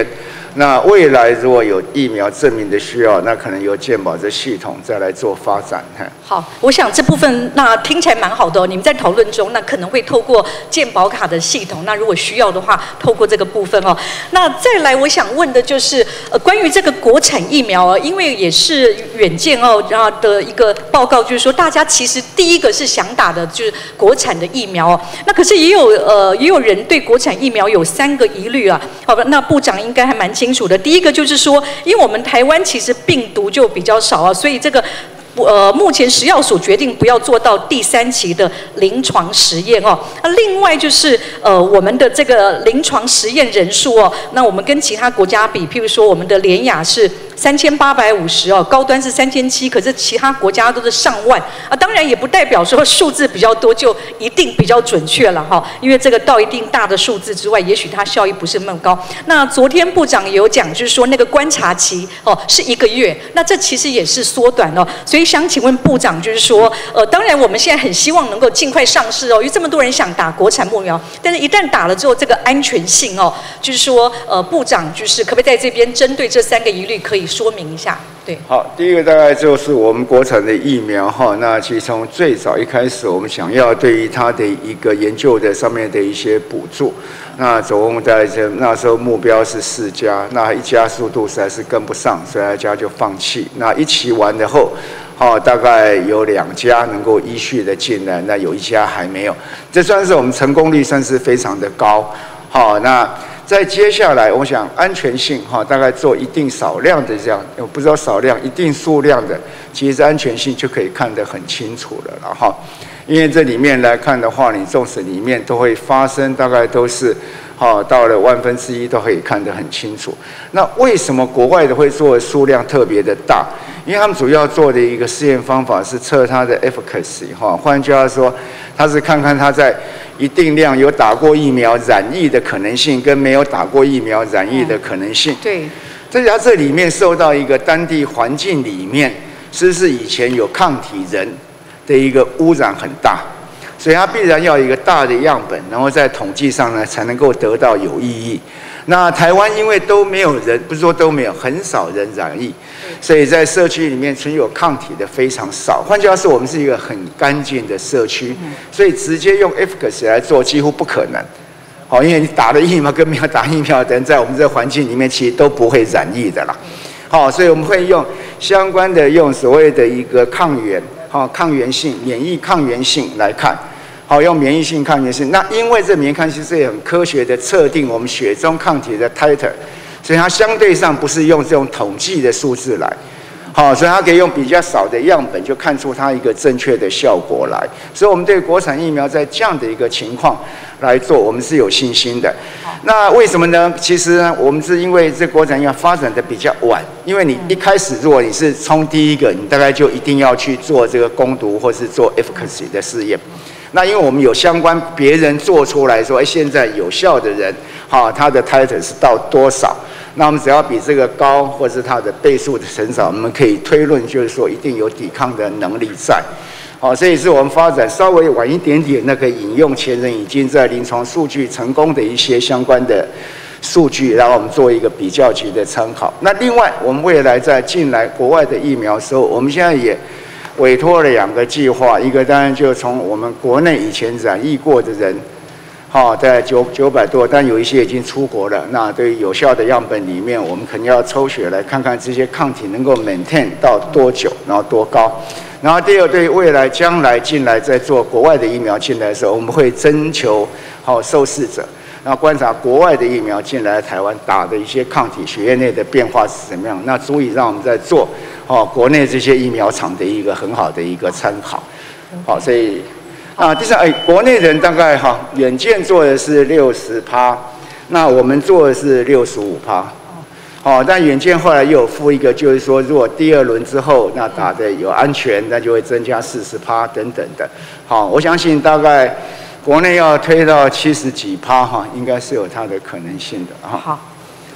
那未来如果有疫苗证明的需要，那可能由健保这系统再来做发展。 好，我想这部分那听起来蛮好的哦。你们在讨论中，那可能会透过健保卡的系统，那如果需要的话，透过这个部分哦。那再来，我想问的就是，呃，关于这个国产疫苗哦，因为也是远见哦啊的一个报告，就是说大家其实第一个是想打的就是国产的疫苗哦。那可是也有呃也有人对国产疫苗有三个疑虑啊。好吧，那部长应该还蛮清楚的。第一个就是说，因为我们台湾其实病毒就比较少啊，所以这个。呃，目前食药署决定不要做到第三期的临床实验哦。那另外就是呃，我们的这个临床实验人数哦，那我们跟其他国家比，譬如说我们的联雅是三千八百五十哦，高端是三千七，可是其他国家都是上万啊。当然也不代表说数字比较多就一定比较准确了哈，因为这个到一定大的数字之外，也许它效益不是那么高。那昨天部长也有讲，就是说那个观察期哦是一个月，那这其实也是缩短哦，所以。想请问部长，就是说，呃，当然我们现在很希望能够尽快上市哦，因为这么多人想打国产疫苗，但是一旦打了之后，这个安全性哦，就是说，呃，部长就是可不可以在这边针对这三个疑虑可以说明一下？对。 好，第一个大概就是我们国产的疫苗哈，那其实从最早一开始，我们想要对于它的一个研究的上面的一些补助，那总共在这那时候目标是四家，那一家速度实在是跟不上，所以一家就放弃。那一期完了后。哦，大概有两家能够依序的进来，那有一家还没有，这算是我们成功率算是非常的高。好，那在接下来，我想安全性哈，大概做一定少量的这样，我不知道少量，一定数量的，其实安全性就可以看得很清楚了了哈。因为这里面来看的话，你纵使里面都会发生，大概都是。好，到了万分之一都可以看得很清楚。那为什么国外的会做的数量特别的大？因为他们主要做的一个试验方法是测它的 efficacy， 哈，换句话说，它是看看它在一定量有打过疫苗染疫的可能性，跟没有打过疫苗染疫的可能性。 对。 在它这里面受到一个当地环境里面，是不是以前有抗体人的一个污染很大？所以它必然要有一个大的样本，然后在统计上呢才能够得到有意义。那台湾因为都没有人，不是说都没有，很少人染疫，所以在社区里面存有抗体的非常少。换句话说，我们是一个很干净的社区，所以直接用 efficacy 来做几乎不可能。好，因为你打了疫苗跟没有打疫苗的人，在我们这个环境里面其实都不会染疫的啦。好，所以我们会用相关的用所谓的一个抗原，好，抗原性、免疫抗原性来看。好，用免疫性抗原性，那因为这免疫抗原性是很科学的测定我们血中抗体的 titer， 所以它相对上不是用这种统计的数字来，好，所以它可以用比较少的样本就看出它一个正确的效果来。所以我们对国产疫苗在这样的一个情况来做，我们是有信心的。那为什么呢？其实呢，我们是因为这国产疫苗发展的比较晚，因为你一开始如果你是冲第一个，你大概就一定要去做这个攻读或是做 efficacy 的试验。那因为我们有相关别人做出来说，哎，现在有效的人，哈，他的 titer 是到多少？那我们只要比这个高，或是它的倍数的乘少，我们可以推论，就是说一定有抵抗的能力在。好，所以是我们发展稍微晚一点点，那个引用前人已经在临床数据成功的一些相关的数据，让我们做一个比较级的参考。那另外，我们未来在进来国外的疫苗的时候，我们现在也委托了两个计划，一个当然就从我们国内以前染疫过的人，好，在九九百多，但有一些已经出国了。那对于有效的样本里面，我们肯定要抽血来看看这些抗体能够 maintain 到多久，然后多高。然后第二，对于未来将来进来在做国外的疫苗进来的时候，我们会征求好受试者，然后观察国外的疫苗进来台湾打的一些抗体血液内的变化是怎么样，那足以让我们在做哦国内这些疫苗厂的一个很好的一个参考。好，所以啊，第三，哎，国内人大概哈远见做的是六十趴，那我们做的是六十五趴。好，但远见后来又有附一个，就是说，如果第二轮之后那打的有安全，那就会增加四十趴等等的。好，我相信大概国内要推到七十几趴哈，应该是有它的可能性的哈。 好，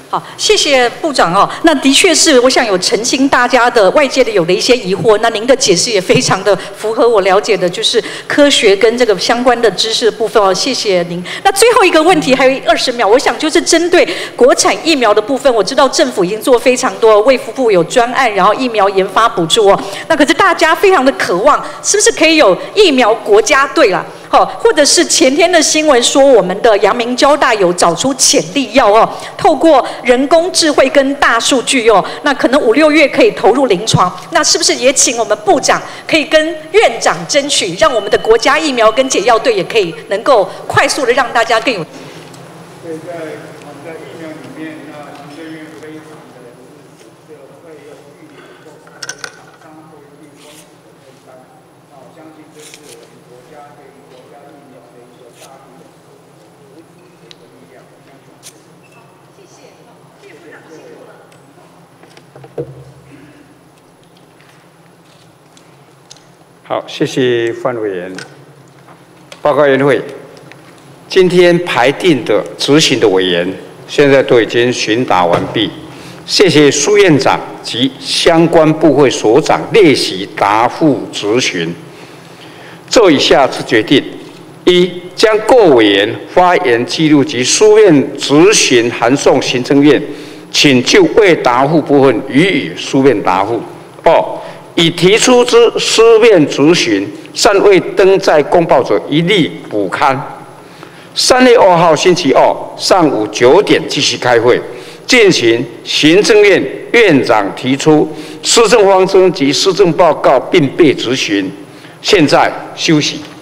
好，谢谢部长哦。那的确是，我想有澄清大家的外界的有的一些疑惑。那您的解释也非常的符合我了解的，就是科学跟这个相关的知识的部分哦。谢谢您。那最后一个问题还有二十秒，我想就是针对国产疫苗的部分，我知道政府已经做非常多，卫福部有专案，然后疫苗研发补助哦。那可是大家非常的渴望，是不是可以有疫苗国家队啦？好，或者是前天的新闻说，我们的阳明交大有找出潜力药哦，透过人工智慧跟大数据哦，那可能五六月可以投入临床。那是不是也请我们部长可以跟院长争取，让我们的国家疫苗跟解药队也可以能够快速的让大家更有。 所以在我们的疫苗里面，那行政院非常的支持，这个会有预留够厂商会提供分担。那我相信这是我们国家对于国家疫苗的一个大力的扶持的一个力量。 好，谢谢，谢谢部长，辛苦了。 好，谢谢范委员。报告院会，今天排定的执行的委员，现在都已经询答完毕。谢谢苏院长及相关部会所长列席答复质询。做以下之决定：一、将各委员发言记录及书面质询函送行政院，请就未答复部分予以书面答复。二、已提出之书面质询尚未登载公报者，一律补刊。三月二号星期二上午九点继续开会，进行行政院院长提出施政方针及施政报告，并被质询。现在休息。